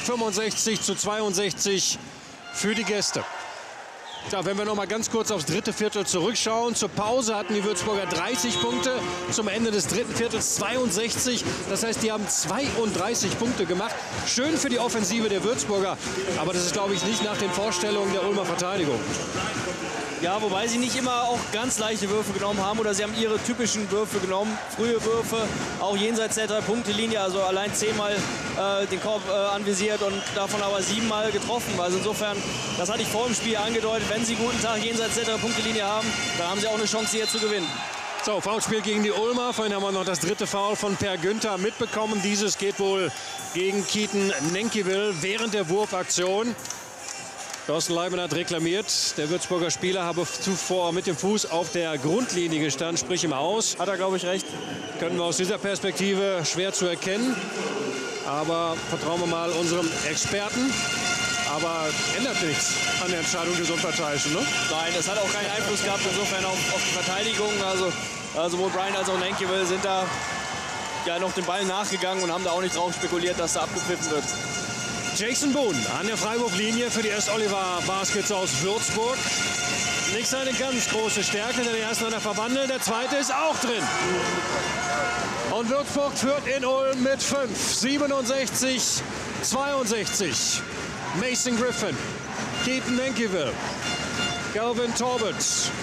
Speaker 14: 65:62 für die Gäste. Ja, wenn wir noch mal ganz kurz aufs 3. Viertel zurückschauen. Zur Pause hatten die Würzburger 30 Punkte, zum Ende des 3. Viertels 62. Das heißt, die haben 32 Punkte gemacht. Schön für die Offensive der Würzburger, aber das ist, glaube ich, nicht nach den Vorstellungen der Ulmer Verteidigung.
Speaker 16: Ja, wobei sie nicht immer auch ganz leichte Würfe genommen haben oder sie haben ihre typischen Würfe genommen. Frühe Würfe, auch jenseits der 3-Punkte-Linie, also allein 10-mal den Korb anvisiert und davon aber 7-mal getroffen. Also insofern, das hatte ich vor dem Spiel angedeutet, wenn sie einen guten Tag jenseits der 3-Punkte-Linie haben, dann haben sie auch eine Chance, hier zu gewinnen.
Speaker 14: So, Foulspiel gegen die Ulmer. Vorhin haben wir noch das 3. Foul von Per Günther mitbekommen. Dieses geht wohl gegen Keaton Nenkiewicz während der Wurfaktion. Thorsten Leibniz hat reklamiert. Der Würzburger Spieler habe zuvor mit dem Fuß auf der Grundlinie gestanden, sprich im Aus.
Speaker 16: Hat er, glaube ich, recht.
Speaker 14: Können wir aus dieser Perspektive schwer zu erkennen. Aber vertrauen wir mal unserem Experten. Aber ändert nichts an der Entscheidung des Unparteiischen, ne?
Speaker 16: Nein, das hat auch keinen Einfluss gehabt, insofern auf die Verteidigung. Also sowohl Brian als auch Nenkiewicz sind da ja noch den Ball nachgegangen und haben da auch nicht drauf spekuliert, dass da abgepfiffen wird.
Speaker 14: Jason Boone an der Freiwurflinie für die S. Olivar Baskets aus Würzburg. Nicht seine ganz große Stärke, denn der erste hat er verwandelt, der zweite ist auch drin. Und Würzburg führt in Ulm mit 5, 67:62. Mason Griffin, Keaton Nenkiewicz, Calvin Torbert.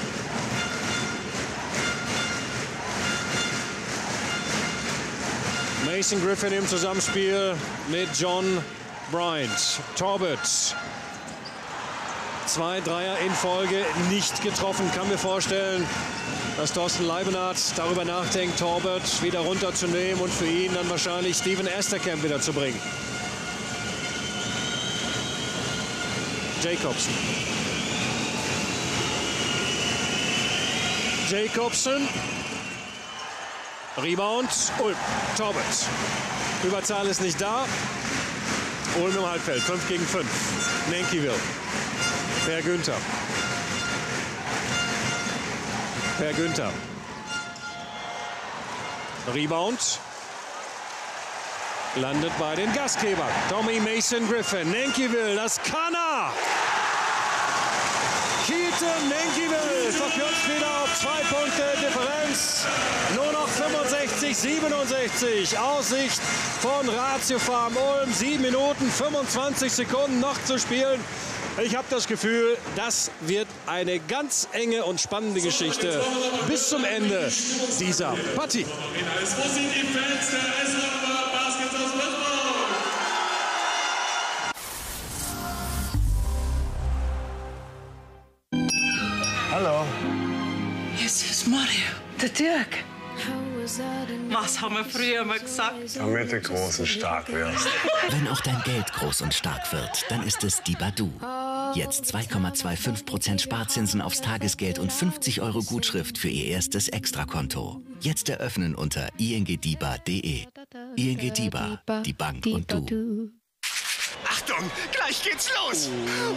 Speaker 14: Mason Griffin im Zusammenspiel mit John Bryant. Torbert 2 Dreier in Folge nicht getroffen. Kann mir vorstellen, dass Thorsten Leibenhardt darüber nachdenkt, Torbert wieder runterzunehmen und für ihn dann wahrscheinlich Steven Esterkamp wieder zu bringen. Jacobsen. Jacobsen. Rebound. Ulm. Torbert. Überzahl ist nicht da. Ulm im Halbfeld. 5 gegen 5. Nenkiewicz. Per Günther. Per Günther. Rebound. Landet bei den Gastgebern. Tommy Mason Griffin. Nenkiewicz, das kann er! Keaton Nenkiewicz verkürzt wieder auf 2 Punkte Differenz. Nur noch 65-67. Aussicht von Ratio Farm Ulm. 7 Minuten, 25 Sekunden noch zu spielen. Ich habe das Gefühl, das wird eine ganz enge und spannende Geschichte bis zum Ende dieser Partie.
Speaker 3: Hallo.
Speaker 7: Jetzt ist Mario, der Dirk. Was haben wir früher mal gesagt?
Speaker 3: Damit du groß und stark wirst.
Speaker 9: Wenn auch dein Geld groß und stark wird, dann ist es die Badu. Jetzt 2,25% Sparzinsen aufs Tagesgeld und 50 € Gutschrift für ihr erstes Extrakonto. Jetzt eröffnen unter ingdiba.de. ING DIBA, die Bank und du.
Speaker 18: Achtung, gleich geht's los.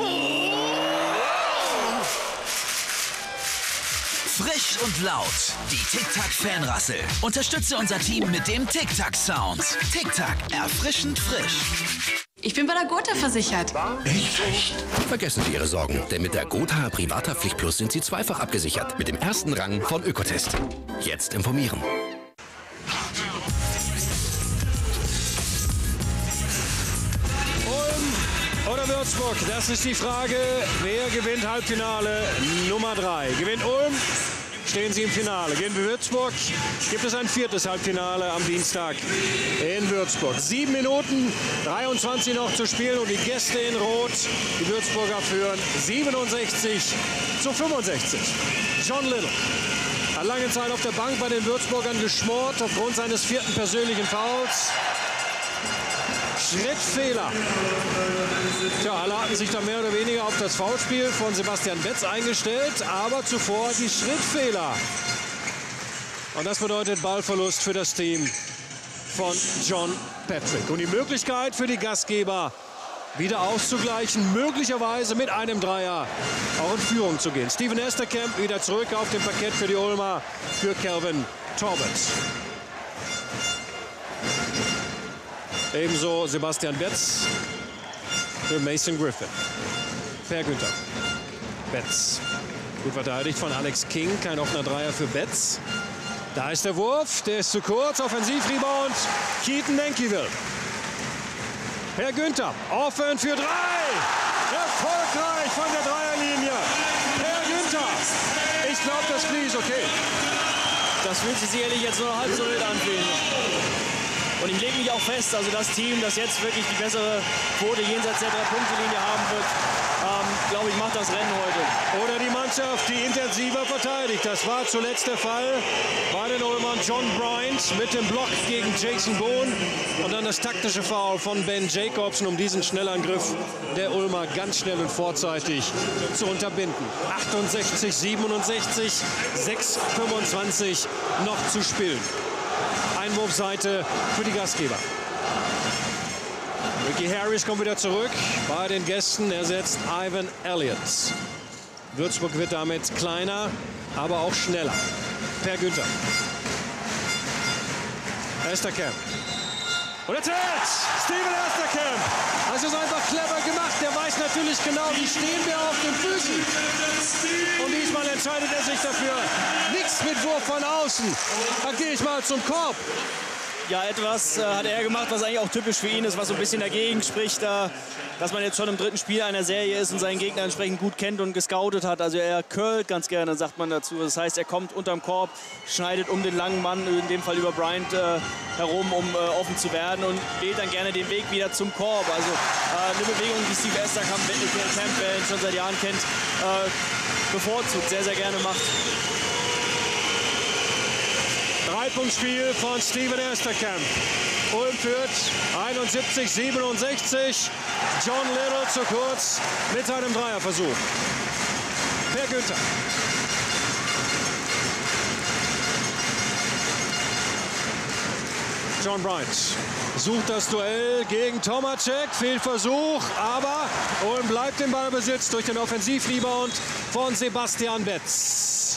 Speaker 20: Frisch und laut, die Tic-Tac-Fanrassel. Unterstütze unser Team mit dem Tic-Tac-Sound. Tic-Tac, erfrischend frisch.
Speaker 21: Ich bin bei der Gotha versichert.
Speaker 19: Echt? Vergessen Sie Ihre Sorgen, denn mit der Gotha Privathaftpflicht Plus sind Sie zweifach abgesichert. Mit dem ersten Rang von Ökotest. Jetzt informieren.
Speaker 14: Ulm oder Würzburg, das ist die Frage. Wer gewinnt Halbfinale Nummer 3? Gewinnt Ulm? Stehen sie im Finale. Gegen Würzburg gibt es ein 4. Halbfinale am Dienstag in Würzburg. 7 Minuten, 23 noch zu spielen und die Gäste in Rot, die Würzburger, führen 67-65. John Little hat lange Zeit auf der Bank bei den Würzburgern geschmort aufgrund seines 4. persönlichen Fouls. Schrittfehler. Tja, alle hatten sich da mehr oder weniger auf das Foulspiel von Sebastian Betz eingestellt, aber zuvor die Schrittfehler. Und das bedeutet Ballverlust für das Team von John Patrick. Und die Möglichkeit für die Gastgeber, wieder auszugleichen, möglicherweise mit einem Dreier auch in Führung zu gehen. Steven Esterkamp wieder zurück auf dem Parkett für die Ulmer, für Kelvin Torbert. Ebenso Sebastian Betz für Mason Griffin. Per Günther. Betz. Gut verteidigt von Alex King. Kein offener Dreier für Betz. Da ist der Wurf. Der ist zu kurz. Offensivrebound. Keaton Nenkiewicz. Per Günther. Offen für 3. Erfolgreich von der Dreierlinie. Per Günther. Ich glaube, das Knie ist okay.
Speaker 16: Das fühlt sich sicherlich jetzt nur halb so wild anfühlen. Und ich lege mich auch fest, also das Team, das jetzt wirklich die bessere Quote jenseits der 3-Punkte-Linie haben wird, glaube ich, macht das Rennen heute.
Speaker 14: Oder die Mannschaft, die intensiver verteidigt. Das war zuletzt der Fall bei den Ulmern. John Bryant mit dem Block gegen Jason Bohn. Und dann das taktische Foul von Ben Jacobsen, um diesen Schnellangriff der Ulmer ganz schnell und vorzeitig zu unterbinden. 68-67, 6:25 noch zu spielen. Einwurfseite für die Gastgeber. Ricky Harris kommt wieder zurück bei den Gästen. Er setzt Ivan Elliott. Würzburg wird damit kleiner, aber auch schneller. Per Günther. Esterkamp. Und jetzt Steven Esterkamp. Das ist einfach clever gemacht. Der weiß natürlich genau, wie stehen wir auf den Füßen. Und diesmal entscheidet er sich dafür. Nichts mit Wurf von außen. Da gehe ich mal zum Korb.
Speaker 16: Ja, etwas hat er gemacht, was eigentlich auch typisch für ihn ist, was so ein bisschen dagegen spricht, dass man jetzt schon im 3. Spiel einer Serie ist und seinen Gegner entsprechend gut kennt und gescoutet hat. Also er curlt ganz gerne, sagt man dazu. Das heißt, er kommt unterm Korb, schneidet um den langen Mann, in dem Fall über Bryant, herum, um offen zu werden und wählt dann gerne den Weg wieder zum Korb. Also eine Bewegung, die Steve Esterkamp, wer ihn schon seit Jahren kennt, bevorzugt, sehr, sehr gerne macht.
Speaker 14: 3-Punkt-Spiel von Steven Esterkamp. Ulm führt 71-67. John Little zu kurz mit seinem Dreierversuch. Per Günther. John Bryant sucht das Duell gegen Tomacek. Fehlversuch, aber Ulm bleibt im Ballbesitz durch den Offensivrebound von Sebastian Betz.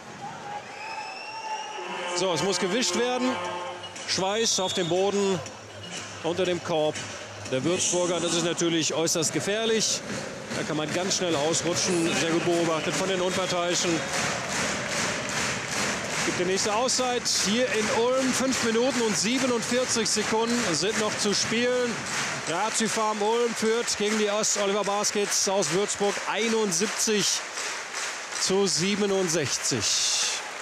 Speaker 14: So, es muss gewischt werden. Schweiß auf dem Boden unter dem Korb der Würzburger. Das ist natürlich äußerst gefährlich. Da kann man ganz schnell ausrutschen. Sehr gut beobachtet von den Unparteiischen. Gibt die nächste Auszeit hier in Ulm. 5 Minuten und 47 Sekunden sind noch zu spielen. Ratio Farm Ulm führt gegen die Ost-Oliver Baskets aus Würzburg 71-67.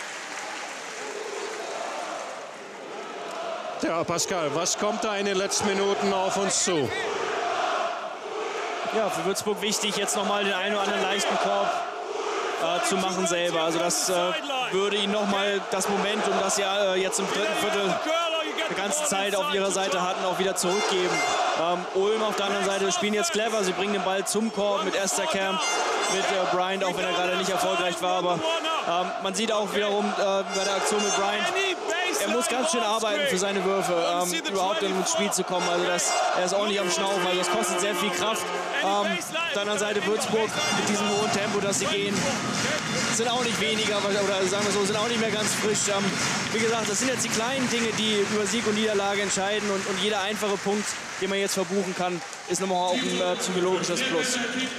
Speaker 14: Ja, Pascal, was kommt da in den letzten Minuten auf uns zu?
Speaker 16: Ja, für Würzburg wichtig, jetzt nochmal den einen oder anderen leichten Korb zu machen selber. Also das würde ihnen nochmal das Momentum, das sie jetzt im 3. Viertel die ganze Zeit auf ihrer Seite hatten, auch wieder zurückgeben. Ulm auf der anderen Seite spielen jetzt clever. Sie bringen den Ball zum Korb mit Esterkamp, mit Bryant, auch wenn er gerade nicht erfolgreich war. Aber man sieht auch wiederum bei der Aktion mit Bryant, er muss ganz schön arbeiten für seine Würfe, überhaupt ins Spiel zu kommen. Also er ist ordentlich am Schnaufen, also das kostet sehr viel Kraft. Auf der anderen Seite Würzburg mit diesem hohen Tempo, das sie gehen, sind auch nicht weniger, oder sagen wir so, sind auch nicht mehr ganz frisch. Wie gesagt, das sind jetzt die kleinen Dinge, die über Sieg und Niederlage entscheiden und jeder einfache Punkt, den man jetzt verbuchen kann, ist nochmal auch ein psychologisches Plus.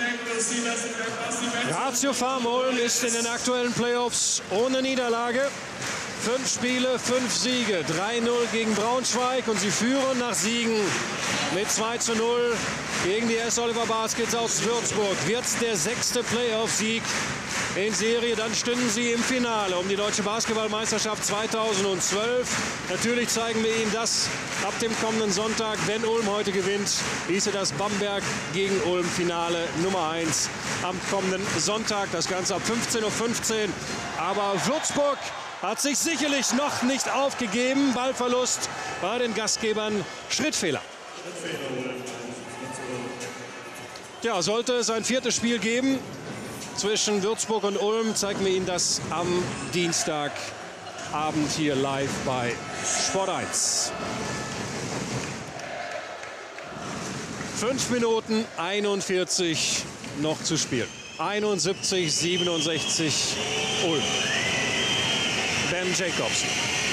Speaker 14: Ratio Farm Ulm ist in den aktuellen Playoffs ohne Niederlage. 5 Spiele, 5 Siege, 3-0 gegen Braunschweig und sie führen nach Siegen mit 2-0 gegen die S-Oliver Baskets aus Würzburg. Wird der 6. Playoff-Sieg in Serie, dann stünden sie im Finale um die Deutsche Basketballmeisterschaft 2012. Natürlich zeigen wir Ihnen das ab dem kommenden Sonntag. Wenn Ulm heute gewinnt, hieße das Bamberg gegen Ulm Finale Nummer 1 am kommenden Sonntag. Das Ganze ab 15:15 Uhr. Aber Würzburg hat sich sicherlich noch nicht aufgegeben. Ballverlust bei den Gastgebern. Schrittfehler. Ja, sollte es ein 4. Spiel geben zwischen Würzburg und Ulm, zeigen wir Ihnen das am Dienstagabend hier live bei Sport 1. 5 Minuten 41 noch zu spielen. 71-67 Ulm. Ben Jacobson.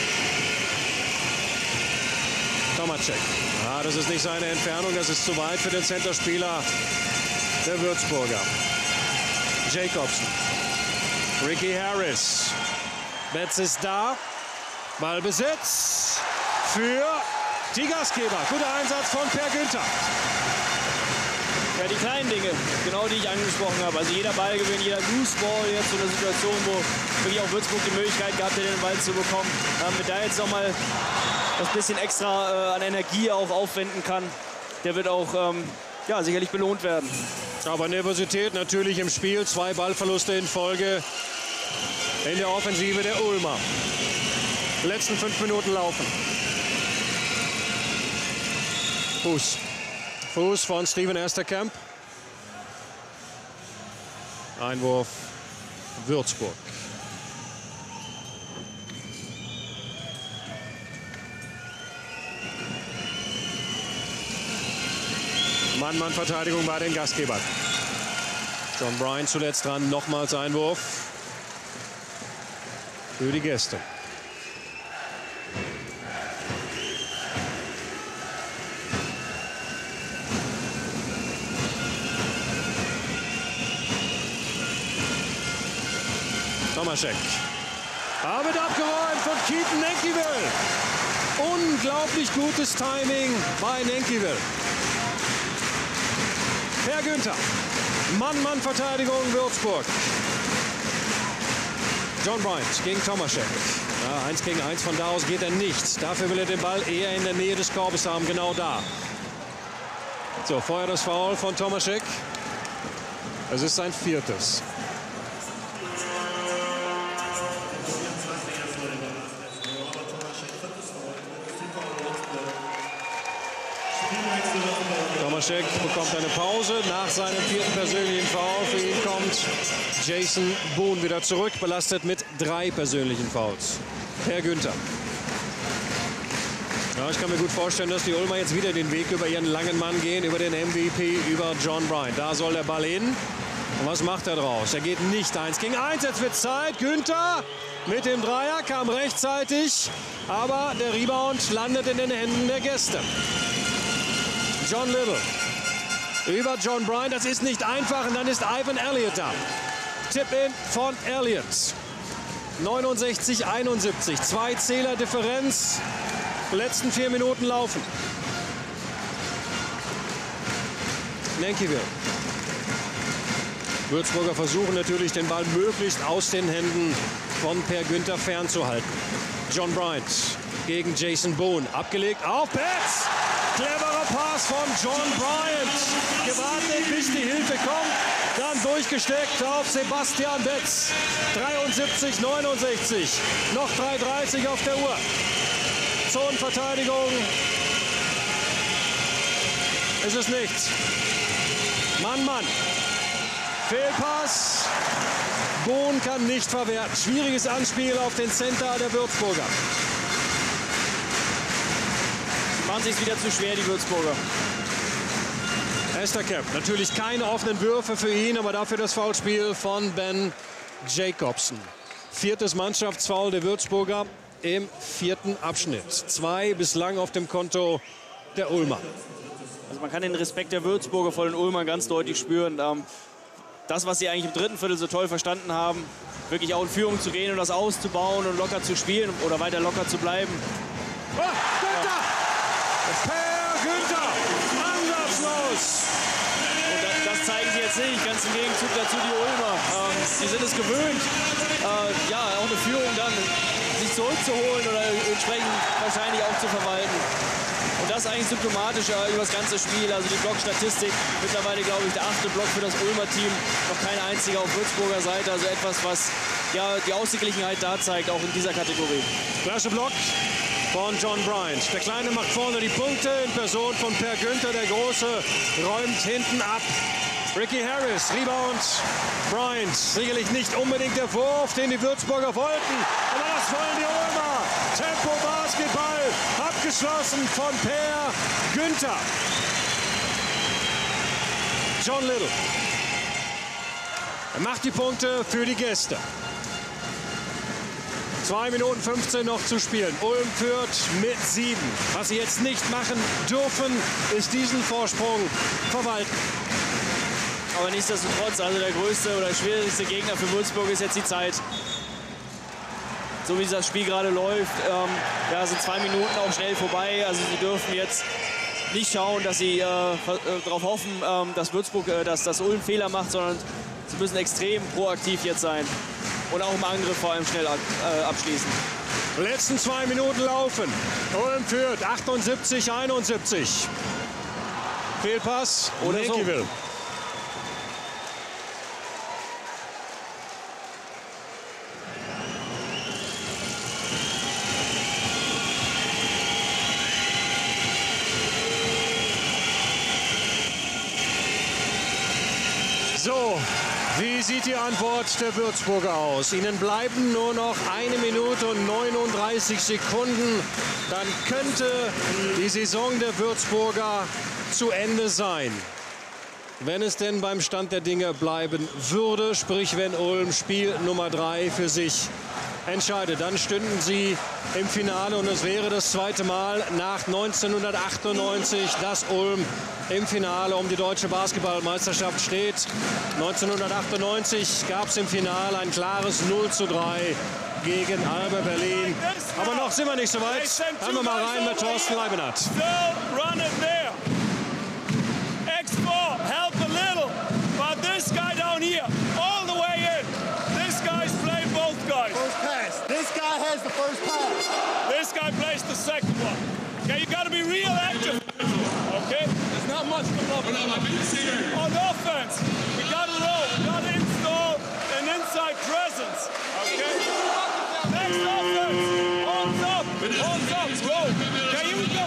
Speaker 14: Tomacek. Ah, das ist nicht seine Entfernung, das ist zu weit für den Centerspieler der Würzburger. Jacobson. Ricky Harris. Betz ist da. Ballbesitz für die Gastgeber. Guter Einsatz von Per Günther.
Speaker 16: Ja, die kleinen Dinge, genau die ich angesprochen habe. Also jeder Ballgewinn, jeder Loose Ball, jetzt so eine Situation, wo wirklich auch Würzburg die Möglichkeit gehabt hätte, den Ball zu bekommen. Mit da jetzt nochmal das bisschen extra an Energie auch aufwenden kann, der wird auch ja, sicherlich belohnt werden.
Speaker 14: Aber Nervosität natürlich im Spiel. 2 Ballverluste in Folge in der Offensive der Ulmer. Die letzten 5 Minuten laufen. Fuß von Steven Esterkamp. Einwurf Würzburg. Mann-Mann-Verteidigung bei den Gastgebern. John Bryant zuletzt dran, nochmals Einwurf für die Gäste. Tomacek. Arbeit abgeräumt von Keaton Enkiewicz. Unglaublich gutes Timing bei Nenkiewicz. Per Günther. Mann-Mann-Verteidigung Würzburg. John Bryant gegen Tomašek. Ja, 1 gegen 1, von da aus geht er nicht. Dafür will er den Ball eher in der Nähe des Korbes haben, genau da. So, vorher das Foul von Tomašek. Es ist sein 4. Tomašek bekommt eine Pause nach seinem 4. persönlichen Foul. Für ihn kommt Jason Boone wieder zurück, belastet mit 3 persönlichen Fouls. Per Günther. Ja, ich kann mir gut vorstellen, dass die Ulmer jetzt wieder den Weg über ihren langen Mann gehen, über den MVP, über John Bryant. Da soll der Ball hin. Und was macht er draus? Er geht nicht 1 gegen 1. Jetzt wird Zeit. Günther mit dem Dreier kam rechtzeitig, aber der Rebound landet in den Händen der Gäste. John Little über John Bryant. Das ist nicht einfach. Und dann ist Ivan Elliott da. Tip-in von Elliott. 69-71. 2 Zähler Differenz. Letzten 4 Minuten laufen. Nenkiewicz. Würzburger versuchen natürlich, den Ball möglichst aus den Händen von Per Günther fernzuhalten. John Bryant gegen Jason Boone. Abgelegt auf Betts. Cleverer Pass von John Bryant. Gewartet, bis die Hilfe kommt. Dann durchgesteckt auf Sebastian Betts. 73-69. Noch 3:30 auf der Uhr. Zonenverteidigung. Ist es nichts. Mann, Mann. Fehlpass. Boone kann nicht verwerten. Schwieriges Anspiel auf den Center der Würzburger.
Speaker 16: Machen sich wieder zu schwer, die Würzburger.
Speaker 14: Hesterkamp. Natürlich keine offenen Würfe für ihn, aber dafür das Foulspiel von Ben Jacobson. 4. Mannschaftsfoul der Würzburger im 4. Abschnitt. 2 bislang auf dem Konto der Ulmer.
Speaker 16: Also man kann den Respekt der Würzburger vor den Ulmern ganz deutlich spüren. Das, was sie eigentlich im 3. Viertel so toll verstanden haben, wirklich auch in Führung zu gehen und das auszubauen und locker zu spielen oder weiter locker zu bleiben.
Speaker 14: Oh, Günther! Per Günther! Anlasslos!
Speaker 16: Und das zeigen sie jetzt nicht. Ganz im Gegenzug dazu die Ulmer. Sie sind es gewöhnt, ja, auch eine Führung dann sich zurückzuholen oder entsprechend wahrscheinlich auch zu verwalten. Und das ist eigentlich symptomatisch über das ganze Spiel. Also die Blockstatistik, mittlerweile glaube ich der 8. Block für das Ulmer-Team. Noch kein einziger auf Würzburger Seite. Also etwas, was ja die Ausgeglichenheit da zeigt, auch in dieser Kategorie.
Speaker 14: Klasse Block von John Bryant. Der Kleine macht vorne die Punkte in Person von Per Günther. Der Große räumt hinten ab. Ricky Harris, Rebound. Bryant, sicherlich nicht unbedingt der Wurf, den die Würzburger wollten. Aber das wollen die Ulmer. Tempo Basketball, abgeschlossen von Per Günther. John Little. Er macht die Punkte für die Gäste. 2 Minuten 15 noch zu spielen. Ulm führt mit 7. Was sie jetzt nicht machen dürfen, ist diesen Vorsprung verwalten.
Speaker 16: Aber nichtsdestotrotz, also der größte oder schwierigste Gegner für Würzburg ist jetzt die Zeit. So wie das Spiel gerade läuft, ja, sind 2 Minuten auch schnell vorbei. Also sie dürfen jetzt nicht schauen, dass sie darauf hoffen, dass Würzburg, dass das Ulm Fehler macht, sondern sie müssen extrem proaktiv jetzt sein. Und auch im Angriff vor allem schnell abschließen.
Speaker 14: Letzten 2 Minuten laufen. Ulm führt 78-71. Fehlpass oder Nenkiewicz. So, wie sieht die Antwort der Würzburger aus? Ihnen bleiben nur noch 1 Minute und 39 Sekunden. Dann könnte die Saison der Würzburger zu Ende sein. Wenn es denn beim Stand der Dinge bleiben würde, sprich wenn Ulm Spiel Nummer 3 für sich entscheidet. Dann stünden sie im Finale und es wäre das zweite Mal nach 1998, dass Ulm im Finale um die deutsche Basketballmeisterschaft steht. 1998 gab es im Finale ein klares 0:3 gegen Alba Berlin. Aber noch sind wir nicht so weit. Hören wir mal rein mit Thorsten Leibenhardt.
Speaker 18: X4, help a little, but this guy down here, all the way in, this guy's playing both guys.
Speaker 6: First pass. This guy has the first pass.
Speaker 18: This guy plays the second one. Okay, you got to be real active. Okay? There's not much to love. On offense, we got to roll. We got to install an inside presence. Okay? Next offense. Horns up. Horns up. Roll. Okay, here we go.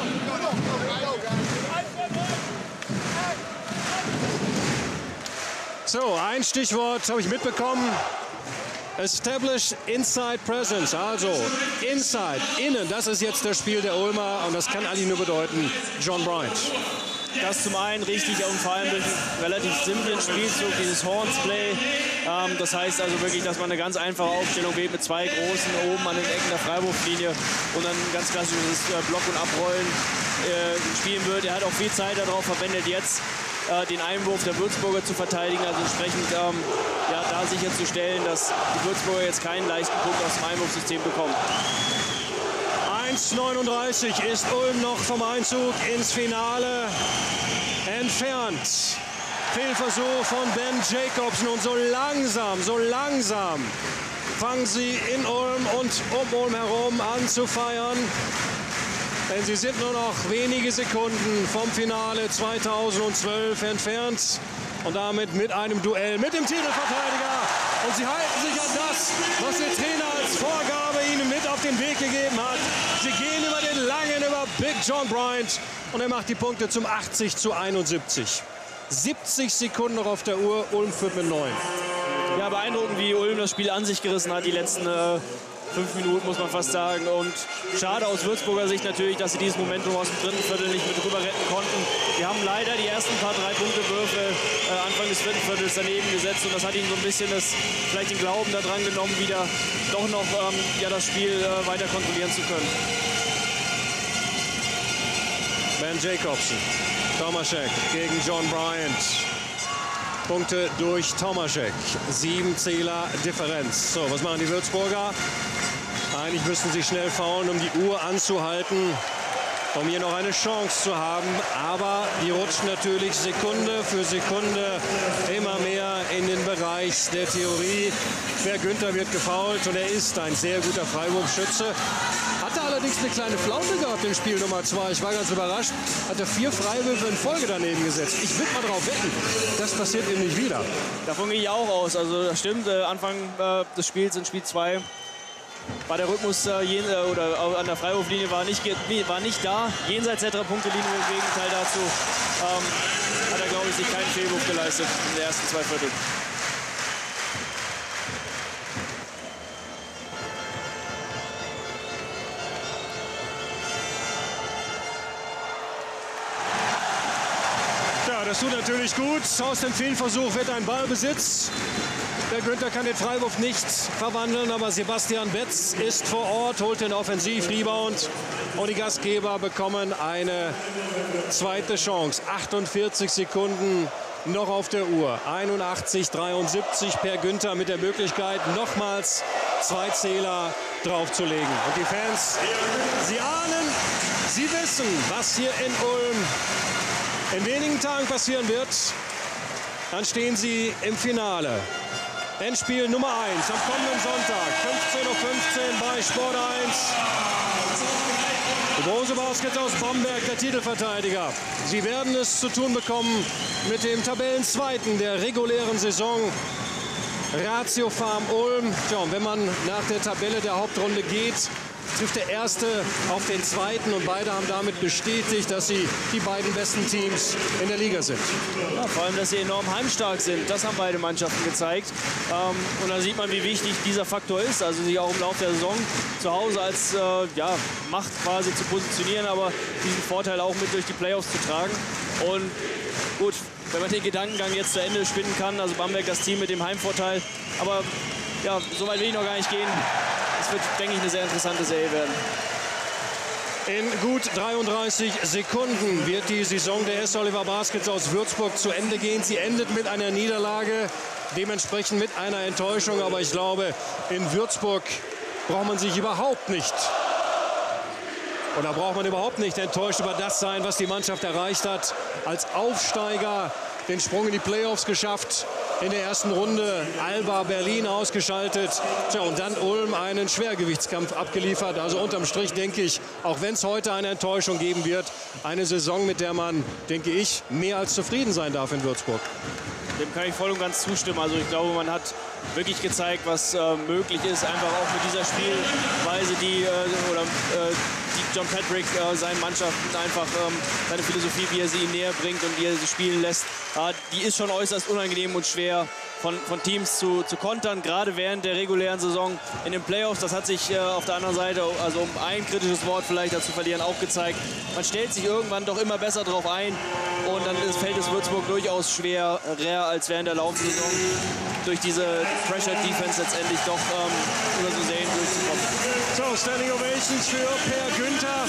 Speaker 14: So, ein Stichwort habe ich mitbekommen. Establish Inside Presence, also Inside, innen, das ist jetzt das Spiel der Ulmer und das kann eigentlich nur bedeuten John Bryant.
Speaker 16: Das zum einen richtig und vor allem durch einen relativ simplen Spielzug, dieses Horns-Play. Das heißt also wirklich, dass man eine ganz einfache Aufstellung wählt mit zwei Großen oben an den Ecken der Freiwurflinie und dann ganz klassisches Block- und Abrollen spielen wird. Er hat auch viel Zeit darauf verwendet, jetzt den Einwurf der Würzburger zu verteidigen, also entsprechend ja, da sicherzustellen, dass die Würzburger jetzt keinen leichten Punkt aus dem Einwurfsystem bekommen.
Speaker 14: 1:39 ist Ulm noch vom Einzug ins Finale entfernt. Fehlversuch von Ben Jacobsen und so langsam fangen sie in Ulm und um Ulm herum an zu feiern. Denn sie sind nur noch wenige Sekunden vom Finale 2012 entfernt und damit mit einem Duell mit dem Titelverteidiger. Und sie halten sich an das, was der Trainer als Vorgabe ihnen mit auf den Weg gegeben hat. Sie gehen über den langen, über Big John Bryant und er macht die Punkte zum 80:71. 70 Sekunden noch auf der Uhr, Ulm führt mit 9.
Speaker 16: Ja, beeindruckend, wie Ulm das Spiel an sich gerissen hat, die letzten 5 Minuten, muss man fast sagen. Und schade aus Würzburger Sicht natürlich, dass sie dieses Momentum aus dem dritten Viertel nicht mit rüber retten konnten. Die haben leider die ersten paar 3-Punkte-Würfe Anfang des vierten Viertels daneben gesetzt. Und das hat ihnen so ein bisschen vielleicht den Glauben daran genommen, wieder doch noch ja, das Spiel weiter kontrollieren zu können.
Speaker 14: Ben Jacobsen, Tomašek gegen John Bryant. Punkte durch Tomašek. 7 Zähler Differenz. So, was machen die Würzburger? Eigentlich müssen sie schnell faulen, um die Uhr anzuhalten, um hier noch eine Chance zu haben. Aber die rutschen natürlich Sekunde für Sekunde immer mehr in den Bereich der Theorie. Per Günther wird gefoult und er ist ein sehr guter Freiwurfschütze. Hatte allerdings eine kleine Flaute gehabt im Spiel Nummer 2. Ich war ganz überrascht. Hat er 4 Freiwürfe in Folge daneben gesetzt. Ich würde mal drauf wetten, das passiert ihm nicht wieder.
Speaker 16: Davon gehe ich auch aus. Also das stimmt, Anfang des Spiels in Spiel 2 war der Rhythmus oder an der Freiwurflinie war nicht da. Jenseits der Punkte-Linie im Gegenteil dazu hat er, glaube ich, sich keinen Fehlwurf geleistet in den ersten 2 Vierteln.
Speaker 14: Das tut natürlich gut. Aus dem Fehlversuch wird ein Ballbesitz. Der Günther kann den Freiwurf nicht verwandeln, aber Sebastian Betz ist vor Ort, holt den Offensivrebound. Und die Gastgeber bekommen eine zweite Chance. 48 Sekunden noch auf der Uhr. 81:73 per Günther mit der Möglichkeit, nochmals 2 Zähler draufzulegen. Und die Fans, sie ahnen, sie wissen, was hier in Ulm in wenigen Tagen passieren wird. Dann stehen sie im Finale. Endspiel Nummer 1 am kommenden Sonntag, 15:15 Uhr bei Sport 1. Die Brose Baskets aus Bamberg, der Titelverteidiger. Sie werden es zu tun bekommen mit dem Tabellenzweiten der regulären Saison, Ratio Farm Ulm. Tja, und wenn man nach der Tabelle der Hauptrunde geht, trifft der Erste auf den Zweiten und beide haben damit bestätigt, dass sie die beiden besten Teams in der Liga sind.
Speaker 16: Ja, vor allem, dass sie enorm heimstark sind, das haben beide Mannschaften gezeigt. Und da sieht man, wie wichtig dieser Faktor ist, also sich auch im Laufe der Saison zu Hause als ja, Macht quasi zu positionieren, aber diesen Vorteil auch mit durch die Playoffs zu tragen. Und gut, wenn man den Gedankengang jetzt zu Ende spinnen kann, also Bamberg das Team mit dem Heimvorteil, aber ja, so weit will ich noch gar nicht gehen. es wird, denke ich, eine sehr interessante Serie werden.
Speaker 14: In gut 33 Sekunden wird die Saison der S. Oliver Baskets aus Würzburg zu Ende gehen. Sie endet mit einer Niederlage, dementsprechend mit einer Enttäuschung. Aber ich glaube, in Würzburg braucht man sich überhaupt nicht enttäuscht über das sein, was die Mannschaft erreicht hat. Als Aufsteiger den Sprung in die Playoffs geschafft. In der ersten Runde Alba Berlin ausgeschaltet. Tja, und dann Ulm einen Schwergewichtskampf abgeliefert. Also unterm Strich denke ich, auch wenn es heute eine Enttäuschung geben wird, eine Saison, mit der man, denke ich, mehr als zufrieden sein darf in Würzburg.
Speaker 16: Dem kann ich voll und ganz zustimmen. Also ich glaube, man hat wirklich gezeigt, was möglich ist. Einfach auch mit dieser Spielweise, die John Patrick seinen Mannschaften einfach seine Philosophie, wie er sie ihnen näher bringt und wie er sie spielen lässt, die ist schon äußerst unangenehm und schwer von Teams zu kontern, gerade während der regulären Saison in den Playoffs. Das hat sich auf der anderen Seite, also um ein kritisches Wort vielleicht dazu verlieren, auch gezeigt. Man stellt sich irgendwann doch immer besser drauf ein und dann fällt es Würzburg durchaus schwerer als während der laufenden Saison durch diese Pressure-Defense letztendlich doch über so Serien durchzukommen.
Speaker 14: So, Standing Ovations für Per Günther.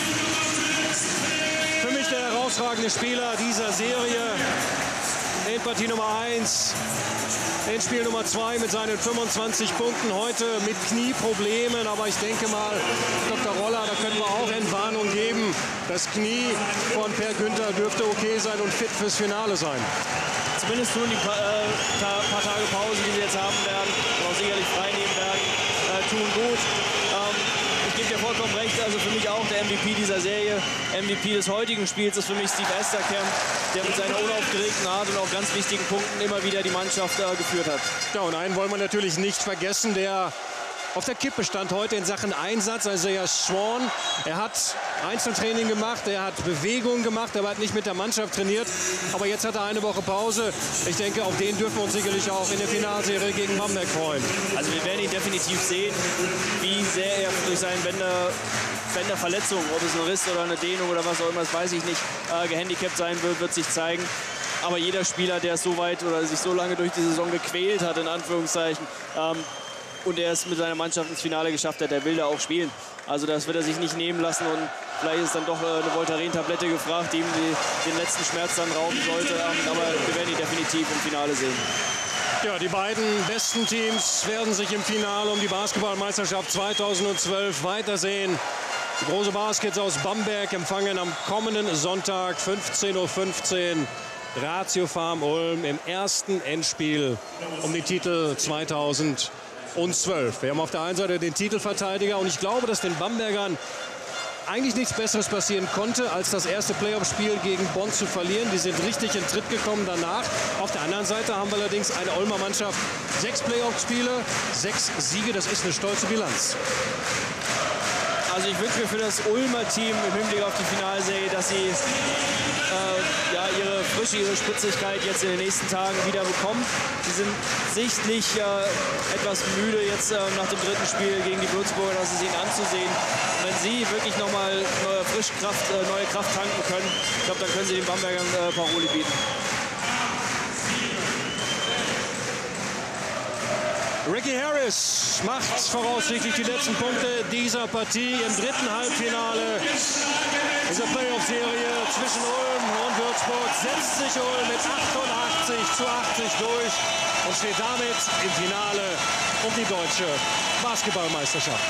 Speaker 14: Für mich der herausragende Spieler dieser Serie. In Partie Nummer 1, in Spiel Nummer 2 mit seinen 25 Punkten. Heute mit Knieproblemen, aber ich denke mal, Dr. Roller, da können wir auch Entwarnung geben. Das Knie von Per Günther dürfte okay sein und fit fürs Finale sein.
Speaker 16: Zumindest tun die paar Tage Pause, die sie jetzt haben werden, und auch sicherlich frei nehmen werden, tun gut. Ich gebe dir vollkommen recht, also für mich auch der MVP dieser Serie. MVP des heutigen Spiels ist für mich Steve Esterkamp, der mit seiner unaufgeregten Art und auch ganz wichtigen Punkten immer wieder die Mannschaft geführt hat.
Speaker 14: Ja, und einen wollen wir natürlich nicht vergessen, der auf der Kippe stand heute in Sachen Einsatz, also Isaiah Swan. Er hat Einzeltraining gemacht, er hat Bewegungen gemacht, er hat nicht mit der Mannschaft trainiert. Aber jetzt hat er eine Woche Pause. Ich denke, auf den dürfen wir uns sicherlich auch in der Finalserie gegen Bamberg freuen.
Speaker 16: Also wir werden ihn definitiv sehen, wie sehr er durch seine Bänderverletzung, ob es ein Riss oder eine Dehnung oder was auch immer, das weiß ich nicht, gehandicapt sein wird sich zeigen. Aber jeder Spieler, der es so weit oder sich so lange durch die Saison gequält hat, in Anführungszeichen, und er es mit seiner Mannschaft ins Finale geschafft hat, der will da auch spielen. Also das wird er sich nicht nehmen lassen und vielleicht ist dann doch eine Voltaren-Tablette gefragt, die ihm den letzten Schmerz dann rauben sollte. Aber wir werden ihn definitiv im Finale sehen.
Speaker 14: Ja, die beiden besten Teams werden sich im Finale um die Basketballmeisterschaft 2012 weitersehen. Die große Baskets aus Bamberg empfangen am kommenden Sonntag 15:15 Uhr Ratio Farm Ulm im ersten Endspiel um die Titel 2012. Wir haben auf der einen Seite den Titelverteidiger und ich glaube, dass den Bambergern eigentlich nichts Besseres passieren konnte, als das erste Playoff-Spiel gegen Bonn zu verlieren. Die sind richtig in Tritt gekommen danach. Auf der anderen Seite haben wir allerdings eine Ulmer Mannschaft. 6 Playoff-Spiele, 6 Siege, das ist eine stolze Bilanz.
Speaker 16: Also ich wünsche mir für das Ulmer Team im Hinblick auf die Finalserie, dass sie ihre Frische, ihre Spritzigkeit jetzt in den nächsten Tagen wieder bekommen. Sie sind sichtlich etwas müde jetzt nach dem dritten Spiel gegen die Würzburger, das ist ihnen anzusehen. Wenn sie wirklich nochmal neue Kraft tanken können, ich glaube, dann können sie den Bambergern Paroli bieten.
Speaker 14: Ricky Harris macht voraussichtlich die letzten Punkte dieser Partie im dritten Halbfinale dieser Playoff-Serie zwischen Ulm und Würzburg. Setzt sich Ulm mit 88:80 durch und steht damit im Finale um die deutsche Basketballmeisterschaft.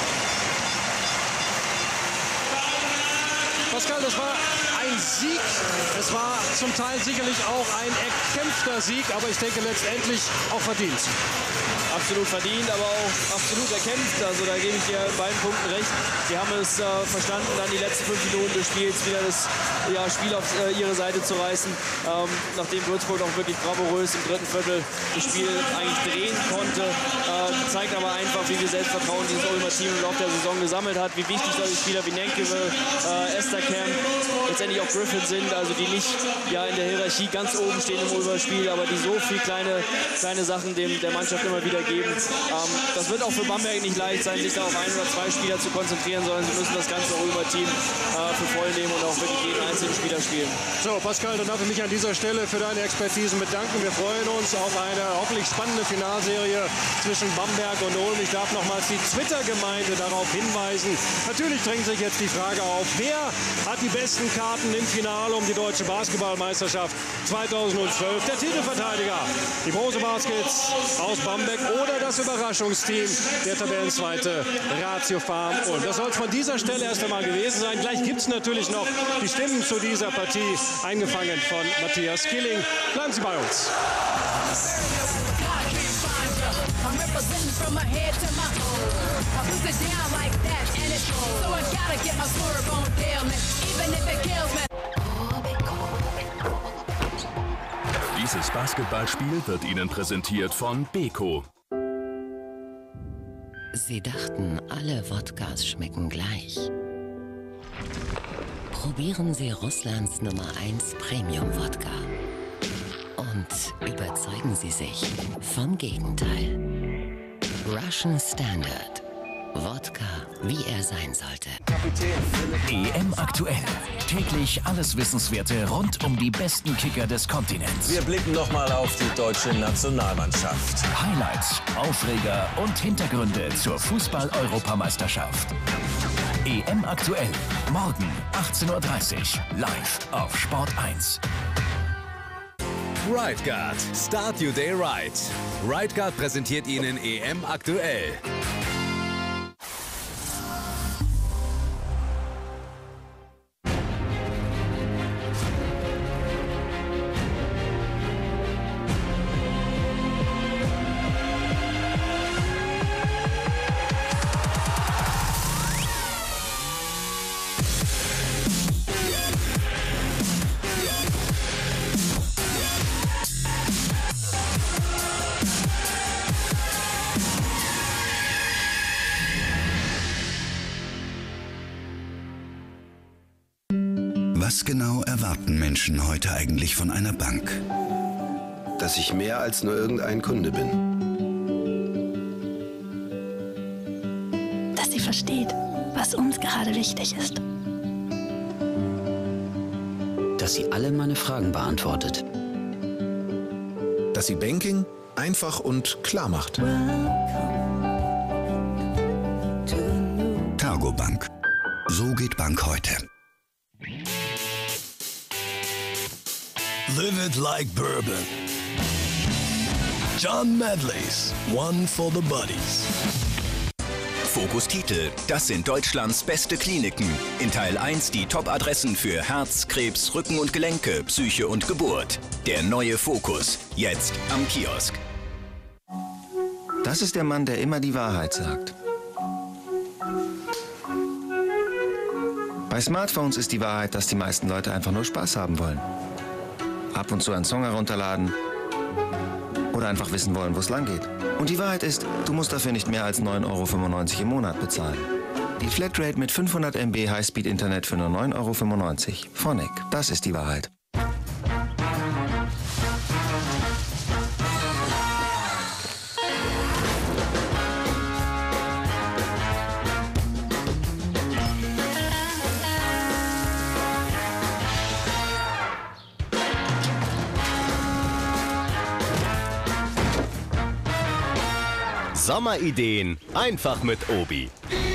Speaker 14: Pascal, das war ein Sieg. Es war zum Teil sicherlich auch ein erkämpfter Sieg, aber ich denke letztendlich auch verdient.
Speaker 16: Absolut verdient, aber auch absolut erkämpft. Also da gebe ich dir in beiden Punkten recht. Sie haben es verstanden, dann die letzten 5 Minuten des Spiels wieder das Spiel auf ihre Seite zu reißen. Nachdem Würzburg auch wirklich bravourös im dritten Viertel das Spiel eigentlich drehen konnte. Zeigt aber einfach, wie viel Selbstvertrauen dieses Ulmer Team im Laufe der Saison gesammelt hat. Wie wichtig solche Spieler wie Nenke, Esterkamp, letztendlich sicherlich auch Griffin sind, also die nicht ja in der Hierarchie ganz oben stehen im Ulmer-Spiel, aber die so viel kleine Sachen der Mannschaft immer wieder geben. Das wird auch für Bamberg nicht leicht sein, sich da auf 1 oder 2 Spieler zu konzentrieren, sondern sie müssen das ganze Ulmer-Team für voll nehmen und auch wirklich jeden einzelnen Spieler spielen.
Speaker 14: So, Pascal, dann darf ich mich an dieser Stelle für deine Expertisen bedanken. Wir freuen uns auf eine hoffentlich spannende Finalserie zwischen Bamberg und Ulm. Ich darf nochmals die Twitter-Gemeinde darauf hinweisen. Natürlich drängt sich jetzt die Frage auf, wer hat die besten Karten im Finale um die deutsche Basketballmeisterschaft 2012? Der Titelverteidiger, die Brose Baskets aus Bamberg oder das Überraschungsteam, der Tabellenzweite Ratio Farm Ulm. Das soll es von dieser Stelle erst einmal gewesen sein. Gleich gibt es natürlich noch die Stimmen zu dieser Partie, eingefangen von Matthias Killing. Bleiben Sie bei uns.
Speaker 28: Dieses Basketballspiel wird Ihnen präsentiert von Beko.
Speaker 26: Sie dachten, alle Wodkas schmecken gleich. Probieren Sie Russlands Nummer 1 Premium-Wodka. Und überzeugen Sie sich vom Gegenteil. Russian Standard. Wodka, wie er sein sollte.
Speaker 11: EM aktuell. Täglich alles Wissenswerte rund um die besten Kicker des Kontinents.
Speaker 2: Wir blicken nochmal auf die deutsche Nationalmannschaft.
Speaker 11: Highlights, Aufreger und Hintergründe zur Fußball-Europameisterschaft. EM aktuell. Morgen 18:30 Uhr. Live auf Sport 1.
Speaker 13: Right Guard. Start your day right. Right Guard präsentiert Ihnen EM aktuell.
Speaker 4: Was genau erwarten Menschen heute eigentlich von einer Bank?
Speaker 8: Dass ich mehr als nur irgendein Kunde bin.
Speaker 10: Dass sie versteht, was uns gerade wichtig ist.
Speaker 15: Dass sie alle meine Fragen beantwortet.
Speaker 1: Dass sie Banking einfach und klar macht.
Speaker 4: Targobank. So geht Bank heute.
Speaker 22: Live it like bourbon. John Medleys, one for the buddies.
Speaker 23: Fokus Titel, das sind Deutschlands beste Kliniken. In Teil 1 die Top-Adressen für Herz, Krebs, Rücken und Gelenke, Psyche und Geburt. Der neue Fokus, jetzt am Kiosk.
Speaker 24: Das ist der Mann, der immer die Wahrheit sagt. Bei Smartphones ist die Wahrheit, dass die meisten Leute einfach nur Spaß haben wollen. Ab und zu einen Song herunterladen oder einfach wissen wollen, wo es lang geht. Und die Wahrheit ist, du musst dafür nicht mehr als 9,95 € im Monat bezahlen. Die Flatrate mit 500 MB Highspeed-Internet für nur 9,95 € von Nick. Das ist die Wahrheit.
Speaker 25: Sommerideen einfach mit Obi.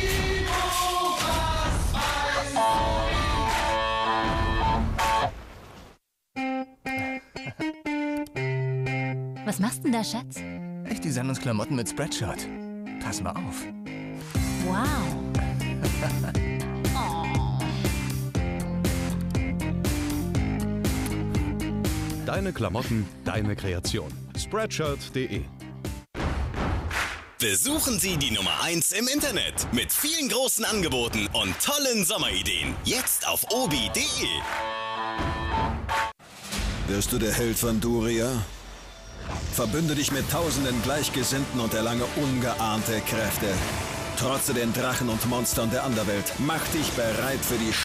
Speaker 27: Was machst du denn da, Schatz?
Speaker 29: Ich design uns Klamotten mit Spreadshirt. Pass mal auf.
Speaker 27: Wow.
Speaker 30: Deine Klamotten, deine Kreation. Spreadshirt.de.
Speaker 20: Besuchen Sie die Nummer 1 im Internet mit vielen großen Angeboten und tollen Sommerideen. Jetzt auf obi.de.
Speaker 1: Wirst du der Held von Duria? Verbünde dich mit tausenden Gleichgesinnten und erlange ungeahnte Kräfte. Trotze den Drachen und Monstern der Anderwelt. Mach dich bereit für die